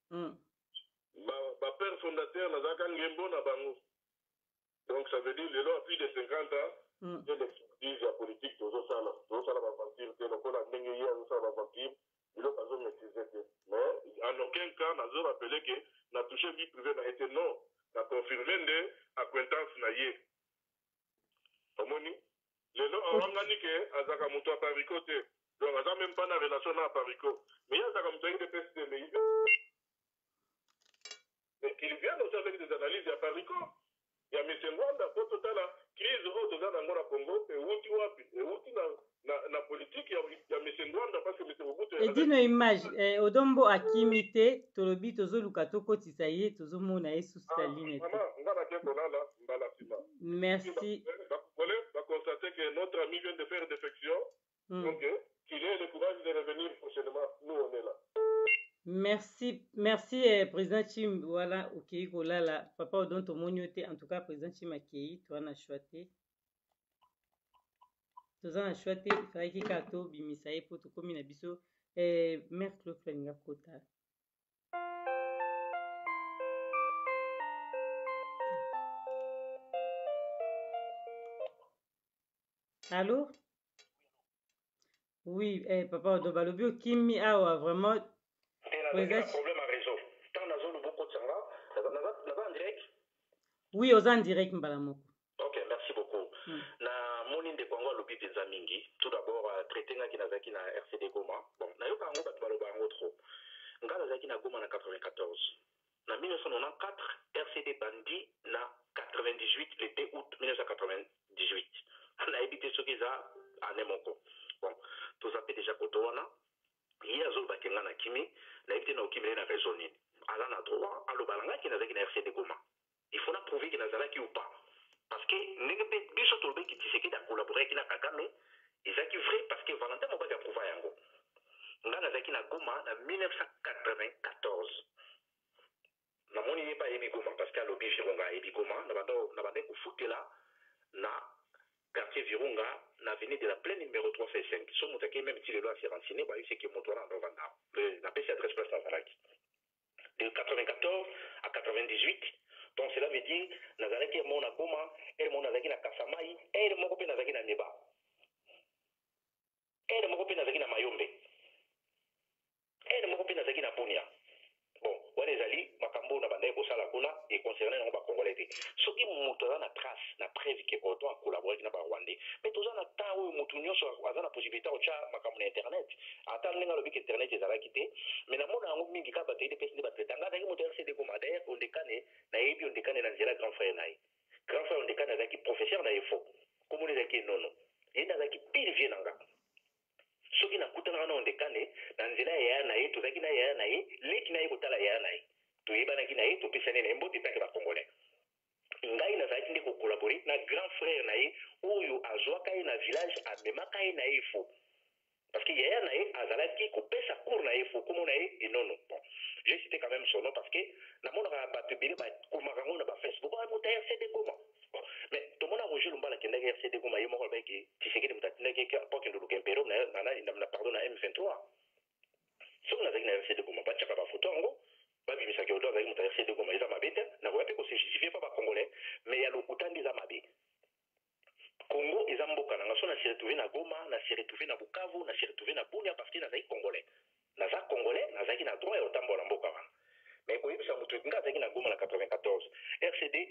Ba père fondateur nazalaka ngembo na bango. Donc ça veut dire le long plus de 50 ans. Il y a des expertises la politique de Zosala. Zosala va partir, que le col a gagné hier, Zosala va partir. Il a pas besoin de maîtriser. Mais en aucun cas, nous avons rappelé que la touché vie privée n'a été non. La confirmé de acquaintance n'a yé. Omoni. Le long, on a dit que Azaka Mouto a paricoté. Donc, on n'a même pas de relation à Parico. Mais il y a Azaka Mouto de PST. Mais qu'il vienne aussi avec des analyses à Parico. Il y a M. Mwanda, pour tout à la crise au Zanangola Congo, et Outi Wapi, et Outi na politique, il y a M. Mwanda parce que M. Mobutu. Et dis nos images, Odombo Akimite, Tolobi, Tozo Lukato, Tisaye, Tozo Mona et sous Saline. Merci. Va constater que notre ami vient de faire défection, donc qu'il ait le courage de revenir prochainement. Nous, on est là. Merci, président Chim. Voilà, ok, voilà là. Papa Odon Tomoniote, en tout cas, président Chim Akei, toi, on a choisi. Toi, on a choisi, il fallait qu'il y ait kato, bimisaye, poto, comme il a biso, mère Claude Flaninga Kota. Allô? Oui, papa Odon Balobio, Kimi, ah, vraiment. Président. Problème à réseau. Tant la zone beaucoup de là, en direct? Oui, aux en direct, Mbalamoko. Ok, merci beaucoup. Na moni de Congo lobi penza mingi. Tout d'abord, traité qui nazaki na RCD Goma. Bon, na yoka ngo bat baloba ngo trop. Ngala zaki na Goma na 94. Na 1994, RCD bandi na 98 l'été août 1998. Na habité ce qu'ils a à Nemoko. Bon, tout ça fait déjà kotoana. Il y a zone bakenga na kimi, na habité na okimi na raisonner. Ala na droit, alo balanga qui nazaki na RCD Goma. Il faut prouver que nazalaki ou pas. Parce que n'engebe biso tolbe qui tiseki da collaborer avec na Kagame, ezaki vrai parce que Valentin Mobali a prouvé yango. Nga nazaki na Goma na 1994. Na moni yeba yebi Goma parce que alobi Virunga yebi Goma, na bande ko futela na quartier Virunga na avenue de la Plaine numéro 365. So mutaki même si le loi s'est renseigné, bah c'est que motoira na vanda. Na PC adresse place Nazaraki. De 94 à 98. Donc cela veut dire nazalaki mon na Goma, et mon nazalaki na Kasamai, et mon copé nazalaki na Neba. Et mon copé nazalaki na Mayombe. Et mon copé nazalaki na Bunia. Bon, wana ezali makambo na banda ko sala kuna et concerné na ba congolais. Soki mutu na trace na preuve que autant collaborer na ba Rwandais. Mais tout ça na temps où mutu nyonso azana possibilité o cha makambo na internet. Ata linga lobi que internet ezalaki te, mais na mona ngo mingi ka bateli pesi ba tretanga ndaki mutu RCD Goma d'ailleurs on dekane na yebi on dekane na nzela grand frère naï. Grand frère on dekane azaki professeur na info. Comme on ezaki nono. Yenda azaki pile vie nanga. Soki na kutana na ondekane na nzela ya na ye tozaki na ya na ye leki na ye kotala ya na ye toyebanaki na ye topesani na ye mbote mpake bacongolais ngai nazalaki nde kocollabore na grand frère na ye oyo azwaka ye na village amemaka ye na ye fo parce que yaya na ye azalaki kopesa cour na ye fo komo na ye enono bon j'ai cité quand même son nom parce que namonaka bato ebele bakomaka ngo na bafacebook moto ya RCD Goma mais tomona Roger Lumbala akendaki RCD Goma ye moko alobaki Tshisekedi moto atindaki pokende luka impero na pardon na M23 soki nazalaki na RCD Goma batiaka bafoto yango babimisaki oto azalaki moto ya RCD Goma eza mabe te nakoya mpe kosejustifie mpa bacongolais mais ya lokuta nde eza mabe Congo eza mboka nanga so nasi retrouvé na Goma nasi retrouvé na Bukavu nasi retrouvé na Bunia parce que nazalaki congolais nazalaki na droit ya otambola mboka wana mais koyebisa moto nga azalaki na Goma na 94 RCD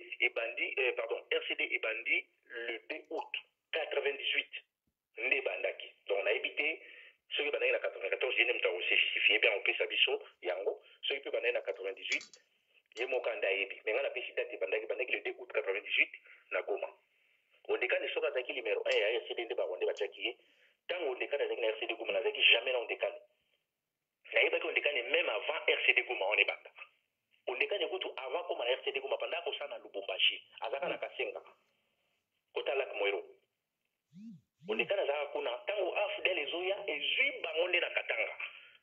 ebandi le 2 août 98 nde bandaki donc nayebi te soki bandaki na 94 ye nde moto akosejustifie bien opesa biso yango soki mpe bandaki na 98 ye moko ande ayebi mais nga napesi date bandaki le 2 août 98 na Goma ondekane soki azalaki numéro 1 ya RCD nde barwande batiaki ye ntango ondekane azalaki na RCD Goma nazalaki jamais na ondekane nayebaki ondekane même avant RCD Goma wana ebanda ondekane kutu avant koma na RCD koma panda ko sana Lubumbashi azaka na Kasenga kota lak Mwero ondekane azaka kuna tango afdel ezoya ezwi bango nde na Katanga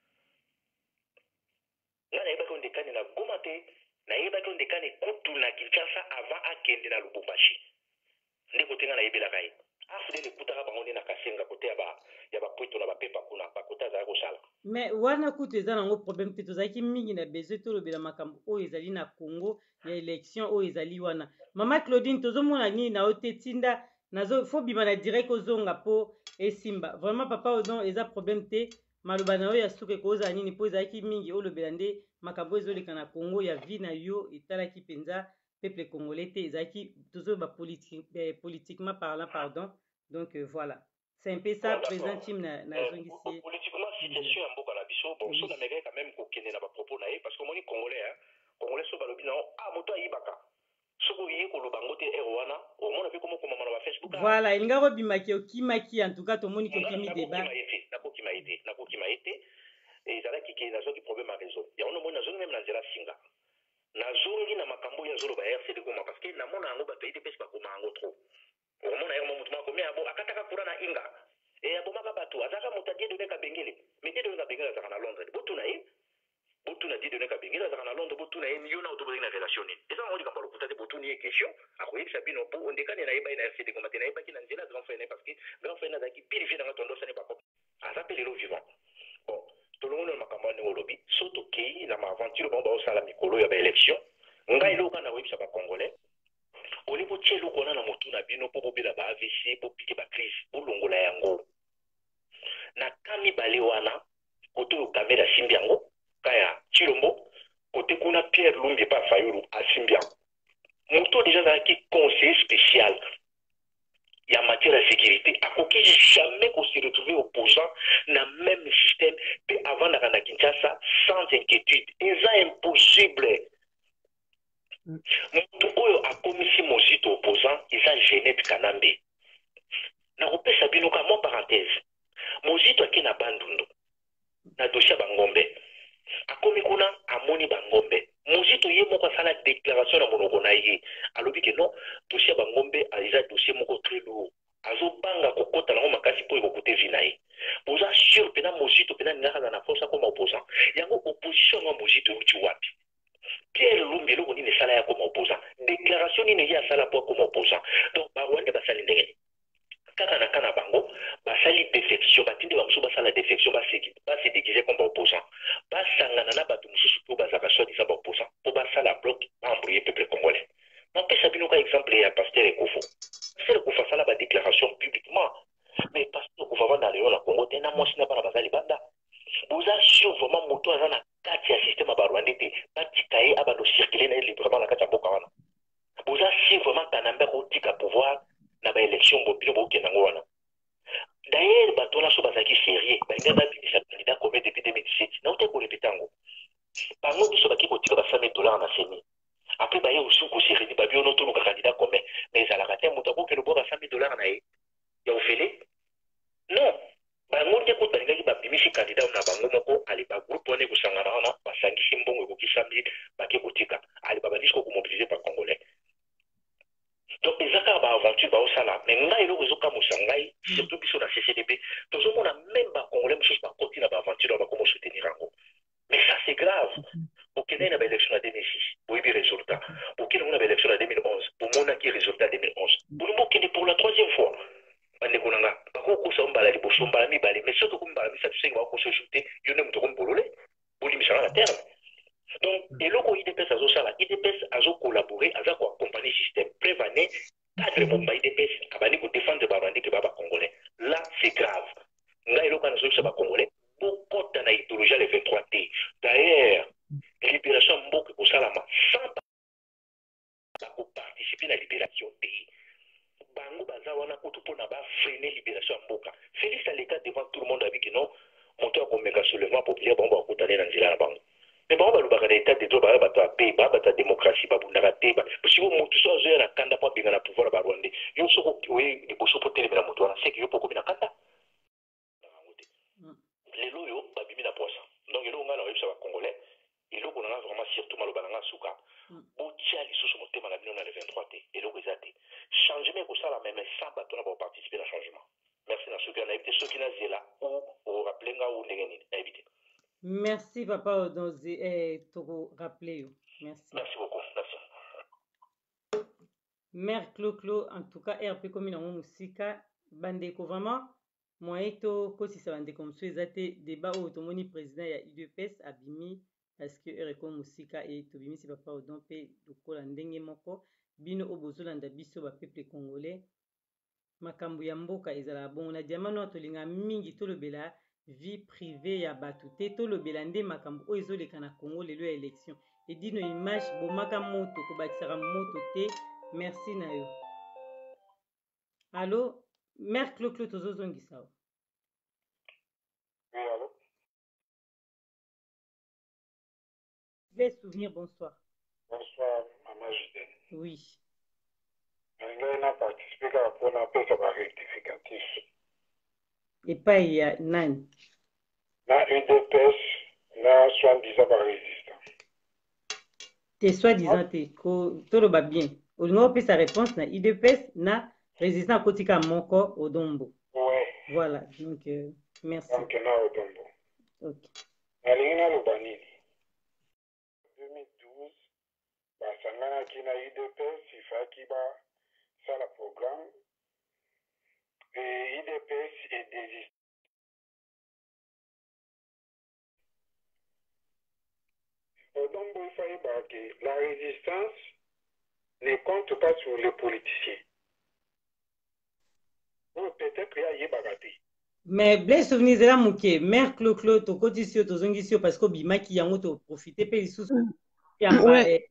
ngana yeba ko ondekane na Goma te na yeba ko ondekane kutu na Kinshasa avant akende na Lubumbashi ndeko tenga na yebela kai afdel ekutaka bango nde na Kasenga kote ya ba pwito na ba pepa kuna bakota za ko sala. Mais wana kutu eza nango problème te tozalaki mingi na besoin tolobela makambo oyo ezali na Congo ya élection oyo ezali wana mama Claudine tozomona nini na yo te tinda nazo fo bima na direct ozonga po esimba vraiment papa ozon eza problème te maloba na yo ya suka ekozala nini po ezalaki mingi olobela nde makambo ezoleka na Congo ya vie na yo etalaki mpenza peuple congolais te ezalaki tozoyeba politiquement parlant pardon donc voilà c'est un peu ça président Tim na zongisi politiquement situation ya mboka na biso bon so na meka quand même kokende na ba propos na ye parce que moni congolais so balobi na moto ayibaka soko ye koloba ngo te wana omona pe komo koma na ba Facebook voilà elinga kobimaki okimaki en tout cas tomoni kokimi débat nakokima ete ezalaki ke nazwaki problème ya réseau yango nomoni nazongi meme na nzela singa nazongi na makambo ya zolo ba RCD koma parce que namona yango bato idps bakoma yango trop omona yango mutu mako me abo akataka kura na inga abomaka bato azaka moto adie donné kabengele mais die donné kabengele azaka na Londres botuna die donné kabengele azaka na Londres botuna ye yo na otobozaki na relation nini eza ngo likambo lokuta te botuni ye question akoyebisa bino po ondekane na yeba na RCD koma te na yebaki na nzela grand frère parce que grand frère azalaki purifié nanga tondosani bakop aza pe lelo vivant bon tolongo na makambo ya olobi so tokei na maaventure bango baosala mikolo ya baélection ngai eloka na koyebisa bacongolais oli botie eloko wana na motu na bino mpo bobela ba AVC bopike bacrise bolongola yango na kamibale wana kote oyo kamera asimbi yango kaya Chilombo kote kuna Pierre Lumbi pa Fayulu asimbi yango moto déjà azalaki conseiller spécial ya matière ya sécurité akoki jamais se retrouver opposant na même système pe avant na Kinshasa sans inquiétude eza impossible moto oyo akomisi mozito opposant eza Genette Kanambe na kopesa bino ka mo parenthèse mozito aki na Bandundu na dossier Bangombe akomi kuna amoni Bangombe mozito ye moko asala déclaration na monoko na ye alobi ke non dossier Bangombe eza dossier moko très lourd azobanga kokota nango makasi po ekokote vi na ye boza sur pena mozito pena ningaka na force akoma opposant yango opposition ya mozito euti wapi Pierre Lumbi eloko nini esala ya koma opposant déclaration nini ye asala po akoma opposant donc barwande basali ndenge kaka na kana bango basali défection batindi bamosusu basala défection base déguisé comme opposant basangana na bato mosusu mpo bazaka soi-disant baopposant mpo basala bloc bambrouye peuple congolais napesa bino ka exemple ya Pasteur Ekofo asala badéclaration publiquement mais Pasteur Ekofo avanda lelo na Congo te na mwasi na bana bazali banda boza sur vraiment moto aza na kati ya système ya barwande te batika ye abando circuler na ye librement na kati ya mboka wana boza sur vraiment Kanambe akotika pouvoir na baélection bobino bokenda yango wana d'ailleurs bato wana so bazalaki sérieux balinga babimisa candidat comme depuis 2017 nauta korepeta yango bango biso baki kotika ba $100 na semi après baye osuku séréni babi ono toluka candidat comme mais ezalaka te moto akokende bo ba $100 na ye ya ofele non bango nde kutu balingaki babimisi candidat na bango moko ali bagroupe wana ekosangana wana basangisi mbongo ekokisami bake kotika ali babandisi kokomobilize bacongolais donc ezaka baaventure baosala mais ngai eloko ezokamusa ngai surtout biso na CCDP tozomona même bacongolais mosusu bakoti na baaventure bakoma soutenir yango mais ça c'est grave okende na baélection ya 2006 boyebi résultat okende na baélection ya 2011 bomonaki résultat 2011 bolingi okende pour la 3e fois bandeko na nga bakokosa mbala liboso mbala mibale mais soki kombala misato sengi bakokosa joute yo nde moto kombolole bolimisanga na terme donc eloko IDPS azosala IDPS azocollaborer aza koaccompagner système prévane cadre bomba IDPS abandi kodéfendre barwande ke baba congolais là c'est grave nga eloko anazoyebisa bacongolais bokota na idéologie le 23T d'ailleurs libération mboka ekosalama sans bakoparticiper na libération te bango baza wana kutu mpona bafreine libération ya mboka Félix Aleka devant tout le monde abiki non moto akomeka soulèvement populaire bango bakutane na nzela na bango mais bango balobaka na état de droit baya bato apeba bato ya démocratie babundaka te siko motu so azoya na kanda mpo abenga na pouvoir barwande yo soko oye liboso mpo telemela moto wana seki yo mpo okomi na kanda lelo oyo babimi na posa donc eloko ngai na oyebisa bacongolais eloko nanga vraiment surtout malobananga suka botia lisusu motema na bino na le 23 te eloko eza te changement ekosala meme sans bato na baparticipe na changement merci na soki nayebi te soki nazela ou orappele nga ou ndenge nini nayebi te. Merci papa Odonze toko rappelé yo. Merci beaucoup merci. Mère Clo en tout cas RP comme na musika bandeko vraiment moyen to kosisa bandeko mosusu eza te débat oyo tomoni président ya UDPS abimi parce que RP musika et tobimisi papa Odon mpe lokola ndenge moko bino oyo bozolanda biso bapeuple congolais makambo ya mboka ezala bongo na diamano tolinga mingi tolobela vie privée ya bato te tolobela nde makambo oyo ezoleka na Congo lelo ya élection edino image bomaka moto kobakisaka moto te. Merci na yo. Allô, Mère Clo tozozongisa o. Oui, allô? Les souvenirs, bonsoir. Bonsoir, Maman Gisèle. Oui. Je n'ai participé à la rectificatif. Et pas il y a nani. Na UDPS, na soi-disant par résistant. T'es soi-disant, t'es lo bien. Au moins, sa réponse na UDPS, na résistant à Kotika Moko Odombo. Oui. Voilà, donc merci. Donc, na Odombo. Ok. Alingina Lobanini. 2012, Basangana qui na UDPS, il faut qu'il va ça le programme. Et UDPS est désisté. Odombo, il fallait que la résistance ne compte pas sur les politiciens. Ou peut-être qu'il y a Yébagaté. Mais Blaise Souvenir là mouké, Mère Clo to kotisio to zongisio parce que bima qui yango to profiter pe sous. Ouais.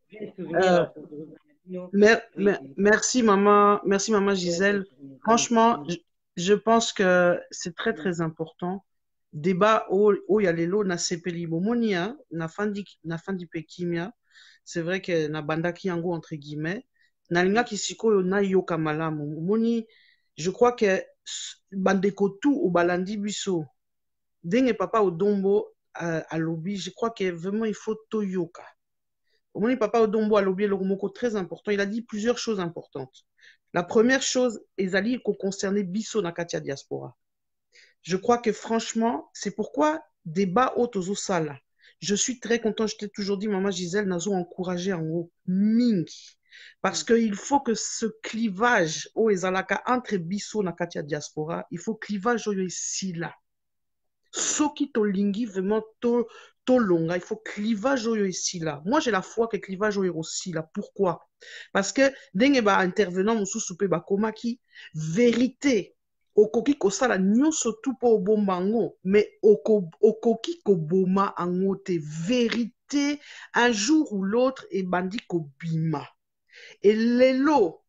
Merci maman Gisèle. Franchement, je pense que c'est très très important. Débat où il y a les lots na sepeli momonia na fandi pekimia. C'est vrai que na banda ki yango entre guillemets na linga kisiko na yoka malamu moni. Je crois que bandeko tout au balandi biso denge papa Odombo à lobby. Je crois que vraiment il faut toyoka. Moni papa Odombo a lobby le moko très important. Il a dit plusieurs choses importantes. La première chose ezali ko concerner biso na katia diaspora. Je crois que franchement, c'est pourquoi débat autozo sala. Je suis très content, je t'ai toujours dit, maman Gisèle, nazo encouragé en haut, mingi. Parce qu'il faut que ce clivage, au ezalaka, entre biso na katia diaspora, il faut clivage au ici là. Soki to lingi vraiment to longa, il faut clivage au ici là. Moi, j'ai la foi que clivage au aussi là. Pourquoi? Parce que, denge ba intervenant, moussou soupe ba komaki, vérité. Okoki kosala nyonso tout po obomba ngo, mais okoki koboma ango te vérité un jour ou l'autre et bandi kobima. Et lelo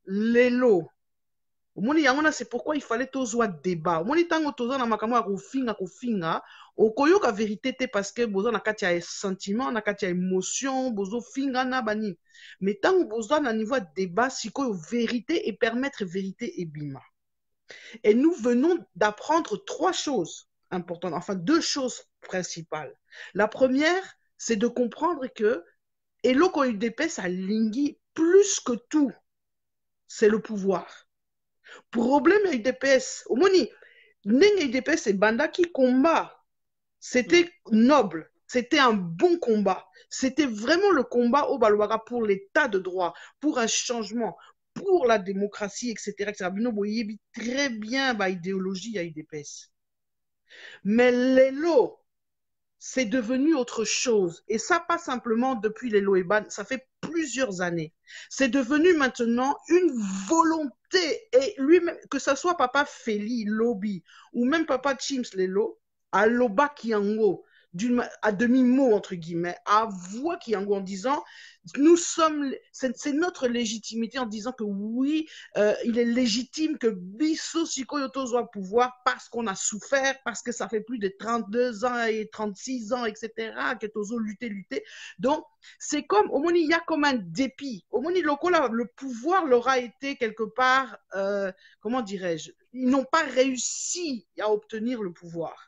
omoni yango c'est pourquoi il fallait tozwa débat. Omoni tango toza na makambo ya kofinga okoyoka vérité te parce que bozo na kati ya sentiment na kati ya émotion bozo finga na bani. Mais tango bozo na niveau de débat sikoyo vérité et permettre vérité et bima. Et nous venons d'apprendre trois choses importantes, enfin deux choses principales. La première, c'est de comprendre que eloko UDPS a lingi plus que tout, c'est le pouvoir. Problème UDPS, omoni, ndenge UDPS et banda qui combat, c'était noble, c'était un bon combat, c'était vraiment le combat au Balouara pour l'état de droit, pour un changement, pour la démocratie, etc. Bino boyebi très bien ba idéologie à UDPS. Mais l'élo, c'est devenu autre chose. Et ça, pas simplement depuis l'élo et ban, ça fait plusieurs années. C'est devenu maintenant une volonté. Et lui-même, que ce soit papa Feli, Lobby, ou même papa Chims l'élo, à Loba Kiango, à demi-mot, entre guillemets, à voix Kiango en disant, nous sommes, c'est notre légitimité en disant que oui, il est légitime que Bisso Sikoyoto soit pouvoir parce qu'on a souffert, parce que ça fait plus de 32 ans et 36 ans, etc., que Tozo lutter. Donc, c'est comme, au moins, il y a comme un dépit. Au moins, le pouvoir leur a été quelque part, comment dirais-je, ils n'ont pas réussi à obtenir le pouvoir.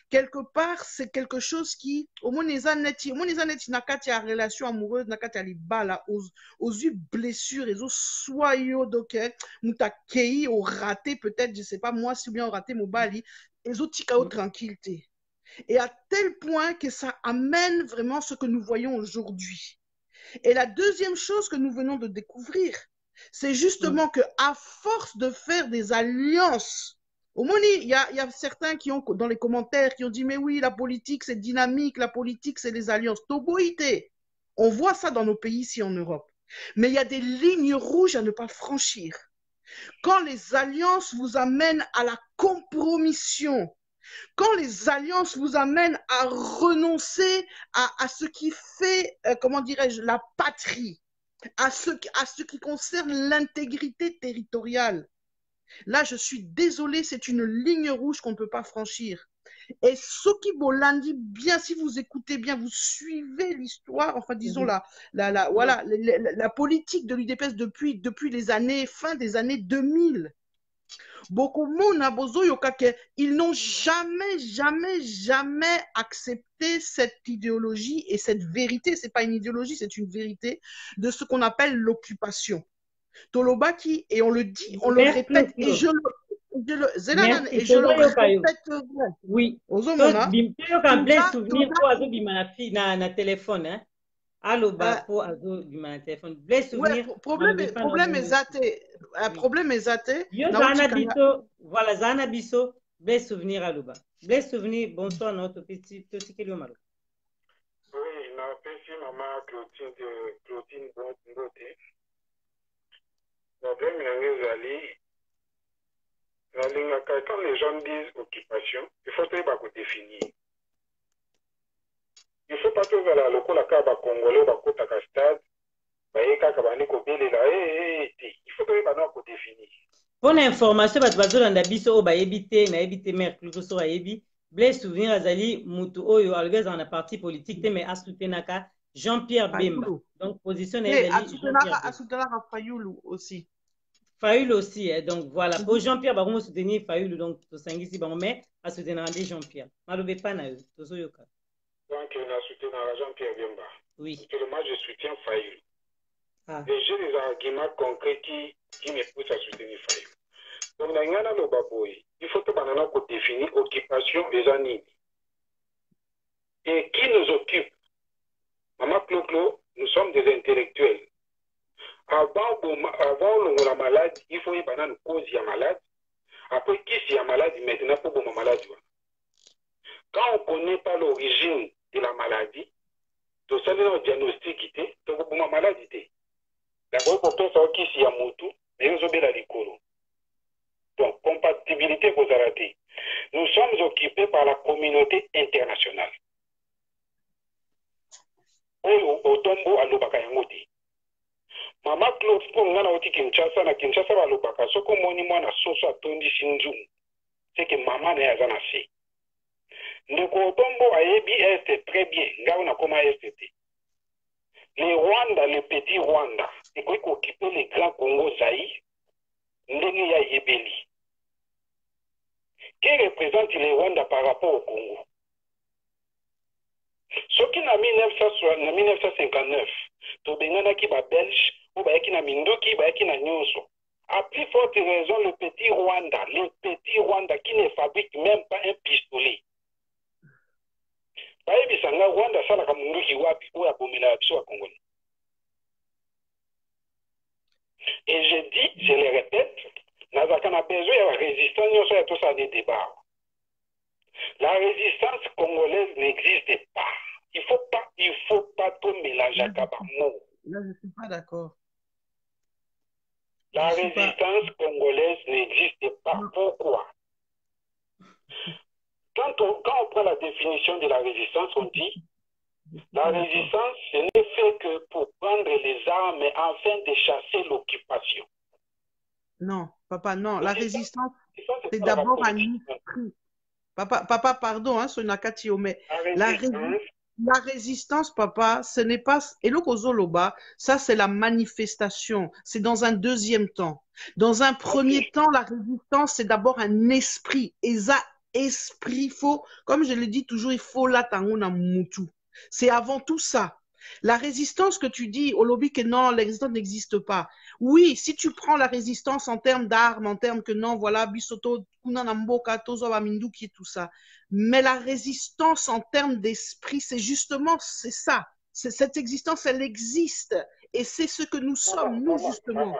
quelque part, c'est quelque chose qui, au moins, les annettes, n'a qu'à la relation amoureuse, n'a qu'à les balles, aux blessures, et aux soyaux, donc, mouta kei, au raté, peut-être, je sais pas, moi, si bien au raté, mon bali, et aux tikao tranquillité. Et à tel point que ça amène vraiment ce que nous voyons aujourd'hui. Et la deuxième chose que nous venons de découvrir, c'est justement que à force de faire des alliances, au moins il y a certains qui ont dans les commentaires qui ont dit mais oui, la politique c'est dynamique, la politique c'est les alliances. Toboïté, on voit ça dans nos pays ici en Europe. Mais il y a des lignes rouges à ne pas franchir. Quand les alliances vous amènent à la compromission, quand les alliances vous amènent à renoncer à ce qui fait, comment dirais-je, la patrie, à ce qui concerne l'intégrité territoriale, là, je suis désolée, c'est une ligne rouge qu'on ne peut pas franchir. Et Soki Bolandi, bien, si vous écoutez bien, vous suivez l'histoire, enfin, disons, voilà, la politique de l'UDPS depuis les années, fin des années 2000. Ils n'ont jamais accepté cette idéologie et cette vérité. C'est pas une idéologie, c'est une vérité de ce qu'on appelle l'occupation. Tolobaki, et on le dit, on le répète, et je le répète. Oui. Blaise souvenir pour Azo Bimana na téléphone, hein. Allo ba pour Azo Bimana téléphone. Blaise souvenir. Problème est athée. Yo Zana Biso, voilà Zana Biso, Blaise souvenir Allo ba. Blaise souvenir, bonsoir notre petit Kelio Malo. Oui, na petit maman Claudine Bongote. Problème quand les gens disent occupation, il faut que définir. Il ne faut pas que la local congolais bakota stade, il faut que définir. Pour information, bazolanda biso o ba ebité na ebité mer plus so ayebi, Blaise souvenir azali mutu oyo alvez en parti politique mais a soutenaka Jean-Pierre Bemba. Donc position est à soutenir Fayoulou aussi. Fayoulou aussi, donc voilà. Pour Jean-Pierre, bah, on soutenir Fayoulou, donc to sangisi bon mais à soutenir Jean-Pierre. Malobe pas na eux, to soyoka. Donc on a soutenu Jean-Pierre Bemba. Oui. Moi je soutiens Fayoulou. Et j'ai des arguments concrets qui me poussent à soutenir Fayoulou. Donc dans le baboy, il faut que banana qu'on définisse occupation des années. Et qui nous occupe? Maman Clo, nous sommes des intellectuels. Avant la maladie, il faut y avoir une cause de malade. Après, qui est malade maintenant pour la maladie? Quand on ne connaît pas l'origine de la maladie, on a un diagnostic, on a une maladie. D'abord, pour savoir qui est Motu, mais on a l'écolo. Donc, compatibilité vous arrêtez. Nous sommes occupés par la communauté internationale. Au tombeau à l'Obakayangote. Mama Claude pour ngana oti Kinshasa na Kinshasa ba lobaka soko moni mwana soso atondi sinzu c'est que maman na yazana se ndeko Otombo ayebi est très bien ngao na koma est le Rwanda le petit Rwanda et quoi occuper le grand Congo Zaïre ndenge ya yebeli qui représente le Rwanda par rapport au Congo ce qui na 1959 to bengana ki ba Belge ou ba ki na Mindoki ba ki na Nyonso. À plus forte raison le petit Rwanda qui ne fabrique même pas un pistolet. Ba yebi sanga Rwanda sala ka Mindoki wapi ou ya bomela biso wa Congolais. Et je le répète, nazaka na besoin ya résistance nyonso ya tout ça des débats. La résistance congolaise n'existe pas. Il faut pas tout mélanger à Kabamo. Là, je ne suis pas d'accord. La résistance congolaise n'existe pas. Pourquoi? Quand on prend la définition de la résistance, on dit la résistance, ce n'est fait que pour prendre les armes afin de chasser l'occupation. Non, papa, non. La résistance, c'est d'abord un esprit. Papa, pardon, hein, Sonakatio, mais la résistance, papa, ce n'est pas... Et le Kozoloba, ça, c'est la manifestation. C'est dans un deuxième temps. Dans un premier temps, la résistance, c'est d'abord un esprit. Et ça, esprit, comme je le dis toujours, il faut la tangona mutu. C'est avant tout ça. La résistance que tu dis, au lobby que non, la résistance n'existe pas. Oui, si tu prends la résistance en termes d'armes, en termes que non, voilà, Bisoto, Kunanamboka, Tozo, Aminduki et tout ça. Mais la résistance en termes d'esprit, c'est justement, c'est ça. Cette existence, elle existe. Et c'est ce que nous sommes, nous, justement.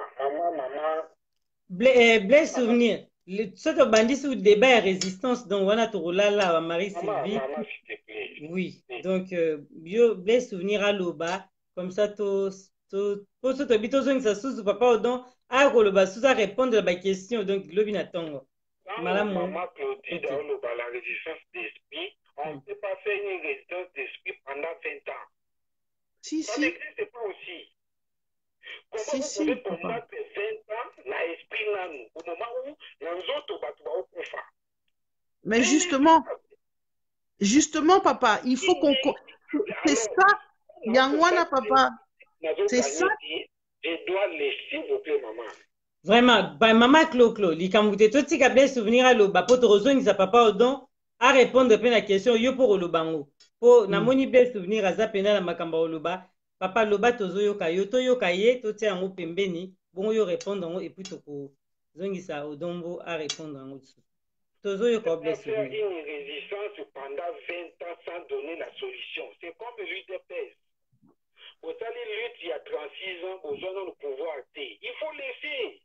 Blaise souvenir. Soto bandi sous débat et résistance, donc voilà, Torolala, Marie-Sylvie. Maman, s'il te plaît. Oui, donc, bio, Blaise souvenir à l'oba, comme ça, pour ce que tu as sous papa, donc, à l'oba, sous à répondre à ma question, donc, l'obina tongo. Madame Maman Claudie, dans la résistance d'esprit, on ne peut pas faire une résistance d'esprit pendant 20 ans. Si, Ça si. n'existe pas aussi. Comment Si, vous si, pouvez papa. combattre 20 ans dans l'esprit nanou, au moment où les autres battent au kufa? Mais justement, papa, il faut qu'on... C'est ça, Yangwana, papa. C'est ça. Je dois laisser, s'il vous plaît, maman. Vraiment, bah, maman Clo, likamute, tout si Blaise souvenir à l'oba, pour te rejoindre, ça papa, donc, à répondre à la question, yo pour le bango. Pour, namoni Blaise souvenir à zapena la makamba oloba, papa loba tozo yoka yo, to yoka ye, to tia ngo pembeni, bon yo répondre et puis toko, zongisa odombo à répondre en dessous. Tozo yoka Blaise faire souvenir. une résistance pendant 20 ans sans donner la solution. C'est comme l'UDPS. Vous allez lutter il y a 36 ans, vous avez le pouvoir. Il faut laisser.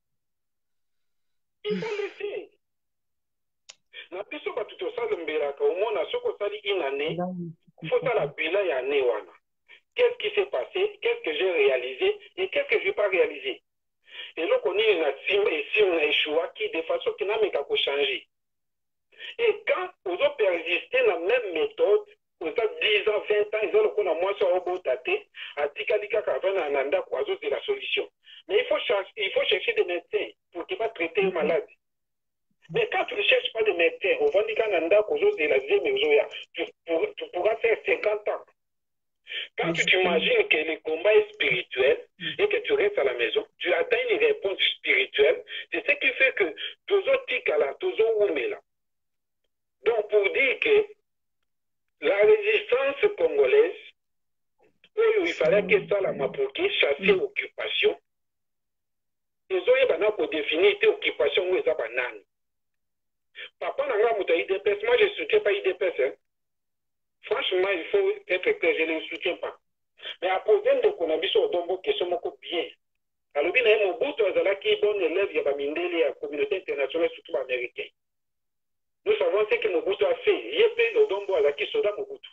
Il faut laisser. Na biso batuto sala mbelaka au moins ce qu'on sali une année, faut ça la bilan ya année wana. Qu'est-ce qui s'est passé? Qu'est-ce que j'ai réalisé et qu'est-ce que je n'ai pas réalisé? Et là, on est et si on a échoué, qui de façon qui n'a même qu'à changer. Et quand vous avez persisté dans la même méthode, vous avez 10 ans, 20 ans, ils ont le moins sur robot daté, à Tikalika Kavana Ananda, Kwazo, c'est la solution. Mais il faut chercher des médecins pour qu'ils va traiter une maladie. Mais quand tu ne cherches pas de médecins, au Vandika Nanda, Kwazo, c'est la tu pourras faire 50 ans. Quand tu t'imagines que le combat est spirituel et que tu restes à la maison, tu atteins une réponse spirituelle, c'est ce qui fait que Tozo Tikala, Tozo Wumela. Donc, pour dire que la résistance congolaise, où il fallait que ça, la Mapuki, chasser occupation, ils ont pour définir occupation où ils ont banane. Papa n'a pas IDPS, moi je ne soutiens pas IDPS. Hein. Franchement, il faut être clair, je ne le soutiens pas. Mais à problème de Konabiso Odombo, qui sont bien. Alors, il y a un bout qui est bon élève, il y a la communauté internationale, surtout américaine. Nous savons ce que Mobutu a fait. Il y a plein d'Odombo à la qui soda Mobutu.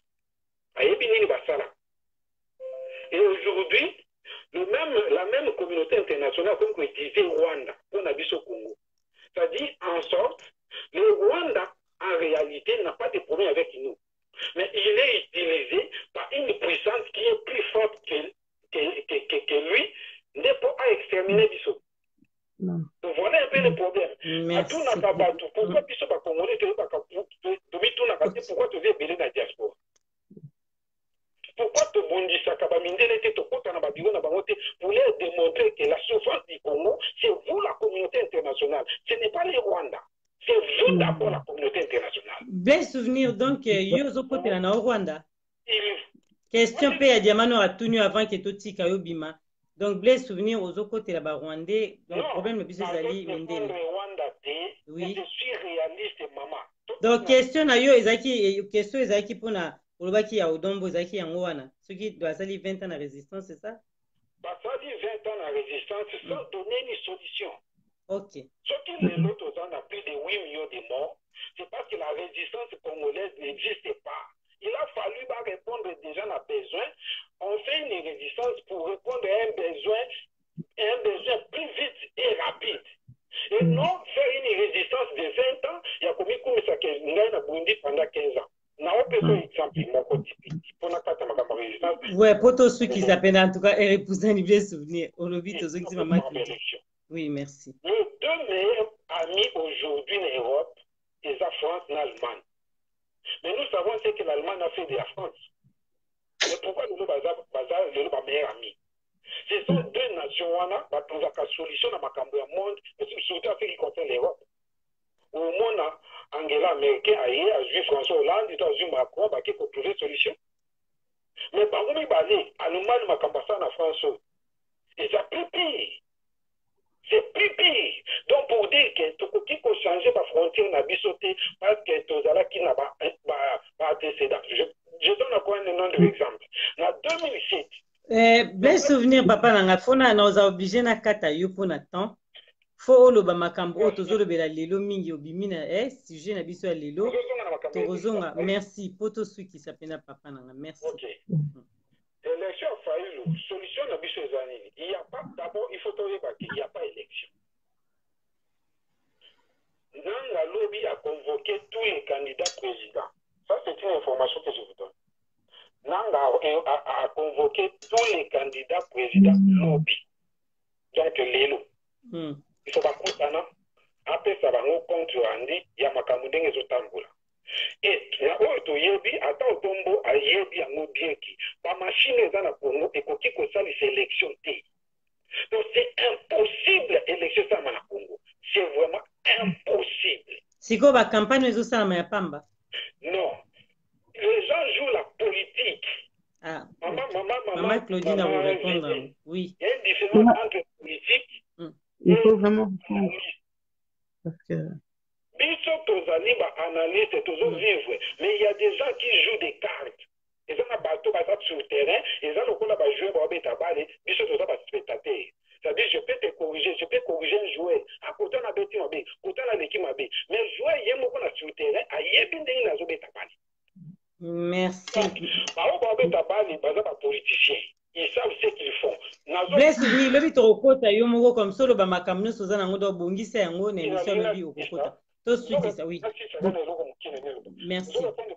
Et aujourd'hui, la même communauté internationale, comme je disais, Rwanda, on a vu au Congo. C'est-à-dire, en sorte, le Rwanda, en réalité, n'a pas de problème avec nous. Mais il est utilisé par une puissance qui est plus forte que lui, n'est pas à exterminer Bissot. Donc voilà un peu le problème. Merci. Pourquoi Bissot va Congolais, pourquoi tu veux belé dans la diaspora? Pourquoi tu bondis ça, pour leur démontrer que la souffrance du Congo, c'est vous la communauté internationale, ce n'est pas les Rwandais. C'est vous d'abord la communauté internationale. Blaise souvenir, donc, Yozo Kote na Rwanda. Question P à Diamano a tenu avant que Toti Kayobima. Donc, Blaise souvenir aux autres côtés là-bas rwandais. Le problème, le business Ali Mindele. Oui. Je suis réaliste, maman. Donc, question à yo, question Ezaki pour na Olobaki ya Odombo, Ezaki ya Ngwana. Ce qui doit salir 20 ans de résistance, c'est ça? Bah, ça dit 20 ans de résistance sans donner une solution. Ok. Ce qui les autres en a plus de 8 millions de morts, c'est parce que la résistance congolaise n'existe pas. Il a fallu répondre déjà à besoin. On fait une résistance pour répondre à un besoin plus vite et rapide. Et non faire une résistance de 20 ans, il y a commis comme ça qu'il a Burundi pendant 15 ans. Ouais, pour tous ceux qui s'appellent en tout cas, et repousser un bien souvenir. On le vit aux autres qui m'ont. Oui, merci. Les deux meilleurs amis aujourd'hui en Europe, c'est la France et l'Allemagne. Mais nous savons ce que l'Allemagne a fait de la France. Mais pourquoi nous sommes meilleurs amis? Ce sont deux nations qui ont une solution dans le monde, surtout en ce qui concerne l'Europe. au moins Angela Merkel a vu François Hollande, il a vu Macron, qui peut trouver solution. Mais par contre, il aller Allemagne m'a campassé en France. Et ça plus pire. C'est plus pire. Donc pour dire que tout qui peut changer la frontière n'a pas sauté parce que tout ça qui n'a pas antécédent. Je donne encore un nom de l'exemple. En 2007. Bien souvenir papa nanga fona na oza obligé na kata yo pour na temps. Faut oloba makambo tozolobela lelo mingi obimina sujet na biso ya lelo tokozonga. Merci poto suki sapena papa nanga. Merci. OK. Élection faillo, solution na biso zanini. Il y a pas d'abord il faut il n'y a pas élection. Nanga lobby a convoqué tous les candidats présidents. Ça c'est une information que je vous donne. Nanga a convoqué tous les candidats présidents lobby. Donc lelo. Il faut pas contana. Après ça va nous contre Andy, il y a makamudenge zotambola. Et na oto yebi ata otombo a yebi yango bien ki ba machine eza na Congo ekoki kosala sélection te. Donc c'est impossible élection ça na Congo. C'est vraiment impossible. Siko ba campagne ezosala ya pamba. Non. Les gens jouent la politique. Ah. Maman Claudine a vous répondre. Oui. Il y a une différence entre politique. Il faut vraiment parce que Biso tozali ba analyste toujours vivre, mais il y a des gens qui jouent des cartes. Ils ont un bateau sur le terrain, ils ont le ba jouer ba beta balle, biso toza ba spectateur. C'est-à-dire je peux te corriger, je peux corriger un joueur. À côté na beti mabe, côté na l'équipe mabe, mais joueur yemo na sur le terrain, a yebi ndenge na zo beta balle. Merci. Ba beta balle, ba politicien. Ils savent ce qu'ils font. Bless ni lobi to okota yo moko comme solo ba makamno soza nango do bongisa yango na émission lobi okota. Tout de suite, ça, oui. Merci.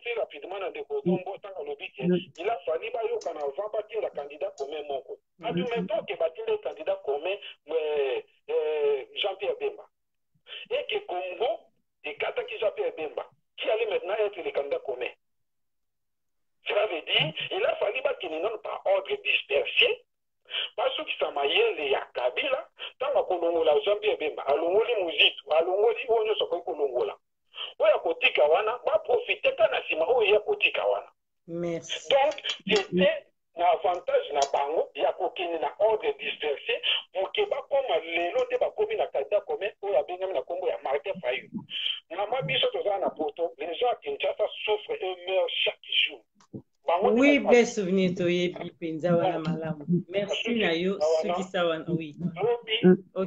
Il a fallu que le candidat commun. Admettons que le candidat commun Jean-Pierre Bemba. Et que Congo, et Kataki Jean-Pierre Bemba, qui allait maintenant être le candidat commun. Cela veut dire il a fallu qu'il n'y ait pas ordre dispersé. Parce que ça m'a yé ya Kabila, tant que Kolongola Jean-Pierre Bemba, alongoli muzitu, alongoli onyo sokoi Kolongola. Oya kotika wana, ba profiter kana sima oya kotika wana. Merci. Donc, c'était un avantage na bango, ya kokini na ordre dispersé, pour que ba koma lelo de ba komi na kata commun, oya bengami na kombo ya Martin Fayulu. Na mabiso toza na poto, les gens qui Kinshasa souffrent et meurent chaque jour. Oui, bien souvenir toye penza wana malamu. Merci na yo suki sawana oui. OK.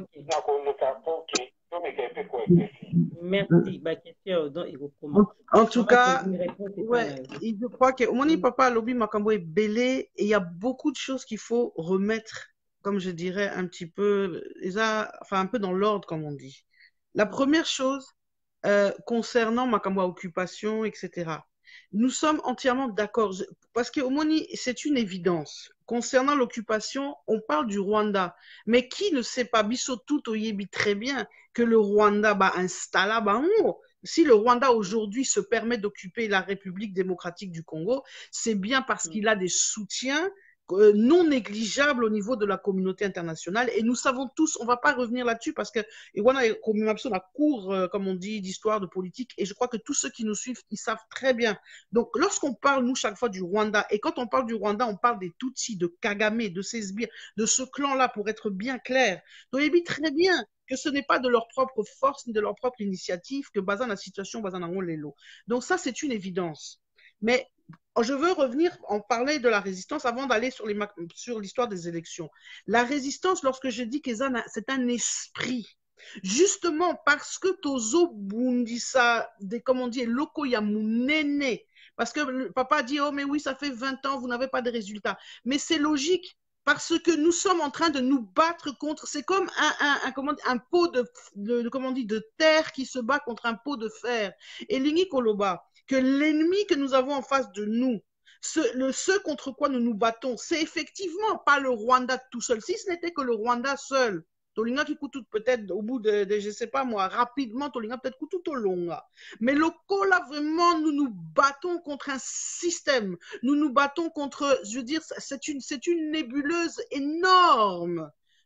Merci ba question donc il recommence. En tout cas, ouais, je crois que Moni papa lobby makambo est belé et il y a beaucoup de choses qu'il faut remettre comme je dirais un petit peu enfin un peu dans l'ordre comme on dit. La première chose concernant makambo occupation etc. Nous sommes entièrement d'accord parce que Omoni, c'est une évidence. Concernant l'occupation, on parle du Rwanda. Mais qui ne sait pas, biso tout oyebi très bien, que le Rwanda va installer si le Rwanda aujourd'hui se permet d'occuper la République démocratique du Congo, c'est bien parce qu'il a des soutiens non négligeable au niveau de la communauté internationale et nous savons tous, on ne va pas revenir là-dessus parce que on a cours, comme on dit, d'histoire, de politique et je crois que tous ceux qui nous suivent, ils savent très bien. Donc lorsqu'on parle, nous, chaque fois du Rwanda et quand on parle du Rwanda, on parle des Tutsis, de Kagame, de ses sbires, de ce clan-là pour être bien clair. Donc il dit très bien que ce n'est pas de leur propre force ni de leur propre initiative que basant la situation, basant dans l'élo. Donc ça, c'est une évidence. Mais je veux revenir en parler de la résistance avant d'aller sur l'histoire des élections. La résistance, lorsque je dis que c'est un esprit, justement parce que Tozo Bundisa, comme on dit, Loko Yamunene, parce que le papa dit, oh mais oui, ça fait 20 ans, vous n'avez pas de résultats. Mais c'est logique, parce que nous sommes en train de nous battre contre, c'est comme un pot de terre qui se bat contre un pot de fer. Et Lingi Koloba, que l'ennemi que nous avons en face de nous, ce contre quoi nous nous battons, c'est effectivement pas le Rwanda tout seul. Si ce n'était que le Rwanda seul, Tolinga qui coûte peut-être au bout de je sais pas moi, rapidement, Tolinga peut-être coûte tout au long. Mais le là vraiment, nous nous battons contre un système. Nous nous battons contre, je veux dire, c'est une nébuleuse énorme.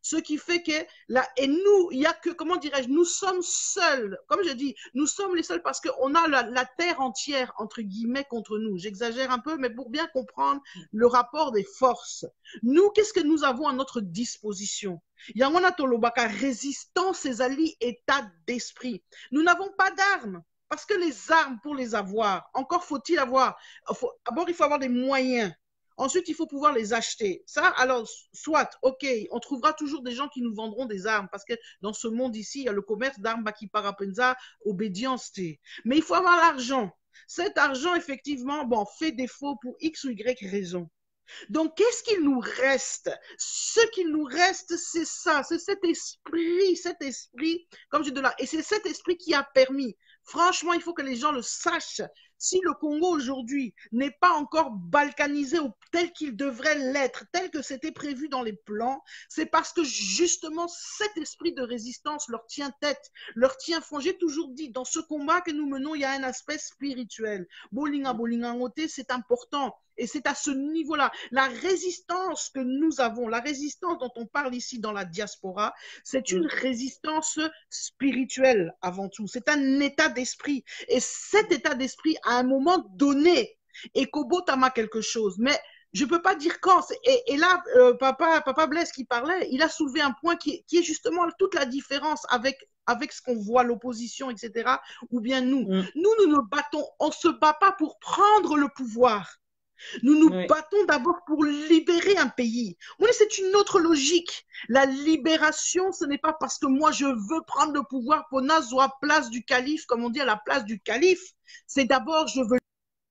Ce qui fait que là, et nous, il y a que, comment dirais-je, nous sommes seuls. Comme je dis, nous sommes les seuls parce qu'on a la terre entière, entre guillemets, contre nous. J'exagère un peu, mais pour bien comprendre le rapport des forces. Nous, qu'est-ce que nous avons à notre disposition? Yangwana Tolobaka, résistance, et alliés, état d'esprit. Nous n'avons pas d'armes. Parce que les armes, pour les avoir, encore faut-il avoir, d'abord il faut avoir des moyens. Ensuite, il faut pouvoir les acheter. Ça, alors, soit, ok, on trouvera toujours des gens qui nous vendront des armes, parce que dans ce monde ici, il y a le commerce d'armes, qui parapenza, obédience. Mais il faut avoir l'argent. Cet argent, effectivement, bon, fait défaut pour X ou Y raison. Donc, qu'est-ce qu'il nous reste? Ce qu'il nous reste, c'est ça, c'est cet esprit, comme je dis là, et c'est cet esprit qui a permis. Franchement, il faut que les gens le sachent. Si le Congo aujourd'hui n'est pas encore balkanisé tel qu'il devrait l'être, tel que c'était prévu dans les plans, c'est parce que justement cet esprit de résistance leur tient tête, leur tient fond. J'ai toujours dit, dans ce combat que nous menons, il y a un aspect spirituel. Bolinga ngote, c'est important. Et c'est à ce niveau-là, la résistance que nous avons, la résistance dont on parle ici dans la diaspora, c'est une résistance spirituelle avant tout. C'est un état d'esprit. Et cet état d'esprit, à un moment donné, Ekobotama quelque chose. Mais je ne peux pas dire quand. Et là, Papa Blaise qui parlait, il a soulevé un point qui est justement toute la différence avec ce qu'on voit, l'opposition, etc. Ou bien nous. Nous nous battons, on ne se bat pas pour prendre le pouvoir. Nous nous battons d'abord pour libérer un pays. Oui, c'est une autre logique. La libération, ce n'est pas parce que moi je veux prendre le pouvoir pour nazo à place du calife, comme on dit à la place du calife. C'est d'abord je veux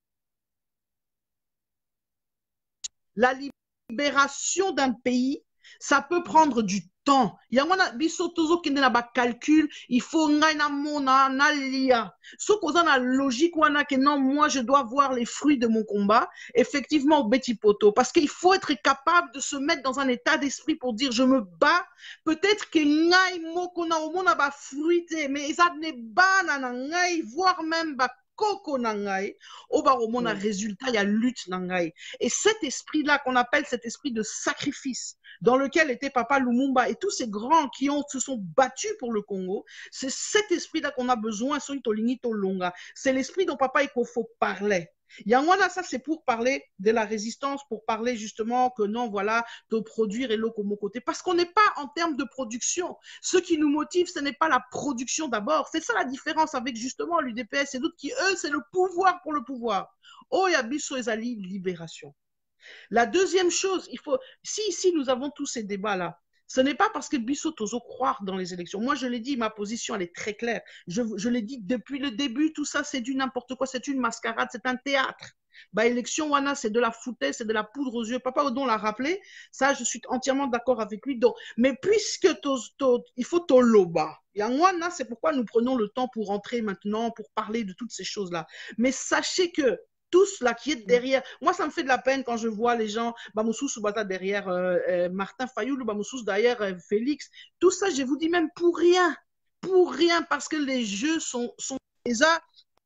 la libération d'un pays. Ça peut prendre du temps. Il y a bisotozo qui n'a pas calcul. Il faut na mona na lia. Ce qu'on a la logique wana que non, moi je dois voir les fruits de mon combat. Effectivement, au Betty Poto, parce qu'il faut être capable de se mettre dans un état d'esprit pour dire je me bats. Peut-être que ngai moko na omona ba fruité, mais ça n'est pas na ngai, voire même ba koko nangai, au baromon a résultat, il y a lutte nangai. Et cet esprit-là qu'on appelle cet esprit de sacrifice, dans lequel était Papa Lumumba et tous ces grands qui se sont battus pour le Congo, c'est cet esprit-là qu'on a besoin, c'est l'esprit dont Papa Ekofo parlait. Yangwana, ça c'est pour parler de la résistance, pour parler justement que non, voilà, de produire et l'eau comme côté. Parce qu'on n'est pas en termes de production. Ce qui nous motive, ce n'est pas la production d'abord. C'est ça la différence avec justement l'UDPS et d'autres qui, eux, c'est le pouvoir pour le pouvoir. Oh, Yabiso Ezali, libération. La deuxième chose, il faut, si nous avons tous ces débats-là, ce n'est pas parce que Bissot Tozo croire dans les élections. Moi, je l'ai dit, ma position, elle est très claire. Je l'ai dit depuis le début, tout ça, c'est du n'importe quoi, c'est une mascarade, c'est un théâtre. Bah, élection, wana, c'est de la foutaise, c'est de la poudre aux yeux. Papa Odon l'a rappelé, ça, je suis entièrement d'accord avec lui. Donc, mais puisque il faut Toloba, Yangwana, c'est pourquoi nous prenons le temps pour rentrer maintenant, pour parler de toutes ces choses-là. Mais sachez que tous là qui est derrière. Moi, ça me fait de la peine quand je vois les gens, Bamoussou Soubata derrière Martin Fayoulou, Bamoussou derrière Félix. Tout ça, je vous dis même pour rien, parce que les jeux sont déjà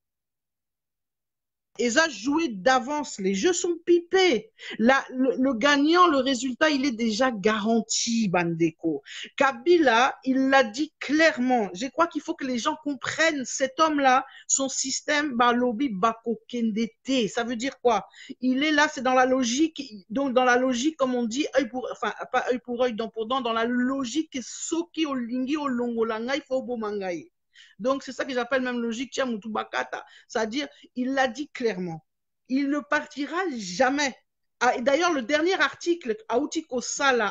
joué d'avance. Les jeux sont pipés. Le gagnant, le résultat, il est déjà garanti, Bandeko. Kabila, il l'a dit clairement. Je crois qu'il faut que les gens comprennent cet homme-là, son système, Balobi Bako Kendete. Ça veut dire quoi? Il est là, c'est dans la logique, donc dans la logique, comme on dit, pas œil pour œil, dent pour dent, dans la logique, Soki Olingi Olongolangai Fobomangai. Donc, c'est ça que j'appelle même logique Tiamutu Bakata. C'est-à-dire, il l'a dit clairement. Il ne partira jamais. Ah, d'ailleurs, le dernier article, Autiko Sala,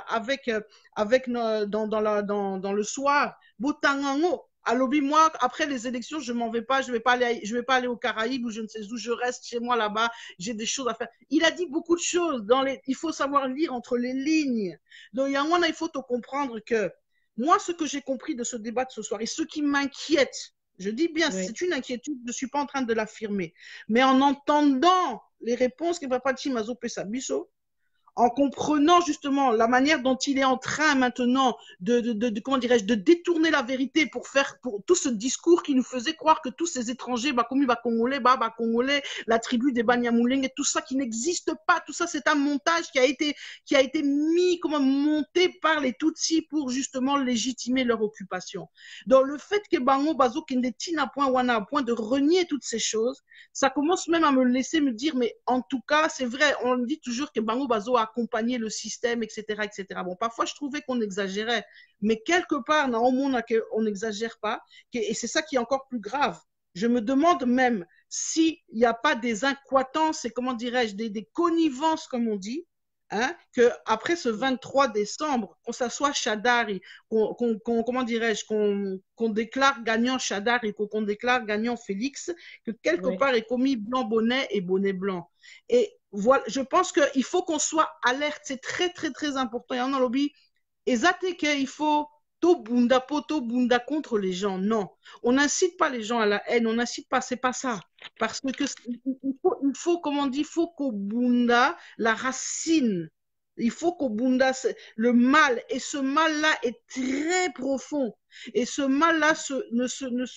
dans le soir, Botangango, Alobi, moi, après les élections, je m'en vais pas, je vais pas aller aux Caraïbes ou je ne sais où, je reste chez moi là-bas, j'ai des choses à faire. Il a dit beaucoup de choses. Il faut savoir lire entre les lignes. Donc, il faut te comprendre que moi, ce que j'ai compris de ce débat de ce soir et ce qui m'inquiète, je dis bien, c'est une inquiétude, je ne suis pas en train de l'affirmer, mais en entendant les réponses que Papa Chimazo Pesabiso, en comprenant justement la manière dont il est en train maintenant comment dirais-je, de détourner la vérité pour tout ce discours qui nous faisait croire que tous ces étrangers, comme Congolais, Congolais, la tribu des Banyamulenge, et tout ça qui n'existe pas, tout ça c'est un montage qui a été mis, monté par les Tutsis pour justement légitimer leur occupation. Donc le fait que Bango Bazo Kendetina à point de renier toutes ces choses, ça commence même à me laisser me dire, mais en tout cas, c'est vrai, on dit toujours que Bango Bazo a accompagné le système, etc., etc. Bon, parfois, je trouvais qu'on exagérait, mais quelque part, on n'exagère pas, et c'est ça qui est encore plus grave. Je me demande même s'il n'y a pas des incohérences et, comment dirais-je, des connivences, comme on dit, hein, qu'après ce 23 décembre, qu'on s'assoit Chadari, comment dirais-je, qu'on déclare gagnant Chadari, qu'on déclare gagnant Félix, que quelque part est commis blanc bonnet et bonnet blanc. Et voilà, je pense qu'il faut qu'on soit alerte, c'est très, très, très important. Il y a un lobby, et il faut tout bunda contre les gens. Non, on n'incite pas les gens à la haine, on n'incite pas, c'est pas ça. Parce que il faut comment on dit, il faut qu'au bunda la racine. Il faut qu'au bunda le mal, et ce mal-là est très profond. Et ce mal-là ne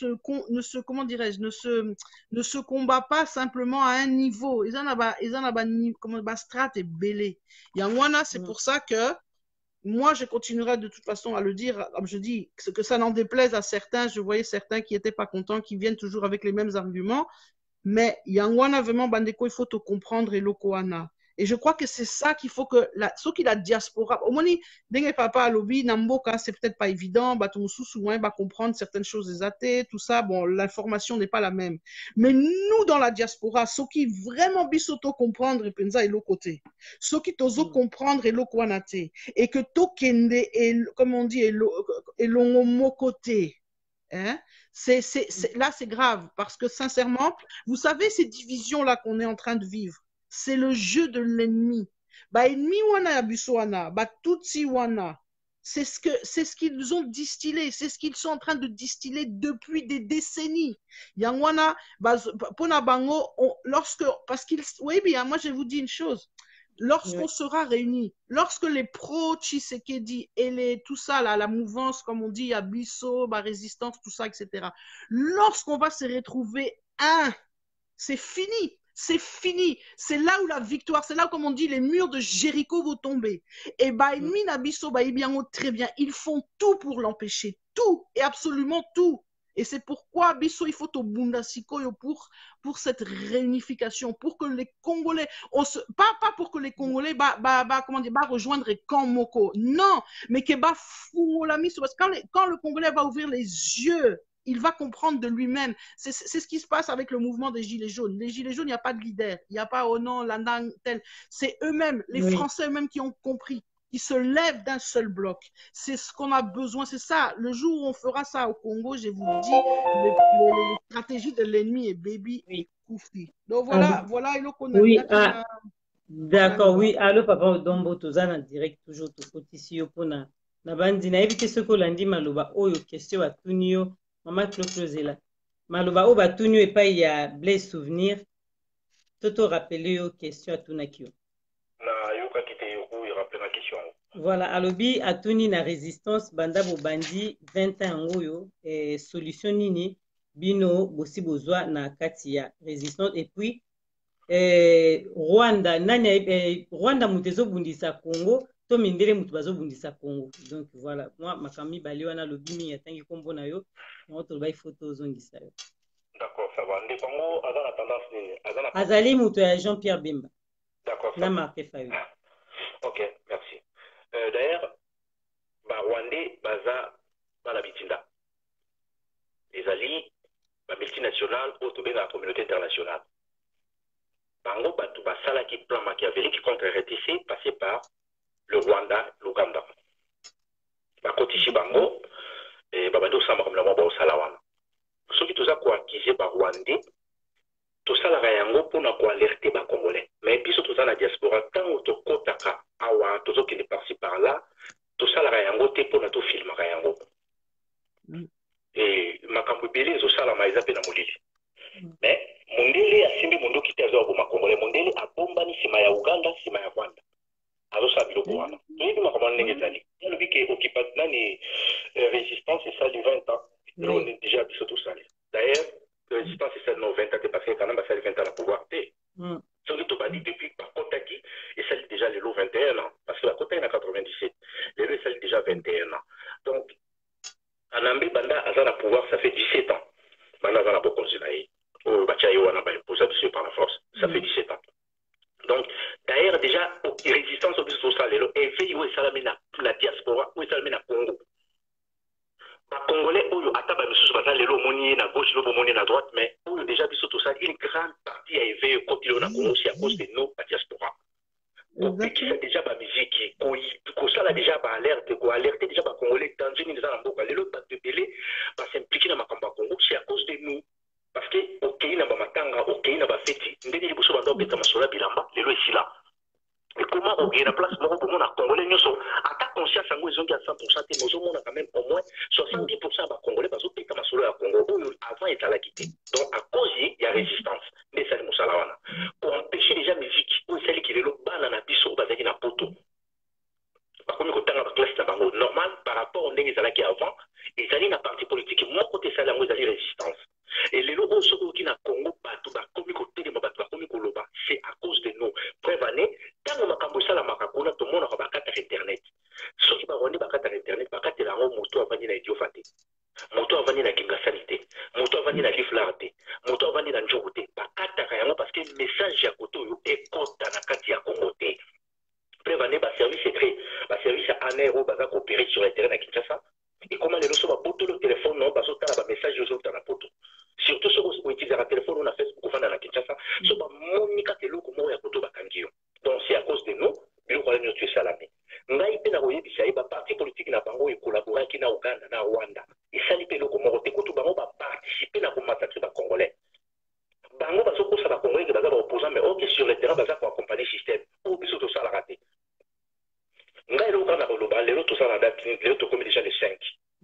se combat pas simplement à un niveau. Ils en ont comme strat et belé. C'est pour ça que moi, je continuerai de toute façon à le dire, comme je dis, que ça n'en déplaise à certains. Je voyais certains qui n'étaient pas contents, qui viennent toujours avec les mêmes arguments. Mais Yangwana, vraiment, Bandeko, il faut te comprendre et Lokoana. Et je crois que c'est ça qu'il faut que, ce qui la diaspora, au moins, dengue papa à lobby, Namboka, c'est peut-être pas évident, Batumusu, souvent, va comprendre certaines choses des athées, tout ça, bon, l'information n'est pas la même. Mais nous, dans la diaspora, ceux qui vraiment bisoto comprendre, et pensa et l'autre côté, ceux qui tozo comprendre et l'okwanate, et que tokende, et, comme on dit, et l'ongomo côté, hein? Là, c'est grave, parce que sincèrement, vous savez, ces divisions-là qu'on est en train de vivre, c'est le jeu de l'ennemi. Ennemi wana yabusoana, tutsi wana, c'est ce qu'ils ont distillé, c'est ce qu'ils sont en train de distiller depuis des décennies. Yangwana, pona bango, parce qu'ils, oui, bien, moi je vous dis une chose. Lorsqu'on sera réunis, lorsque les pro-Tshisekedi et tout ça, là, la mouvance, comme on dit, Abisso, résistance, tout ça, etc., lorsqu'on va se retrouver c'est fini. C'est fini. C'est là où la victoire, c'est là où, comme on dit, les murs de Jéricho vont tomber. Et ennemi Nabiso, très bien, ils font tout pour l'empêcher. Tout, et absolument tout. Et c'est pourquoi Bisso, il faut au Bundasiko pour cette réunification, pour que les Congolais, pas pour que les Congolais rejoindre camp Moko. Non, mais que quand le Congolais va ouvrir les yeux, il va comprendre de lui-même. C'est ce qui se passe avec le mouvement des Gilets jaunes. Les Gilets jaunes, il n'y a pas de leader. Il n'y a pas, oh non, l'Andang, tel. C'est eux-mêmes, les Français eux-mêmes qui ont compris. Qui se lèvent d'un seul bloc. C'est ce qu'on a besoin. C'est ça. Le jour où on fera ça au Congo, je vous dis, les stratégies de l'ennemi est baby et Koufi. Donc voilà, il a oui, d'accord, oui. Allô, papa, Dombo, Tozan en direct, toujours, tout petit, pour na bandi, na éviter ce qu'on a dit, Maloba, oh, question à Tunio, maman, close là. Maloba, oh, Tunio, et pas, il y a blessé souvenir. Toto, rappelez aux questions à Tunakio. Voilà, alobi atuni na résistance banda bobandi 20 ans oyo solution nini bino bosi bozwa na kati ya résistance et puis Rwanda nani Rwanda mutezo bundisa Congo to mindele mutu bazo bundisa Congo. Donc voilà, moi makami bali wana lobi mi yatangi kombo na yo na to ba photo zongisa yo. D'accord, ça va. Ndi Congo azana tendance nini azali mutu ya Jean-Pierre Bemba. D'accord. Na marqué fayo. OK, merci. D'ailleurs, Rwandais, baza bana bitinda. Les alliés, multinationales, autour de la communauté internationale. Bango batu basala qui plan machiavélique contre RTC passé par le Rwanda, l'Ouganda. Bakotishi bango et babando sama comme la mwa ba salawana. Ceux qui tous a quoi acquisé par Rwandais, tout ça la yango pour na ko alerter ba Congolais. Mais puis surtout ça la diaspora tant auto kotaka awa tout qui est par-ci par-là. Tout ça la yango te pour na to film yango. Et makambo belé zo sala maiza pe na molili. Mais mondele asimbi mondo kitazo abo makongole mondele abombani sima ya Uganda sima ya Rwanda. azosala biloko wana toyebi makambo ndenge ezali alobi ke occupation nani résistance esali 20 ans eloko nde déjà biso tosali d'ailleurs résistance esali no 20 ans te parce que kana basali 20 ans na pouvoir te soki tobandi depuis bakotaki esali déjà lelo 21 ans parce que bakotaki na 97 lelo esali déjà 21 ans donc anambe banda aza na pouvoir ça fait 17 ans banda aza na bokonzi na ye oyo batia ye wana baimposa biso par la force ça fait 17 ans donc d'ailleurs déjà résistance obiso tosala lelo efei oyo esalami na diaspora oyo esalami na congo bacongolais oyo ata bamisusu baza lelo omoni ye na gauche lobo omoni ye na droite mais oyo déjà biso tosali une grande partie ya eve ekoti lelo na congo c'est à cause de nos badiaspora kopekisa déjà bamiziki kosala déjà baalerte koalerte déjà bacongolais danger nini eza na mboka lelo bato ebele basimplike na makambo ya congo c'est à cause de nous parce que okei na bamatanga okei na bafeti ndenge liboso banda obeta masolo ya bilamba lelo esila ekoma okei na place moko bomona congolais nyonso ata conscience yango ezongi ya 100% te mais ozomona quand même au moins 70% ya bacongolais bazopeta masolo ya congo oyo avant ezalaki te donc à cause ya résistance nde esali mosala wana koempêche déjà musique oyo esaliki lelo bana na biso oyo bazalaki na poto bakomi kotanga baklasse na bango normal par rapport ndenge ezalaki avant ezali na parti politique moko te esali yango ezali résistance et lelo oyo soki oki na congo bato bakomi kotelema bato bakomi koloba c'est à cause de nous preuve ane ntango makambo esalamaka kuna tomonaka bakataka internet soki barwandi bakataka internet bakatela yango moto avandi na idiofa te moto avandi na kingasani te moto avandi na liflar te moto avandi na njoku te bakataka yango parce que message ya koto oyo ekota na kati ya congo te preuve ane baservice secret baservice ya aner oyo baza koopere sur internet na kinshasa ekoma lelo so babotolo telefone no bazotala bamessage ozota na poto surtout soki outiliser telefone na Facebook ofanda na Kinshasa so bamoni kaka eloko moko ya koto bakangi yo donc c'est à cause de nous biloko wana nyonso esalami ngai mpe na koyebisa ye baparti politique na bango ekolaboraki na Uganda na Rwanda esali mpe eloko moko te kutu bango baparticipe na komassacre bacongolais bango bazokosa bacongolais ke baza baopposant mais oke sur le terrain baza koaccompagne système oyo biso tosalaka te ngai eloko kaka na koloba lelo tosala na date lelo tokomi déjà le 5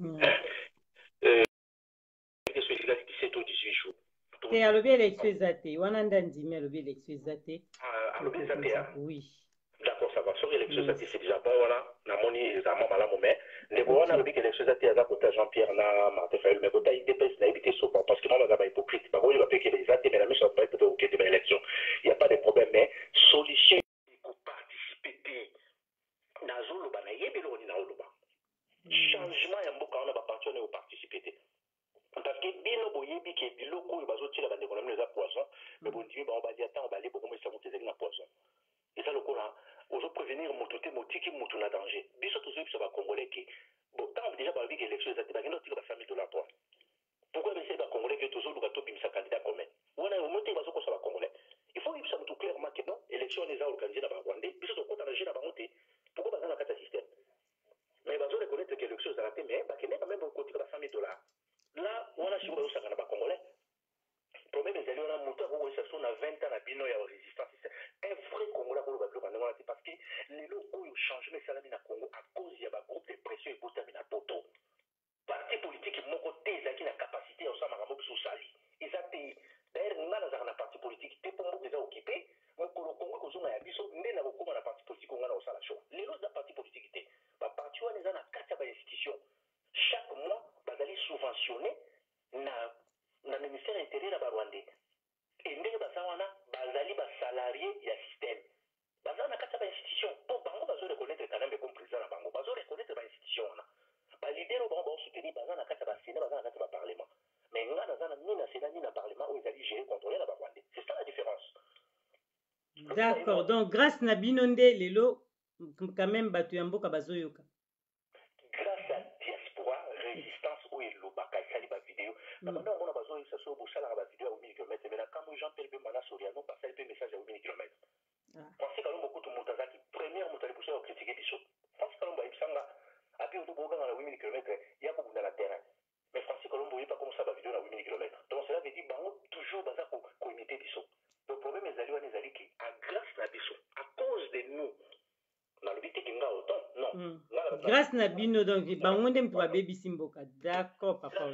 te alobi élection eza te wana nde andimi alobi élection eza te alobi eza te oui d'accord ça va soki élection eza te c'est déjà bon wana namoni ezalama malamu mais ndeko wana alobi ke élection eza te aza kota Jean Pierre na Martin Fayulu mais kota IDPS nayebi te sopa parce que mama aza bahypocrite bakoyi bapeke eza te mais na miso baye peut-être okende baélection il y a pas de problème mais solution ekoparticipe te nazoloba nayebi eloko nini naoloba changement ya mboka wana baparti wana ekoparticipe te parce que bino boyebi ke biloko oyo bazotiela bandeko na bino eza poison mais bondimi bango badia ntango bale bokomisa moto ezali na poison eza lokola ozoprévenir moto te motiki moto na danger biso tozoyebisa bacongolais ke bon ntango déjà balobi ke élection eza te bakende otika $100,000 toi pourquoi beseli bacongolais ke tozoluka tobimisa candidat commun wana omoteki bazokosa bacongolais il faut oyebisa moto clairement ke non élection wana eza organisé na barwandais biso tokota na jeu na bango te pourquoi baza na kati ya système mais bazoreconnaître ke élection ezala te mais bakende quand même kotika $100,000 là wana sikoyo bazosaka na bacongolais problème ezali wana moto akokoyesa so na 20 ans na bino ya résistance un vrai congolais akoloba biloko ndenge wana te parce que lelo oyo changement esalami na congo à cause ya bagroupe de pression ebotami na poto parti politique moko te ezalaki na capacité ya kosala makambo biso osali eza te d'ailleurs nga nazalaka na parti politique te mpo mboka eza okipe mokolo congo ekozonga ya biso nde na kokóma na parti politique onga na kosala choix lelo eza parti politique te baparti wana eza na kati ya bainstitution chaque mois bazali subventionné na ministère intérieur ya barwandais e ndenge baza wana bazali basalarié ya système baza na kati ya bainstitution mpo bango bazoreconnaître quand même comme président na bango bazoreconnaître bainstitution wana balidere oyo bango baosoutenir baza na kati ya basénat baza na kati ya baparlement mais nga naza na ni na sénat ni na parlement oyo ezali géré contrôlé na barwandais c'est ça la différence d'accord donc grâce na bino nde lelo quand même bato ya mboka bazoyoka grâce à diaspora résistance oyo elobaka esali bavideo na banda omona bazoyebisa so bosalaka bavideo ya 8000 km mais na kambo Jean Pierre Bemba na Soriano basali mpe message ya 8000 km Francis Kalombo kutu moto azalaki première moto aliposo ya kokritike biso Francis Kalombo ayebisanga api oto bokanga na 8000 km ya kobunda na terrain mais Francis Kalombo oyeba komosala bavideo na 8000 km donc cela veut dire bango toujours baza koimite biso le problème ezali wana ezali ke à grâce na biso à cause de nous nalobi teke nga autant non grâce na bino donc bango nde moto babebisi mboka d'accord papa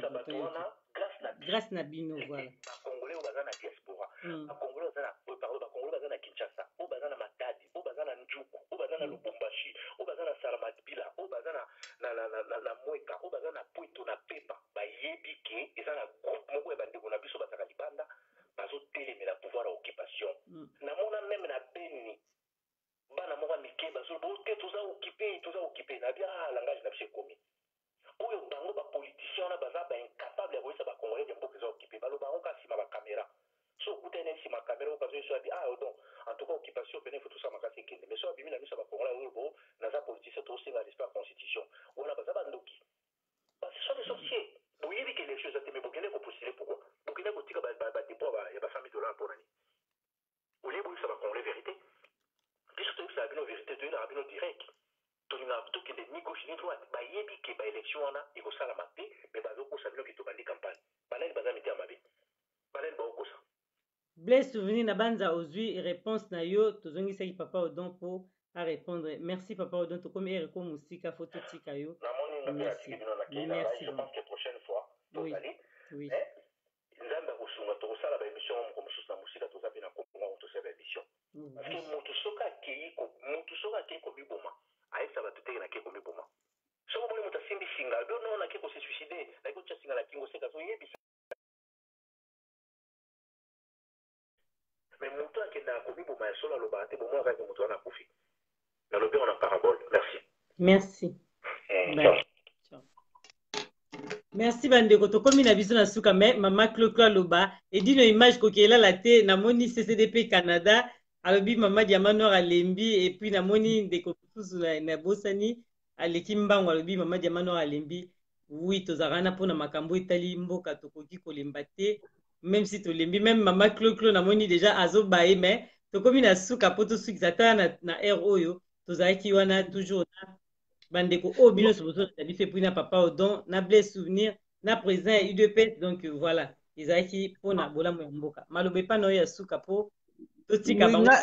grâce na bino voilà bacongolais oyo baza na diaspora bacongolais baza na Kinshasa oyo baza na Matadi oyo baza na Njuku oyo baza na Lubumbashi, au baza na Salamadbila, au baza na Mweka, au baza na Puerto na Pepa, ba yebike, eza na groupe moko ya bandeko na biso bataka libanda, bazo telemela pouvoir à occupation. Na mona même na Beni, bana moko mike bazo bote toza occupé, na bien langage na biso komi. Oyo bango ba politicien na baza ba incapable ya koyesa ba congolais de mboka za occupé, baloba ngo kasima ba caméra. So kutene si ma caméra okazo so abi donc en tout cas occupation pene faut tout ça makasi kende mais so abi mina misa ba congolais oyo bo na za politicien to singa respect constitution ona baza ba ndoki parce que sont des sorciers boyebi que les choses ateme bokene ko postuler pourquoi bokene ko tika ba dépôt ya ba famille dollar pour nani au lieu de ça ba congolais vérité biso to ça bino vérité to na bino direct to na to que ni gauche ni droite ba yebi que ba élection wana iko sala maté mais bazo ko sabino ki to bandi campagne banani baza meti amabe banani ba ko ça Blaise souvenir na banza ozwi réponse na yo tozongisaki papa Odon pour à répondre. Merci papa Odon to comme ereko musika photo tika yo. Merci. Merci. Je pense que prochaine fois oui. Oui. Nzamba kusunga to sala ba émission comme sous na musika to zapi na kombo to sala émission. Parce que mutu soka ke ko biboma. Aisa ba tuteke na ke ko biboma. So mo mutu simbi singa do no na ke ko se suicider, na ko tsinga la kingo seka so yebi. Mais mon temps qui est dans le moment sur le bâtiment, bon moi avec mon tour on a profité. Dans le bien on a parabole. Merci. Merci. Ciao. Merci bandeko to komi na biso na suka mais mama Clo loba et dit no image ko kela la te na moni CCDP Canada alobi mama Diamant alembi et puis na moni ndeko kusu na bosani aleki mbango alobi mama Diamant alembi oui tozarana pona makambo etali mboka tokoki kolemba te. Même si tu l'aimes, même maman Clo na moni déjà azo bae mais to komi na suka poto suki zata na RO yo to zaki wana toujours na bandeko obino so bozo na fait pour na papa Odon na Blaise souvenir na présent UDP donc voilà ezaki pona bola mo mboka malobe pa no ya suka po to tika bango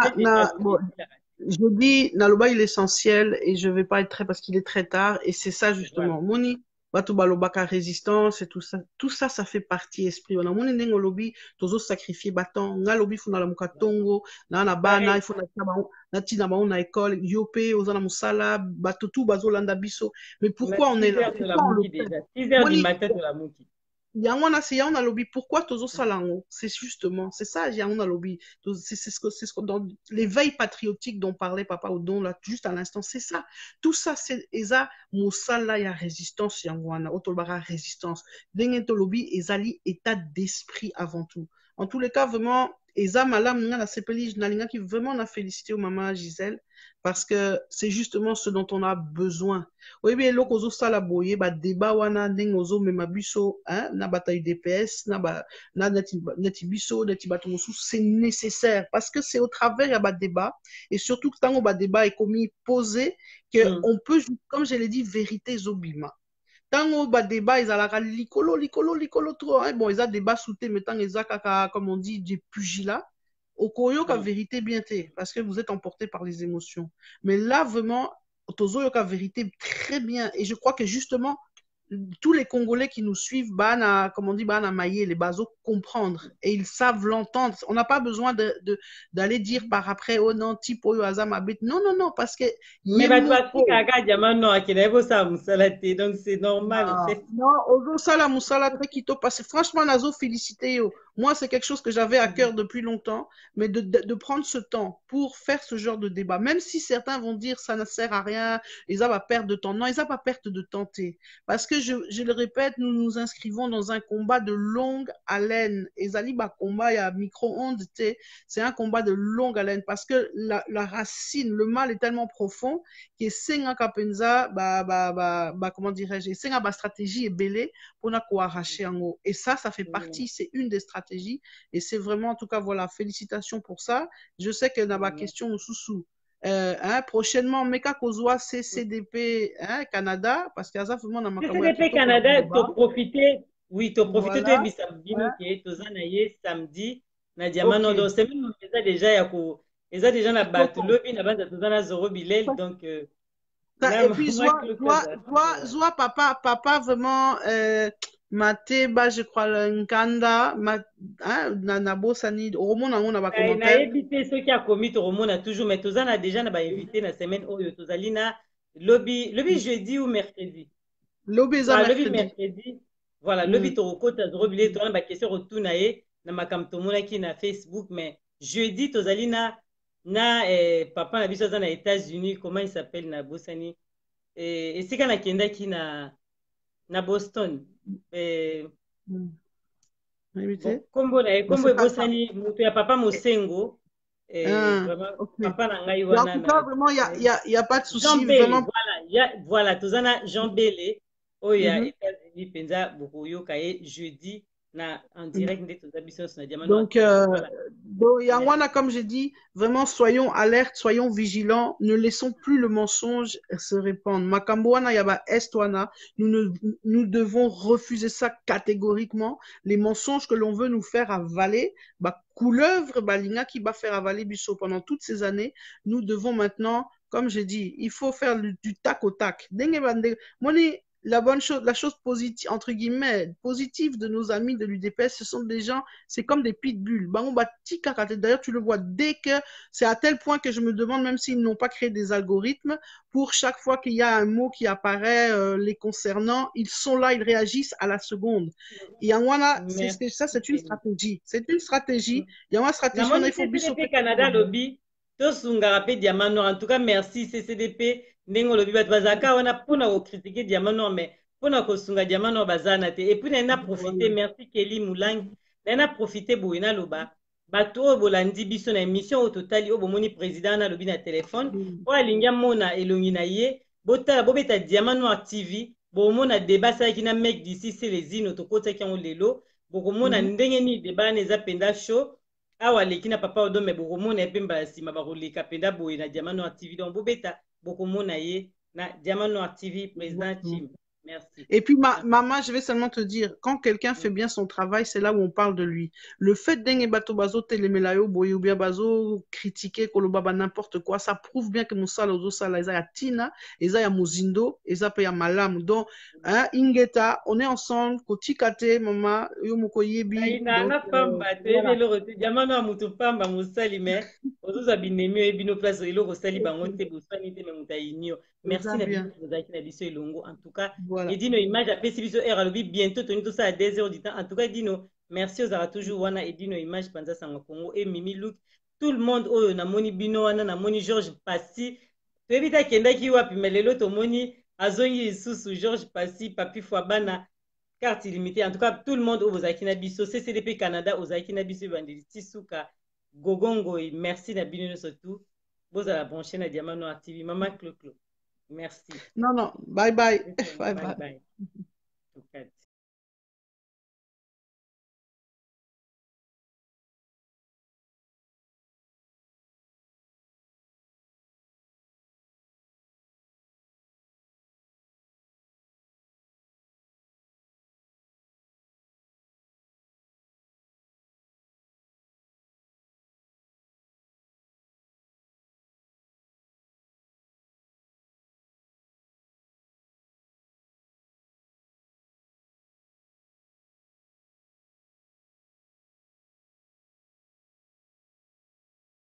je dis naloba il est essentiel et je vais pas être très parce qu'il est très tard et c'est ça justement voilà. Moni Bato balobaka résistance et tout ça ça fait partie esprit on a mon ndenge lobby tozo sacrifier baton nga lobby funa la mukatongo na bana il faut na tina ba na école yopé ozana musala bato tout bazo landa biso mais pourquoi on est là 6h du matin de la muki Yangwana c'est on a lobby pourquoi tozo salango c'est justement c'est ça Yangwana lobby c'est ce que dans l'éveil patriotique dont parlait papa Odon là juste à l'instant c'est ça tout ça c'est eza musala ya résistance Yangwana otolbara résistance dengeto lobby ezali état d'esprit avant tout en tous les cas vraiment eza malam nga la sepeli nalinga qui vraiment na félicité au maman Gisèle parce que c'est justement ce dont on a besoin. Oui, bien, l'okozo sala boye, ba débat wana ding ozo mema biso, hein, na bataille DPS, na neti biso, neti batomosu, c'est nécessaire parce que c'est au travers ya ba débat et surtout que tango ba débat est commis posé que on peut, comme je l'ai dit, vérité zobima. Tango ba débat ils alaka likolo trop, hein, bon ils a débat souté mais tant ils a kaka comme on dit des pugilats. Au Koyo, la vérité bien t'es, parce que vous êtes emporté par les émotions. Mais là, vraiment, Tozo la vérité très bien. Et je crois que justement, tous les Congolais qui nous suivent, comme on dit, maillé, les basos comprendre. Et ils savent l'entendre. On n'a pas besoin d'aller dire par après, oh non, type, oh, habite. Non, parce que. Mais donc c'est normal. Non, Ozo Sala Moussala Trekito, parce que franchement, Nazo, félicité. Moi, c'est quelque chose que j'avais à cœur depuis longtemps, mais de prendre ce temps pour faire ce genre de débat. Même si certains vont dire ça ne sert à rien, ils n'ont pas perte de temps. Non, ils n'ont pas perte de tenter. Parce que je le répète, nous nous inscrivons dans un combat de longue haleine. Et Zaliba combat, il y a micro-ondes, c'est un combat de longue haleine parce que la racine, le mal est tellement profond que Senga Kapenza, comment dirais-je, Senga ba stratégie est belle pour n'a quoi arracher en haut. Et ça fait partie, c'est une des stratégies. Et c'est vraiment, en tout cas, voilà, félicitations pour ça. Je sais que dans ma question, sous prochainement, Meka Kozwa, CCDP Canada, parce qu'il y a ça vraiment dans ma CCDP Canada, tu as profité, tu as profité de samedi, Nadia Manodo, c'est même déjà, ils ont déjà la batte, lobby, la bande de Tozana Zoro Bilel, donc. Et puis, Zoa, papa, vraiment, Mateba, je crois, Nkanda, Nabosani, Romona, on a pas na commentaire. évité ceux qui a commis Romona toujours, mais tous a déjà na invité la semaine où tozali na lobby jeudi ou mercredi. Lobeza Lobby mercredi. mercredi. Voilà, lobby torokota zrobile to na question retour na ye na makam tomona ki na Facebook, mais jeudi tozali na papa na biso na États-Unis, comment il s'appelle na bosani et sika na kenda ki na Boston. Kombo na ye kombo ebosani moto ya papa Mosengo. Vraiment, Okay. papa na ngai En tout cas, vraiment, il y a pas de souci. Jean Bélé, vraiment. Voilà, tozana Jean Bélé, oh ya États-Unis, penza beaucoup yoka jeudi na en direct nde tozabiso na diamant. Donc, Yangwana, comme j'ai dit, vraiment soyons alertes, soyons vigilants, ne laissons plus le mensonge se répandre. Makambouana yaba estwana, nous devons refuser ça catégoriquement. Les mensonges que l'on veut nous faire avaler, couleuvre, balinga qui va faire avaler Bissot pendant toutes ces années, nous devons maintenant, comme j'ai dit, il faut faire du tac au tac. La chose positive, entre guillemets, positive de nos amis de l'UDPS, ce sont des gens, c'est comme des pitbulls. D'ailleurs, tu le vois dès que c'est à tel point que je me demande même s'ils n'ont pas créé des algorithmes pour chaque fois qu'il y a un mot qui apparaît les concernant, ils sont là, ils réagissent à la seconde. Yangwana, c'est une stratégie. C'est une stratégie. Yangwana stratégie, on a il faut CCDP Canada lobby, tosunga pe diamant noir. En tout cas, merci CCDP. Ndenge lobi bat bazaka wana pona ko critiquer diamant noir, mais pona ko sunga diamant noir bazana te. Et puis na profiter, merci Kelly Moulang. Na profiter boina loba. Bato bolandi biso na émission au total o bomoni président na lobi na téléphone. O alinga mona elongi na ye. Botala bobeta diamant noir TV. Bomona débat ça qui na mec d'ici c'est les ino to kota ki on lelo. Bokomona ndenge ni débat neza penda show. Awa leki na papa odo me bokomona epemba sima bakoleka penda boye na diamant noir TV donc bobeta bokomona ye na Diamant Noir TV président Tim. Merci. Et puis maman, je vais seulement te dire, quand quelqu'un fait bien son travail, c'est là où on parle de lui. Le fait d'engue bato bazo telemelayo boye ou bien bazo critiquer kolobaba n'importe quoi, ça prouve bien que Moussa Lozo Sala eza ya Tina, eza ya Mozindo, eza pe ya Malam. Donc Ingeta, on est ensemble, kotikate maman, yo moko yebi. Na pamba te velo Diamant Noir mutu pamba musali mais ozo binemi ebino place elo rosali bango te bosani te me mutayinio. Merci na biso elongo. En tout cas, et dino image à PCBiso RLB bientôt tenu tout ça à 2 heures du temps. En tout cas, dino merci aux ara toujours wana et dino image panza sanga Congo et Mimi Look tout le monde oyo na moni bino wana na moni Georges Passy. To ebita kenda ki wapi melelo to moni azongi sous Georges Passy papi Fwabana carte illimitée. En tout cas, tout le monde aux akina biso CCDP Canada aux akina biso bandeli Tisuka Gogongo et merci na bino surtout. Vous à la brancher na Diamant Noir TV Maman Clo. Merci. Non, bye bye. Bye bye.